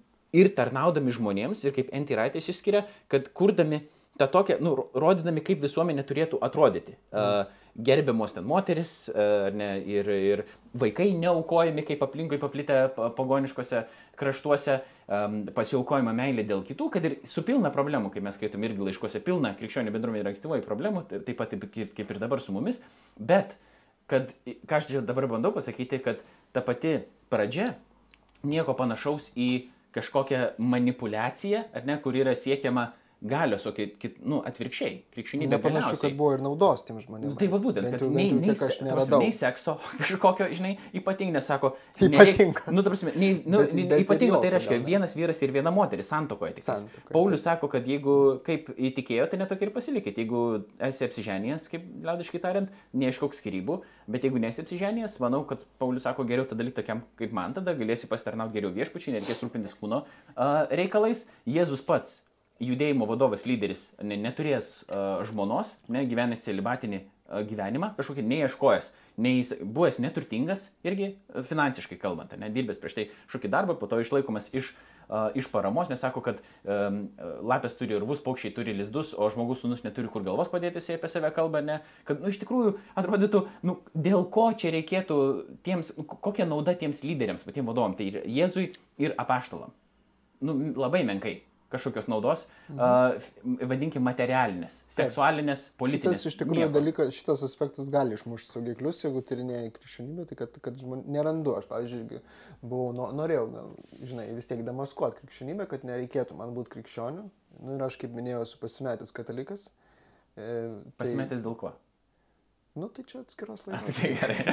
ir tarnaudami žmonėms, ir kaip N T Wrightas išskiria, kad kurdami tą tokią, nu, rodydami, kaip visuomenė turėtų atrodyti. Mm. Uh, gerbiamos ten moteris, uh, ne, ir, ir vaikai neaukojami, kaip aplinkui paplitę pagoniškose kraštuose, um, pasiaukojama meilė dėl kitų, kad ir su pilna problemų, kai mes skaitom irgi laiškuose, pilna krikščionių bendruomenė yra ankstyvoji problemų, taip pat kaip, kaip ir dabar su mumis, bet kad, ką aš dabar bandau pasakyti, kad ta pati pradžia nieko panašaus į kažkokią manipuliaciją, ar ne, kur yra siekiama galios, o kit, kit, nu, atvirkščiai, krikščionybė nepanašu, kad buvo ir naudos tiem žmonėms. Tai va būtent, kad nei, nei, se, nei sekso kažkokio, žinai, ypatingai nesako, ypatingas. Nu, prasme, nei, nu, bet, bet ypatingo tai reiškia vienas vyras ir viena moteris santuokoje. Santuokoje. Paulius sako, kad jeigu kaip įtikėjo, tai netokia ir pasilikit. Jeigu esi apsiženijęs, kaip liaudiškai tariant, neieškok skyrybų, bet jeigu nesi apsiženijęs, manau, kad Paulius sako, geriau tada likti tokiam kaip man, tada galėsi pasitarnauti geriau viešpačiui, nereikės rūpintis kūno uh, reikalais. Jėzus pats, judėjimo vadovas, lyderis, ne, neturėjęs uh, žmonos, ne, gyvenęs celibatinį uh, gyvenimą, kažkokį neieškojęs, nei buvęs neturtingas, irgi uh, finansiškai kalbant, ne, dirbęs prieš tai šokį darbą, po to išlaikomas iš, uh, iš paramos, nes sako, kad um, lapės turi urvus, paukščiai turi lizdus, o žmogus sūnus neturi kur galvos padėti, jis apie save kalba, ne, kad, nu, iš tikrųjų atrodytų, nu, dėl ko čia reikėtų tiems, kokia nauda tiems lyderiams, patiems vadovam, tai ir Jėzui, ir apaštalam, nu, labai menkai kažkokios naudos, mhm. uh, vadinkime materialinės, seksualinės, politinės. Šitas iš tikrųjų dalykas, šitas aspektas gali išmušti saugiklius, jeigu tyrinėjai krikščionybę, tai kad, kad žmon... nerandu. Aš, pavyzdžiui, buvau, norėjau, gal, žinai, vis tiek demaskuoti krikščionybę, kad nereikėtų man būti krikščioniu. Nu, ir aš, kaip minėjau, esu pasimetęs katalikas. E, tai... Pasimetęs dėl ko? Nu, tai čia atskiros laidos. Tai gerai.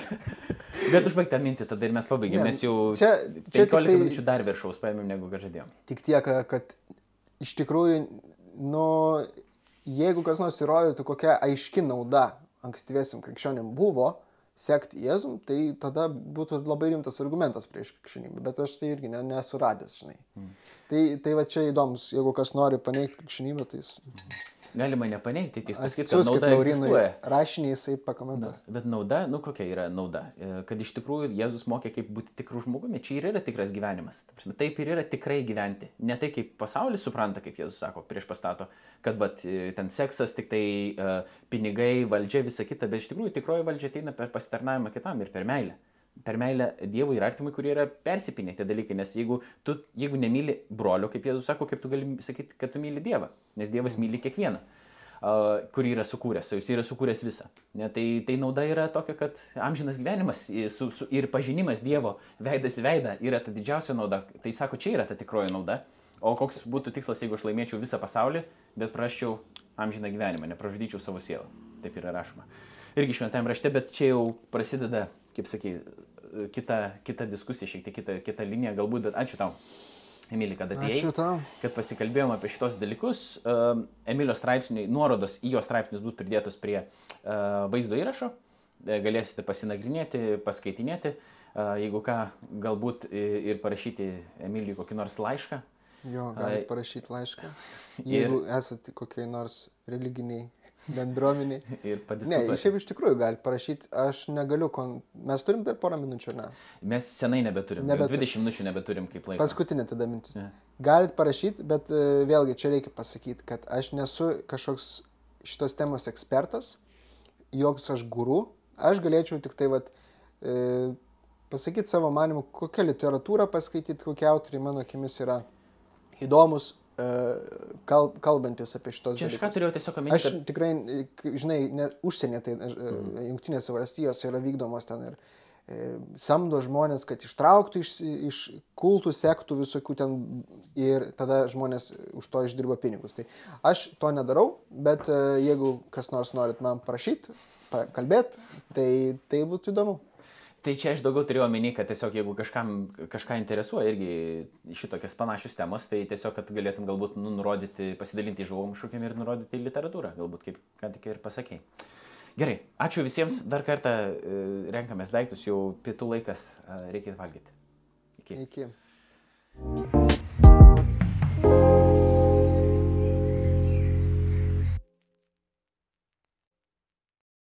Bet užbaig tą mintį, tada ir mes pabaigėm, nes jau čia, čia penkiolika tai... minučių dar viršaus paėmėm, negu kad žadėjom. Tik tiek, kad iš tikrųjų, nu, jeigu kas nors įrodytų, kokia aiški nauda ankstyviesim krikščionim buvo sekti Jėzum, tai tada būtų labai rimtas argumentas prieš krikščionybę, bet aš tai irgi ne, nesu radęs, žinai. Mm. Tai, tai va čia įdomus, jeigu kas nori paneigti krikščionybę, tai... Mm. Galima nepaneigti, tai pasakyti, kad nauda egzistuoja. Rašinį jisai pakomentas. Na, bet nauda, nu kokia yra nauda? Kad iš tikrųjų Jėzus mokė, kaip būti tikrų žmogumi, čia ir yra tikras gyvenimas. Taip ir yra tikrai gyventi. Ne tai, kaip pasaulis supranta, kaip Jėzus sako, prieš pastato, kad vat, ten seksas, tik tai uh, pinigai, valdžia, visa kita, bet iš tikrųjų tikroji valdžia ateina per pasitarnavimą kitam ir per meilę. Per meilę Dievui ir artimui, kurie yra persipinę tie dalykai, nes jeigu tu, jeigu nemyli brolio, kaip Jėzus sako, kaip tu gali sakyti, kad tu myli Dievą, nes Dievas myli kiekvieną, uh, kurį yra sukūręs, jis yra sukūręs visą. Ne, tai, tai nauda yra tokia, kad amžinas gyvenimas su, su, ir pažinimas Dievo veidas į veidą yra ta didžiausia nauda. Tai sako, čia yra ta tikroji nauda. O koks būtų tikslas, jeigu aš laimėčiau visą pasaulį, bet prarasčiau amžiną gyvenimą, nepražudyčiau savo sielą. Taip yra rašoma. Irgi šventajame rašte, bet čia jau prasideda, kaip sakai, kita, kita diskusija, šiek tiek kita, kita linija galbūt, bet ačiū tau, Emilį, kad atėjai. Ačiū tau. Kad pasikalbėjom apie šitos dalykus. Uh, Emilio straipsniai, nuorodos į jo straipsnius bus pridėtos prie uh, vaizdo įrašo. Galėsite pasinagrinėti, paskaitinėti. Uh, jeigu ką, galbūt ir parašyti Emilijui kokį nors laišką. Jo, galite parašyti laišką. Jeigu ir... esate kokiai nors religiniai bendruomeniai. Ir padiskutuoti. Ne, šiaip iš tikrųjų galite parašyti, aš negaliu, kon... mes turim dar porą minučių, ne? Mes senai nebeturim, nebeturim. dvidešimt minučių nebeturim kaip laiko. Paskutinė tada mintis. Ja. Galite parašyti, bet uh, vėlgi čia reikia pasakyti, kad aš nesu kažkoks šitos temos ekspertas, joks aš guru, aš galėčiau tik tai vat, uh, pasakyti savo manimu, kokią literatūrą paskaityti, kokie autoriai mano akimis yra įdomus, Kal, kalbantis apie šitos dalykus. Čia aš ką turėjau tiesiog omenyje. Aš tikrai, žinai, ne, užsienė, tai mm. Jungtinėse valstijose yra vykdomos ten ir e, samdo žmonės, kad ištrauktų iš, iš kultų, sektų visokių ten ir tada žmonės už to išdirba pinigus. Tai aš to nedarau, bet e, jeigu kas nors norit man prašyti, kalbėti, tai, tai būtų įdomu. Tai čia aš daugiau turėjau omeny, kad tiesiog jeigu kažkam, kažką interesuoja irgi šitokios panašios temos, tai tiesiog, kad galėtum galbūt nu, nurodyti, pasidalinti įžvalgom šūkim ir nurodyti literatūrą, galbūt kaip ką tik ir pasakei. Gerai, ačiū visiems, dar kartą renkamės daiktus, jau pietų laikas, reikia valgyti. Iki. Iki.